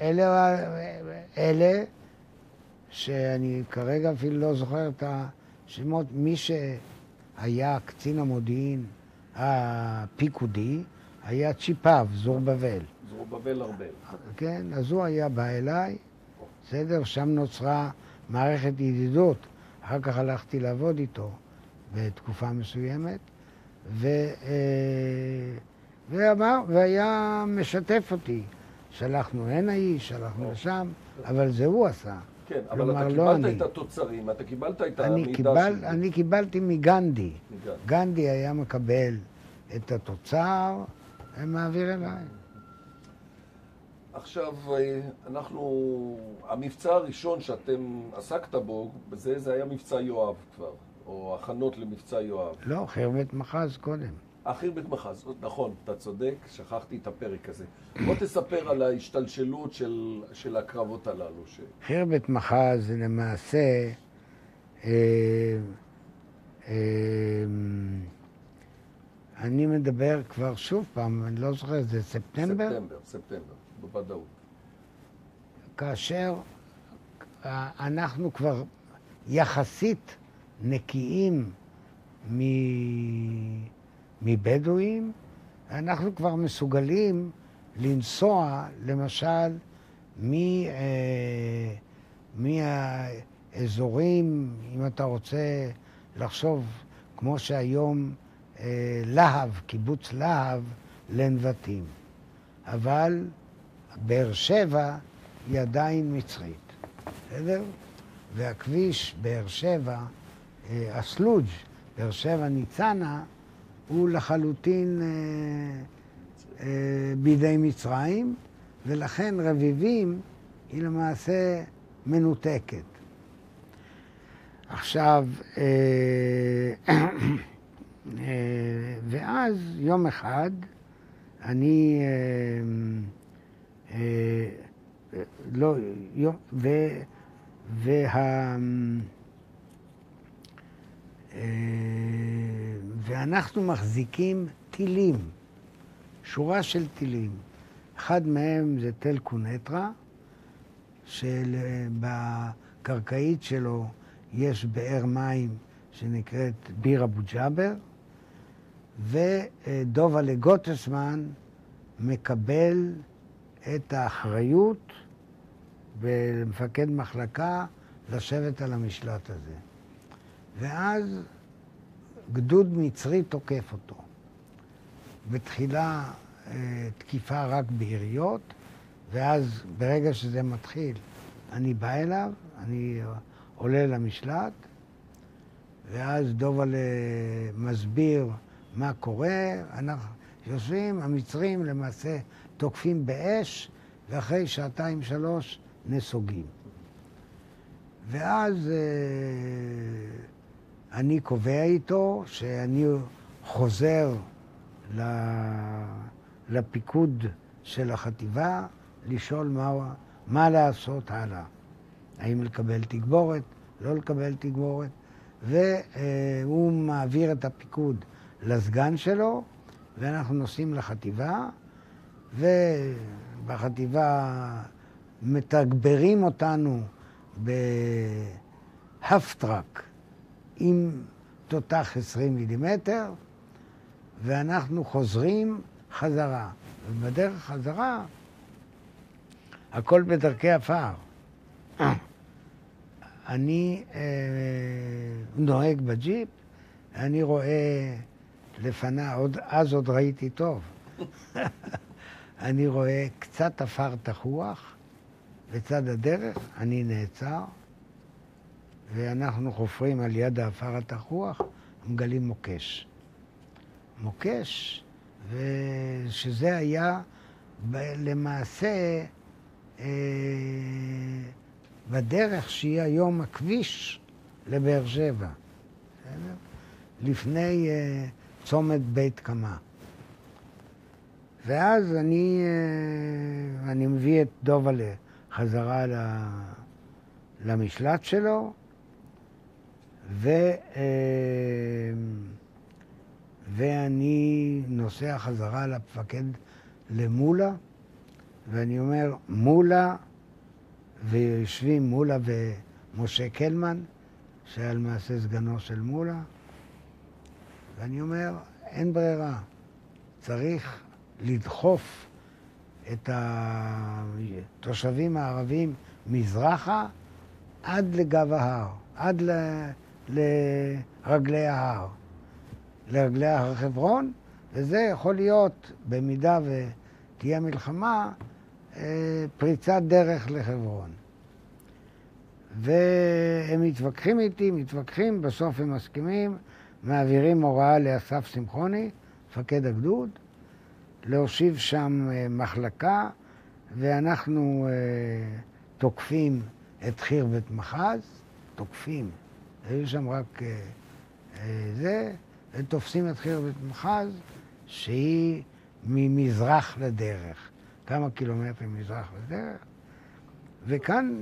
אלה שאני כרגע אפילו לא זוכר את השמות, מי שהיה קצין המודיעין הפיקודי, היה צ'יפב, זורבבל. זורבבל ארבל. כן, אז הוא היה בא אליי, בסדר, שם נוצרה מערכת ידידות. אחר כך הלכתי לעבוד איתו בתקופה מסוימת, והיה משתף אותי. שלחנו הנה איש, שלחנו לשם, אבל זה הוא עשה. כן, אבל אתה קיבלת את התוצרים, אתה קיבלת את המידע שלי. אני קיבלתי מגנדי. גנדי היה מקבל את התוצר, ומעביר אליי. עכשיו, המבצע הראשון שאתם עסקת בו, זה היה מבצע יואב כבר, או הכנות למבצע יואב. לא, חרבת מחז קודם. חרבת מחז, נכון, אתה צודק, שכחתי את הפרק הזה. בוא תספר על ההשתלשלות של הקרבות הללו. חרבת מחז זה למעשה, אני מדבר כבר שוב פעם, אני לא זוכר, זה ספטמבר? ספטמבר, בוודאות. כאשר אנחנו כבר יחסית נקיים מבדואים, אנחנו כבר מסוגלים לנסוע, למשל, מהאזורים, אם אתה רוצה לחשוב, כמו שהיום להב, קיבוץ להב, לנבטים. אבל באר שבע היא עדיין מצרית, בסדר? והכביש באר שבע, הסלוג' באר שבע ניצנה, הוא לחלוטין בידי מצרים, ולכן רביבים היא למעשה מנותקת. עכשיו, ואז יום אחד אני, לא, ואנחנו מחזיקים טילים, שורה של טילים. אחד מהם זה תל קונטרה, שבקרקעית שלו יש באר מים שנקראת ביר אבו ג'אבר, ודובלה גוטסמן מקבל את האחריות במפקד מחלקה לשבת על המשלט הזה. ואז גדוד מצרי תוקף אותו. בתחילה תקיפה רק ביריות, ואז ברגע שזה מתחיל, אני בא אליו, אני עולה למשלט, ואז דובלה מסביר מה קורה, אנחנו יושבים, המצרים למעשה תוקפים באש, ואחרי 2-3 נסוגים. ואז אני קובע איתו שאני חוזר לפיקוד של החטיבה, לשאול מה לעשות הלאה. האם לקבל תגבורת, לא לקבל תגבורת, והוא מעביר את הפיקוד לסגן שלו, ואנחנו נוסעים לחטיבה, ובחטיבה מתגברים אותנו בהפטרק עם תותח 20 מילימטר, ואנחנו חוזרים חזרה. ובדרך חזרה, הכל בדרכי עפר. אני נוהג בג'יפ, אני רואה לפניי, אז עוד ראיתי טוב. אני רואה קצת עפר תחוח, בצד הדרך אני נעצר, ואנחנו חופרים על יד העפר התחוח, מגלים מוקש. מוקש, ושזה היה למעשה בדרך שהיא היום הכביש לבאר שבע, לפני צומת בית קמה. ואז אני מביא את דובלה חזרה למשלט שלו, ואני נוסע חזרה לפקד למולה, ואני אומר, מולה, ויושבים מולה ומשה קלמן, שהיה למעשה סגנו של מולה, ואני אומר, אין ברירה, צריך לדחוף את התושבים הערבים מזרחה עד לגב ההר, עד לרגלי ההר, לרגלי הר חברון, וזה יכול להיות, במידה ותהיה מלחמה, פריצת דרך לחברון. והם מתווכחים איתי, בסוף הם מסכימים, מעבירים הוראה לאסף שמחוני, מפקד הגדוד, להושיב שם מחלקה, ואנחנו תוקפים את חיר בית מחז, תוקפים, היו שם רק זה, ותופסים את חיר בית מחז, שהיא ממזרח לדרך, כמה קילומטרים מזרח לדרך, וכאן,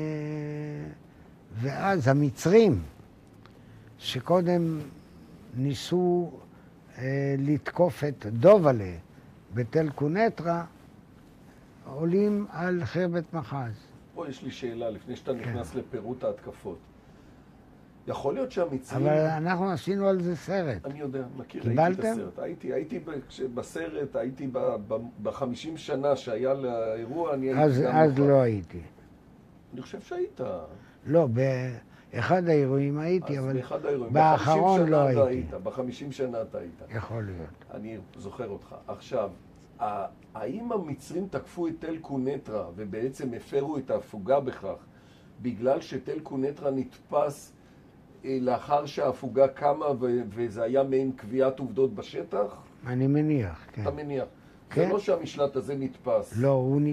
ואז המצרים, שקודם ניסו לתקוף את דובלה בתל קונטרה, עולים על חיר בית מחז. פה יש לי שאלה, לפני שאתה נכנס לפירוט ההתקפות. יכול להיות שהמצרים... אבל אנחנו עשינו על זה סרט. אני יודע, מכיר, קיבלתם? הייתי בסרט. הייתי בסרט, הייתי ב-50 שנה שהיה לאירוע, אני הייתי גם... אז לא הייתי. אני חושב שהיית. לא, באחד האירועים הייתי, אבל באחד האירועים. באחרון לא הייתי. ב-50 שנה אתה היית. יכול להיות. אני זוכר אותך. עכשיו, האם המצרים תקפו את תל קונטרה ובעצם הפרו את ההפוגה בכך בגלל שתל קונטרה נתפס לאחר שההפוגה קמה וזה היה מעין קביעת עובדות בשטח? אני מניח, כן. אתה מניח. כן? זה לא שהמשלט הזה נתפס. לא,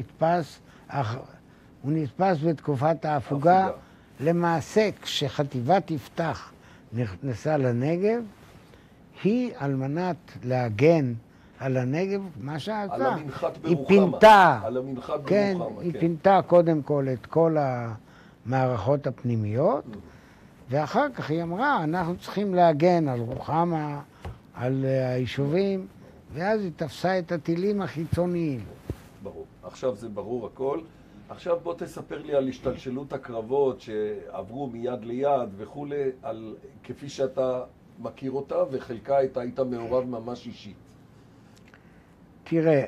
הוא נתפס בתקופת ההפוגה. למעשה, כשחטיבת יפתח נכנסה לנגב, היא על מנת להגן על הנגב, מה שעשה, על המנחת היא ברוחמה. פינתה, על המנחת כן, ברוחמה, היא פינתה קודם כל את כל המערכות הפנימיות, ואחר כך היא אמרה, אנחנו צריכים להגן על רוחמה, על היישובים, ואז היא תפסה את הטילים החיצוניים. ברור. עכשיו זה ברור הכל. עכשיו בוא תספר לי על השתלשלות הקרבות שעברו מיד ליד וכולי, כפי שאתה מכיר אותה, וחלקה היית מעורב ממש אישית. תראה,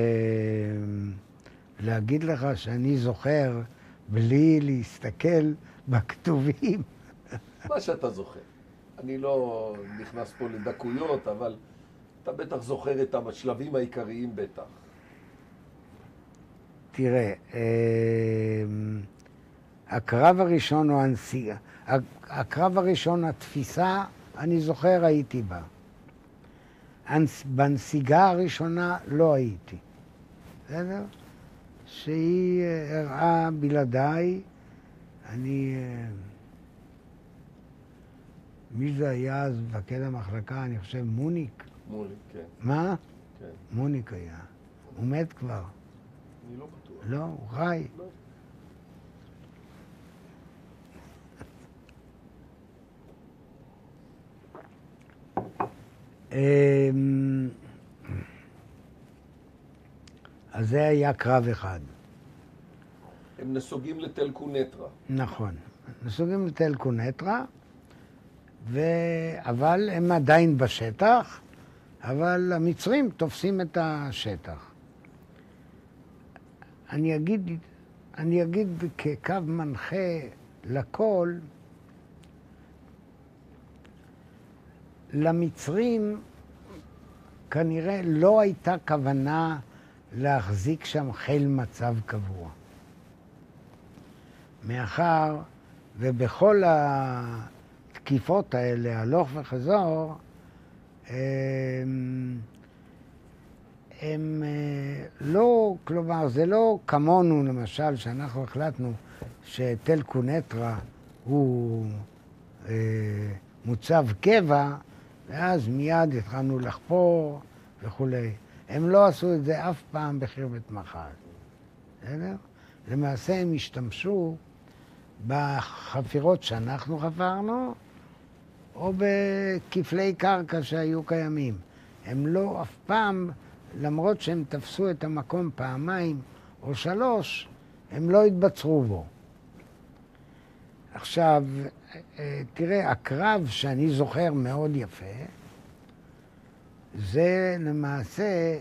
להגיד לך שאני זוכר בלי להסתכל בכתובים. מה שאתה זוכר. אני לא נכנס פה לדקויות, אבל אתה בטח זוכר את השלבים העיקריים בטח. תראה, הקרב הראשון או הנסיגה, הקרב הראשון, התפיסה, אני זוכר הייתי בה. בנסיגה הראשונה לא הייתי. בסדר? שהיא הראה בלעדיי, מי זה היה אז מפקד המחלקה? אני חושב מוניק. מוניק, כן. מה? כן. מוניק היה. הוא מת כבר. אני לא בטוח. לא, הוא חי. לא. אז זה היה קרב אחד. הם נסוגים לתל קונטרה. נכון. נסוגים לתל קונטרה, אבל הם עדיין בשטח, אבל המצרים תופסים את השטח. אני אגיד כקו מנחה לכל, למצרים כנראה לא הייתה כוונה להחזיק שם חיל מצב קבוע. מאחר ובכל התקיפות האלה, הלוך וחזור, הם לא, כלומר, זה לא כמונו, למשל, שאנחנו החלטנו שתל קונטרה הוא מוצב קבע, ואז מיד התחלנו לחפור וכולי. הם לא עשו את זה אף פעם בחרבת מחל. בסדר? למעשה הם השתמשו בחפירות שאנחנו חפרנו, או בכפלי קרקע שהיו קיימים. הם לא אף פעם, למרות שהם תפסו את המקום פעמיים או שלוש, הם לא התבצרו בו. עכשיו, תראה, הקרב שאני זוכר מאוד יפה, זה למעשה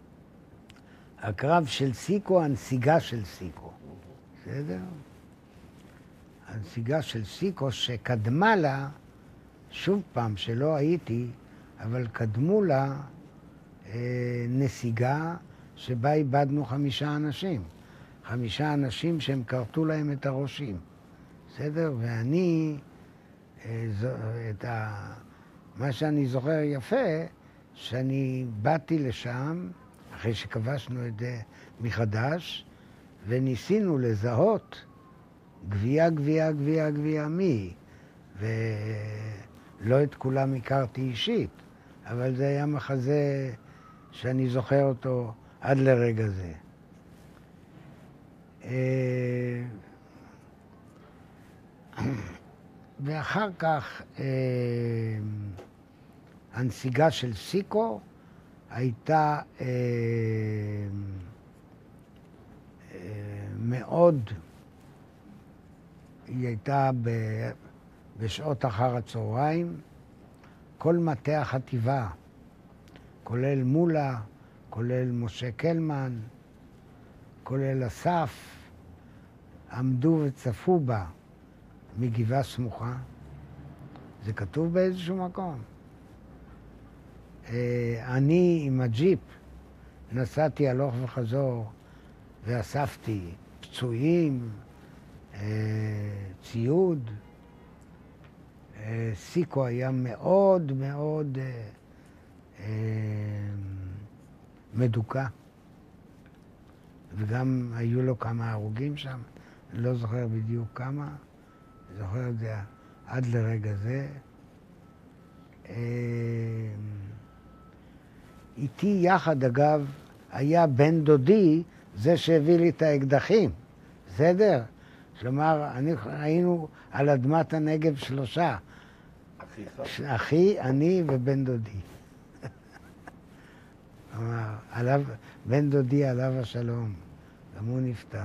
הקרב של סיקו, הנסיגה של סיקו. בסדר? הנסיגה של סיקו שקדמה לה, שוב פעם שלא הייתי, אבל קדמו לה נסיגה שבה איבדנו 5 אנשים. 5 אנשים שהם קרטו להם את הראשים. בסדר? ואני, מה שאני זוכר יפה, שאני באתי לשם, אחרי שכבשנו את זה מחדש, וניסינו לזהות גבייה מי. ולא את כולם הכרתי אישית, אבל זה היה מחזה שאני זוכר אותו עד לרגע זה. ואחר כך הנסיגה של סיקו הייתה מאוד, היא הייתה בשעות אחר הצהריים, כל מטה החטיבה, כולל מולה, כולל משה קלמן, כולל אסף, עמדו וצפו בה מגבעה סמוכה. זה כתוב באיזשהו מקום. אני עם הג'יפ נסעתי הלוך וחזור ואספתי פצועים, ציוד. סיקו היה מאוד מאוד מדוכא, וגם היו לו כמה הרוגים שם, לא זוכר בדיוק כמה, זוכר את זה עד לרגע זה. איתי יחד, אגב, היה בן דודי, זה שהביא לי את האקדחים, בסדר? כלומר, היינו על אדמת הנגב 3. אחי, אני ובן דודי. כלומר, בן דודי עליו השלום, גם הוא נפטר.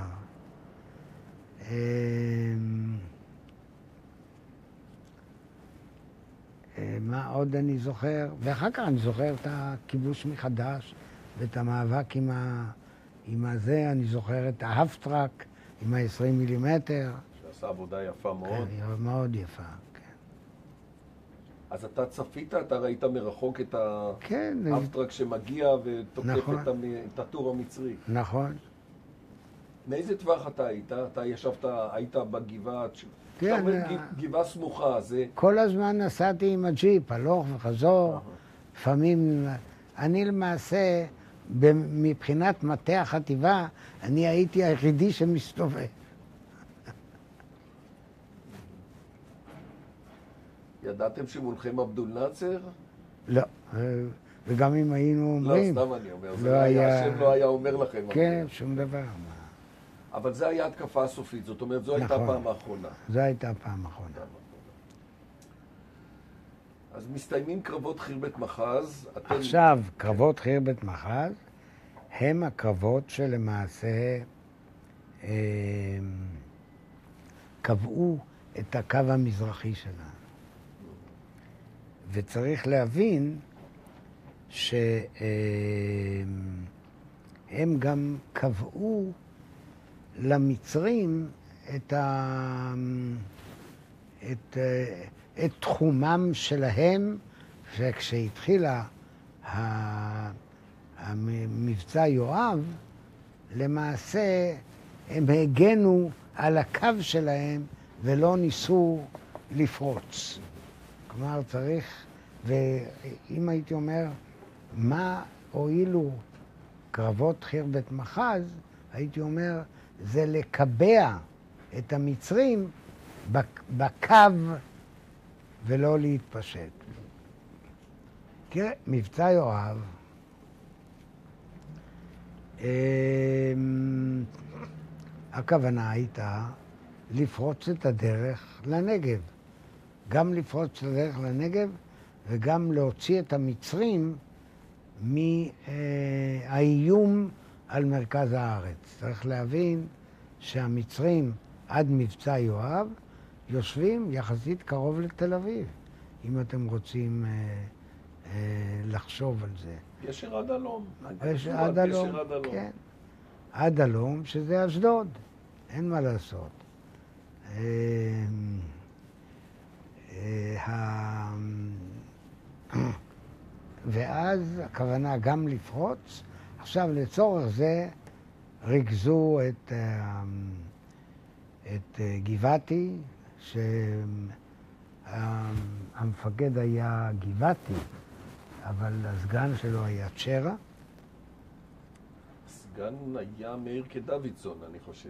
מה עוד אני זוכר? ואחר כך אני זוכר את הכיבוש מחדש ואת המאבק עם הזה. אני זוכר את ההפטרק עם ה-20 מילימטר. שעשה עבודה יפה מאוד. כן, מאוד יפה, כן. אז אתה צפית, אתה ראית מרחוק את כן, ההפטרק שמגיע ותוקף נכון. את הטור המצרי. נכון. מאיזה טווח אתה היית? אתה ישבת, היית בגבעה, כן, גבעה סמוכה, זה... כל הזמן נסעתי עם הג'יפ, הלוך וחזור. לפעמים, אני למעשה, מבחינת מטה החטיבה, אני הייתי היחידי שמסתובב. ידעתם שמולכם עבדול נאצר? לא, וגם אם היינו אומרים... לא, סתם אני אומר, זה היה, השם לא היה אומר לכם. כן, שום דבר. אבל זה היה התקפה הסופית, זאת אומרת, זו הייתה הפעם האחרונה. זו הייתה הפעם האחרונה. אז מסתיימים קרבות חירבת מחז. עכשיו, קרבות חירבת מחז הם הקרבות שלמעשה קבעו את הקו המזרחי שלה. וצריך להבין שהם גם קבעו למצרים את תחומם שלהם, וכשהתחילה המבצע יואב, למעשה הם הגנו על הקו שלהם ולא ניסו לפרוץ. כלומר, צריך, ואם הייתי אומר, מה הועילו קרבות חירבת מחז, הייתי אומר, זה לקבע את המצרים בקו ולא להתפשט. תראה, מבצע יואב, הכוונה הייתה לפרוץ את הדרך לנגב. גם לפרוץ את הדרך לנגב וגם להוציא את המצרים מהאיום על מרכז הארץ. צריך להבין שהמצרים עד מבצע יואב יושבים יחסית קרוב לתל אביב, אם אתם רוצים לחשוב על זה. גשר עד הלום. גשר עד הלום, כן. עד הלום, שזה אשדוד. אין מה לעשות. ואז הכוונה גם לפרוץ. עכשיו לצורך זה ריכזו את גבעתי, שהמפקד היה גבעתי, אבל הסגן שלו היה צ'רה. הסגן היה מאיר כדוידסון,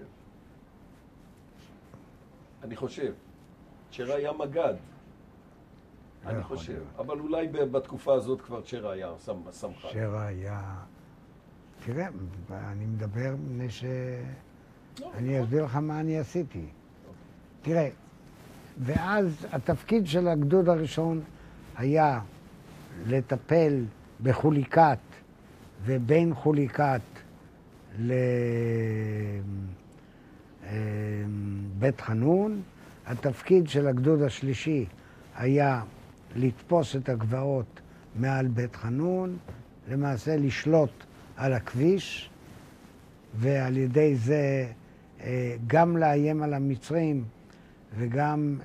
אני חושב. צ'רה היה מגד. אני חושב. אבל אולי בתקופה הזאת כבר צ'רה היה סמח"ט. צ'רה היה... תראה, אני מדבר מפני ש... אני אסביר לך מה אני עשיתי. תראה, ואז התפקיד של הגדוד הראשון היה לטפל בחוליקת ובין חוליקת לבית חנון. התפקיד של הגדוד השלישי היה לתפוס את הגבעות מעל בית חנון, למעשה לשלוט על הכביש, ועל ידי זה גם לאיים על המצרים וגם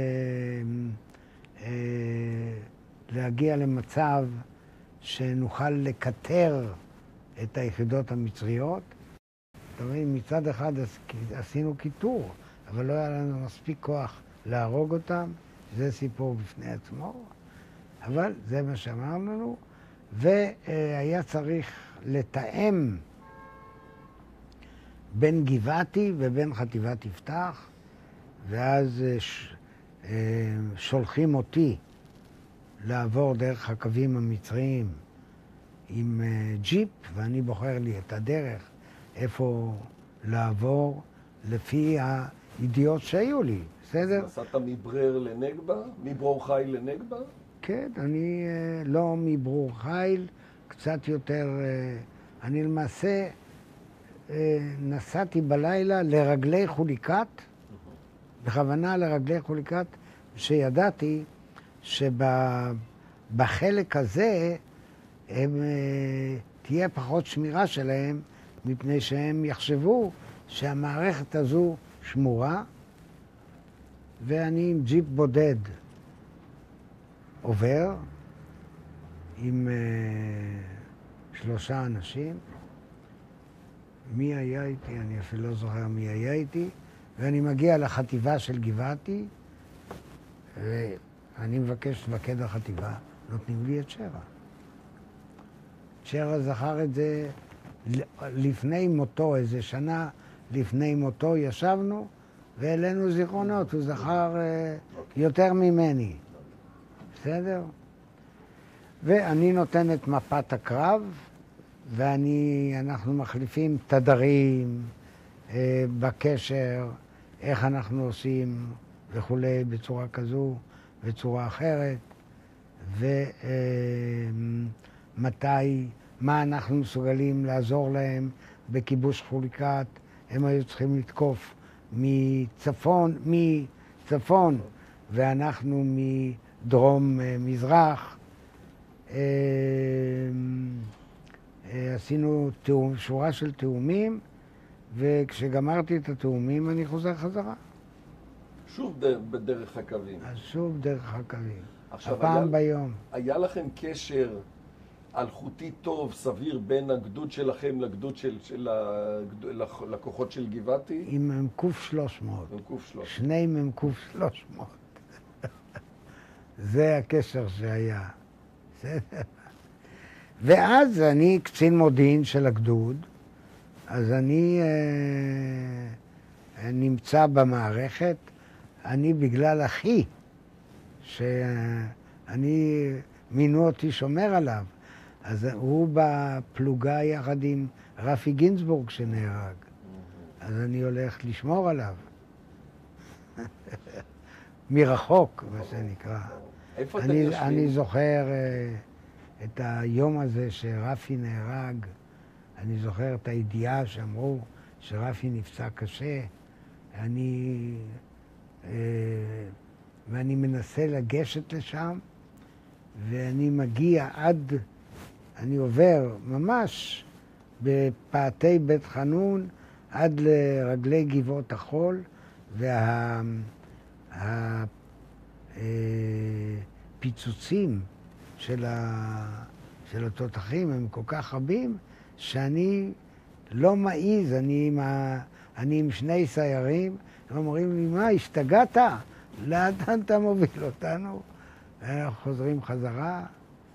להגיע למצב שנוכל לקטר את היחידות המצריות. אתה מבין, מצד אחד עשינו קיטור, אבל לא היה לנו מספיק כוח להרוג אותם, זה סיפור בפני עצמו, אבל זה מה שאמרנו לנו, והיה צריך לתאם בין גבעתי ובין חטיבת יפתח, ואז שולחים אותי לעבור דרך הקווים המצריים עם ג'יפ, ואני בוחר לי את הדרך איפה לעבור לפי הידיעות שהיו לי, בסדר? נסעת מברר לנגבה? מברור חיל לנגבה? כן, אני לא מברור חיל, קצת יותר, אני למעשה נסעתי בלילה לרגלי חוליקת, בכוונה לרגלי חוליקת, שידעתי שבחלק הזה תהיה פחות שמירה שלהם, מפני שהם יחשבו שהמערכת הזו שמורה, ואני עם ג'יפ בודד עובר עם 3 אנשים. מי היה איתי? אני אפילו לא זוכר מי היה איתי. ואני מגיע לחטיבה של גבעתי, ואני מבקש לבקד החטיבה, נותנים לי את שרה. שרה זכר את זה לפני מותו, איזה שנה לפני מותו ישבנו, והעלינו זיכרונות, הוא זכר יותר ממני. בסדר? ואני נותן את מפת הקרב, ואנחנו מחליפים תדרים בקשר, איך אנחנו עושים וכולי, בצורה כזו, בצורה אחרת, ומתי, מה אנחנו מסוגלים לעזור להם בכיבוש חוליקת. הם היו צריכים לתקוף מצפון, ואנחנו מדרום מזרח. עשינו שורה של תאומים, וכשגמרתי את התאומים אני חוזר חזרה. שוב בדרך הקווים. אז שוב דרך הקווים. עכשיו, הפעם ביום. היה לכם קשר אלחוטי טוב, סביר, בין הגדוד שלכם לגדוד של לקוחות של גבעתי? עם מ"ק 300. מ"ק 300. שני מ"ק 300. זה הקשר שהיה. בסדר? ואז אני קצין מודיעין של הגדוד, אז אני נמצא במערכת, אני בגלל אחי, שאני מינו אותי שומר עליו, אז הוא בפלוגה יחד עם רפי גינזבורג שנהרג, אז אני הולך לשמור עליו. מרחוק, מה שנקרא. איפה אתם יושבים? אני זוכר את היום הזה שרפי נהרג, אני זוכר את הידיעה שאמרו שרפי נפצע קשה, ואני מנסה לגשת לשם, ואני מגיע אני עובר ממש בפאתי בית חנון עד לרגלי גבעות החול, והפיצוצים של התותחים הם כל כך רבים, שאני לא מעיז, אני עם 2 סיירים, הם אומרים לי, מה, השתגעת? לאן אתה מוביל אותנו? אנחנו חוזרים חזרה.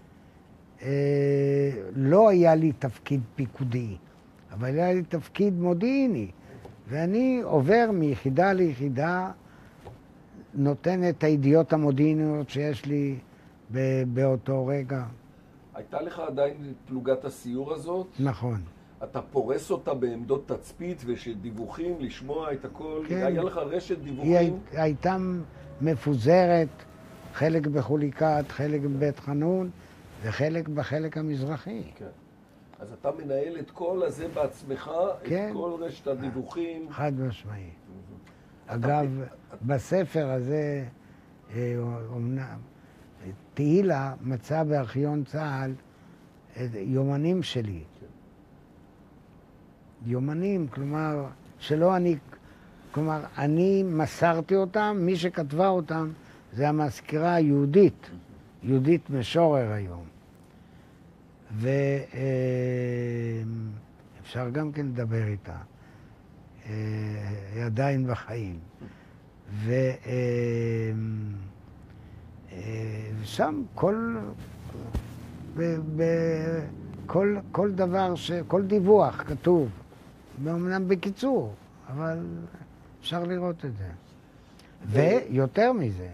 לא היה לי תפקיד פיקודי, אבל היה לי תפקיד מודיעיני, ואני עובר מיחידה ליחידה, נותן את הידיעות המודיעיניות שיש לי באותו רגע. הייתה לך עדיין פלוגת הסיור הזאת? נכון. אתה פורס אותה בעמדות תצפית ושדיווחים, לשמוע את הכל? כן. היה לך רשת דיווחים? היא הייתה מפוזרת, חלק בחוליקת, חלק בבית חנון, וחלק בחלק המזרחי. כן. אז אתה מנהל את כל הזה בעצמך, כן. את כל רשת הדיווחים. חד משמעי. אגב, בספר הזה, אומנם, תהילה מצא בארכיון צה"ל יומנים שלי. יומנים, כלומר, כלומר, אני מסרתי אותם, מי שכתבה אותם זה המזכירה היהודית, יהודית משורר היום. ואפשר גם כן לדבר איתה. היא עדיין בחיים. ושם כל דבר, כל דיווח כתוב, אמנם בקיצור, אבל אפשר לראות את זה. ויותר מזה.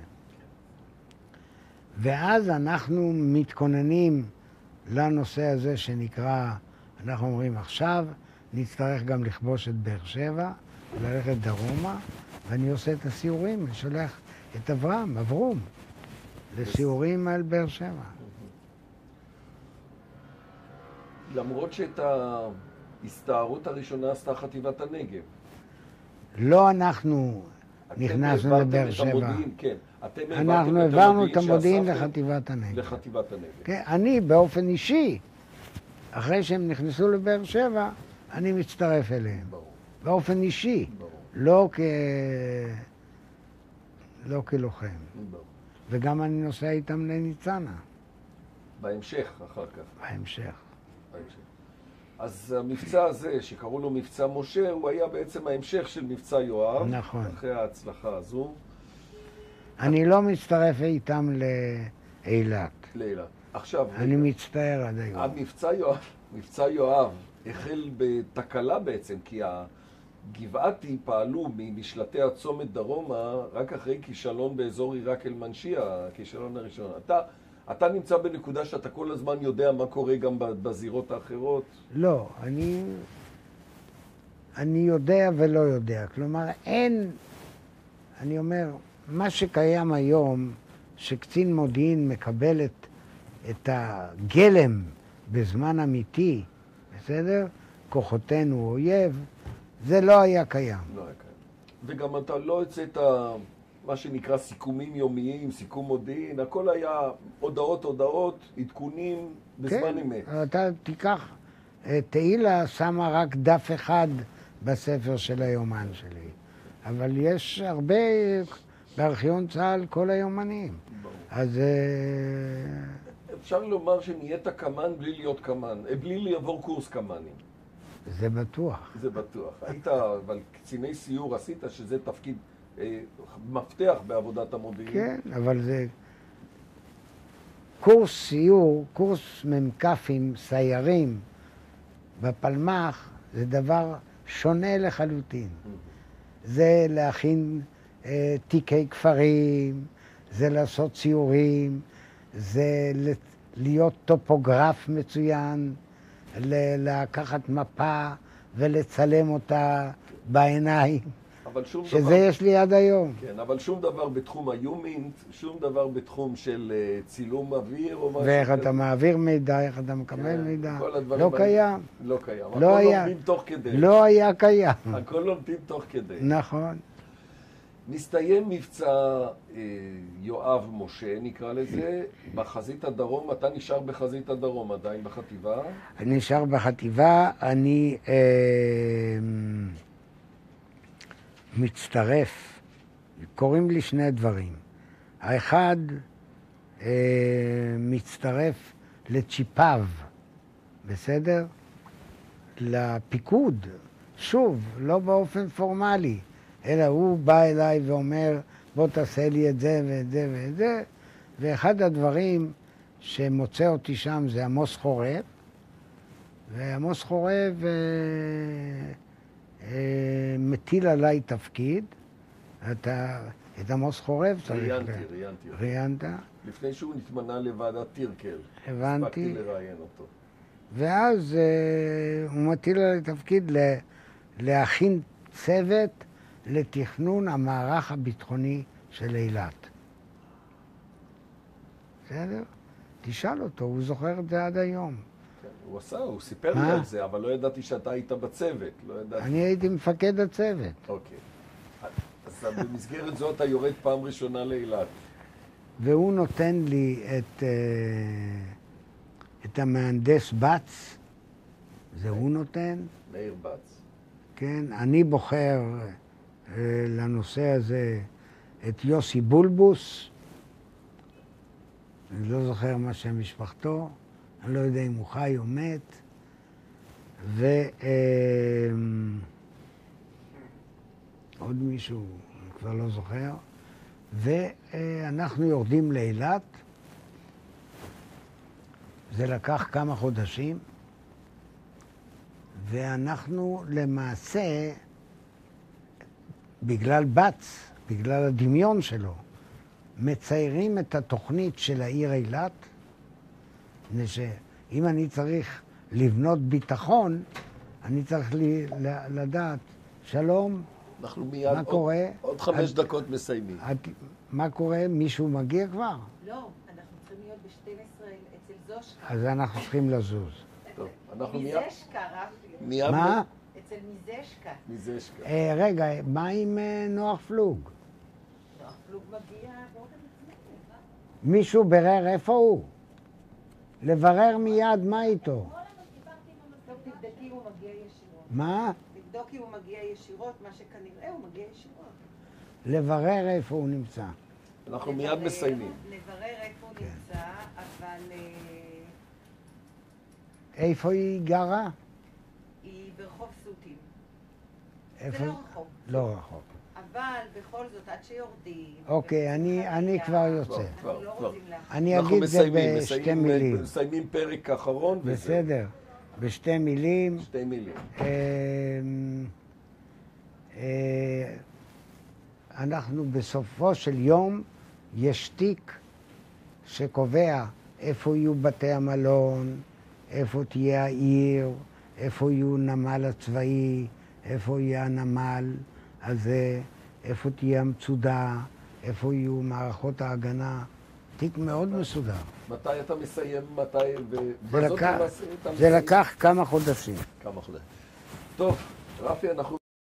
ואז אנחנו מתכוננים לנושא הזה שנקרא, אנחנו אומרים עכשיו, נצטרך גם לכבוש את באר שבע, ללכת דרומה, ואני עושה את הסיורים, ושולח את אברום, לסיורים על באר שבע. למרות שאת ההסתערות הראשונה עשתה חטיבת הנגב. לא אנחנו נכנסנו לבאר שבע. כן. אנחנו העברנו את המודיעין לחטיבת הנגב. לחטיבת הנגב. כן, אני באופן אישי, אחרי שהם נכנסו לבאר שבע, אני מצטרף אליהם. ברור. באופן אישי. ברור. לא כלוחם. ברור. וגם אני נוסע איתם לניצנה. בהמשך, אחר כך. בהמשך. אז המבצע הזה, שקראו לו מבצע משה, הוא היה בעצם ההמשך של מבצע יואב. נכון. אחרי ההצלחה הזו. אני לא מצטרף איתם לאילת. לאילת. עכשיו... אני מצטער עד היום. מבצע יואב החל בתקלה בעצם, כי הגבעתי פעלו ממשלטי הצומת דרומה רק אחרי כישלון באזור עיראק אל-מנשיה, הכישלון הראשון. אתה נמצא בנקודה שאתה כל הזמן יודע מה קורה גם בזירות האחרות? לא, אני יודע ולא יודע. כלומר, אני אומר, מה שקיים היום, שקצין מודיעין מקבל את הגלם בזמן אמיתי, בסדר? כוחותינו אויב, זה לא היה קיים. לא היה קיים. וגם אתה לא הצאת מה שנקרא סיכומים יומיים, סיכום מודיעין, הכל היה הודעות, עדכונים בזמן אמת. כן, אתה תיקח, תהילה שמה רק דף אחד בספר של היומן שלי, אבל יש הרבה בארכיון צה"ל כל היומנים. ברור. אז... אפשר לומר שנהיית קמן בלי להיות קמן, בלי לעבור קורס קמנים. זה בטוח. זה בטוח. היית, אבל קציני סיור עשית שזה תפקיד מפתח בעבודת המודיעין. כן, אבל זה קורס סיור, קורס ממקפים, סיירים, בפלמ"ח, זה דבר שונה לחלוטין. זה להכין תיקי כפרים, זה לעשות ציורים, זה להיות טופוגרף מצוין, לקחת מפה ולצלם אותה בעיניים. שזה יש לי עד היום. כן, אבל שום דבר בתחום היומינט, שום דבר בתחום של צילום אוויר או משהו. ואיך אתה מעביר מידע, איך אתה מקבל מידע. לא קיים. לא קיים. לא היה. הכל לומדים תוך כדי. לא היה קיים. הכל לומדים תוך כדי. נכון. מסתיים מבצע יואב משה, נקרא לזה, בחזית הדרום. אתה נשאר בחזית הדרום עדיין בחטיבה? אני נשאר בחטיבה, אני מצטרף, קוראים לי שני דברים. האחד, מצטרף לצ'יפיו, בסדר? לפיקוד, שוב, לא באופן פורמלי, אלא הוא בא אליי ואומר, בוא תעשה לי את זה ואת זה ואת זה, ואחד הדברים שמוצא אותי שם זה עמוס חורב, ועמוס חורב מטיל עליי תפקיד, את עמוס חורב צריך... ראיינת. לפני שהוא נתמנה לוועדת טירקל. הבנתי. הספקתי לראיין אותו. ואז הוא מטיל עליי תפקיד להכין צוות לתכנון המערך הביטחוני של אילת. בסדר? תשאל אותו, הוא זוכר את זה עד היום. הוא עשה, הוא סיפר לי על זה, אבל לא ידעתי שאתה היית בצוות. אני הייתי מפקד הצוות. אוקיי. אז אז במסגרת זאת אתה יורד פעם ראשונה לאילת. והוא נותן לי את המהנדס בץ, זה הוא נותן. מאיר בץ. כן, אני בוחר לנושא הזה את יוסי בולבוס, אני לא זוכר מה שם משפחתו, אני לא יודע אם הוא חי או מת, עוד מישהו, אני כבר לא זוכר, ואנחנו יורדים לאילת, זה לקח כמה חודשים, ואנחנו למעשה, בגלל בץ, בגלל הדמיון שלו, מציירים את התוכנית של העיר אילת, שאם אני צריך לבנות ביטחון, אני צריך לדעת, שלום, אנחנו מיד, מה קורה? עוד 5 דקות מסיימים. מה קורה? מישהו מגיע כבר? לא, אנחנו צריכים להיות ב-12 אצל זושקה. אז אנחנו צריכים לזוז. טוב, אנחנו מיד... מזשקה, רבי. מיד... מה? אצל מזשקה. מזשקה. רגע, מה עם נוח פלוג? לא, הפלוג מגיע בעוד המצמדת. מישהו ברר איפה הוא? לברר מיד מה איתו. טוב, תבדקי אם הוא מגיע ישירות. מה? תבדוק אם הוא מגיע ישירות, מה שכנראה הוא מגיע ישירות. לברר איפה הוא נמצא. אנחנו מיד מסיימים. לברר איפה הוא נמצא, אבל איפה היא גרה? היא ברחוב סוטים. איפה? זה לא רחוק. לא רחוק. אבל בכל זאת, עד שיורדים... אוקיי, אני כבר יוצא. אנחנו לא רוצים להחזיר. אני אגיד את זה בשתי מילים. מסיימים פרק אחרון וזה. בסדר. בשתי מילים. 2 מילים. אנחנו בסופו של יום יש תיק שקובע איפה יהיו בתי המלון, איפה תהיה העיר, איפה יהיו נמל הצבאי, איפה יהיה הנמל הזה, איפה תהיה המצודה, איפה יהיו מערכות ההגנה. תיק מאוד מסודר. מתי אתה מסיים? מתי? זה לקח כמה חודשים. כמה חודשים. טוב, רפי, אנחנו...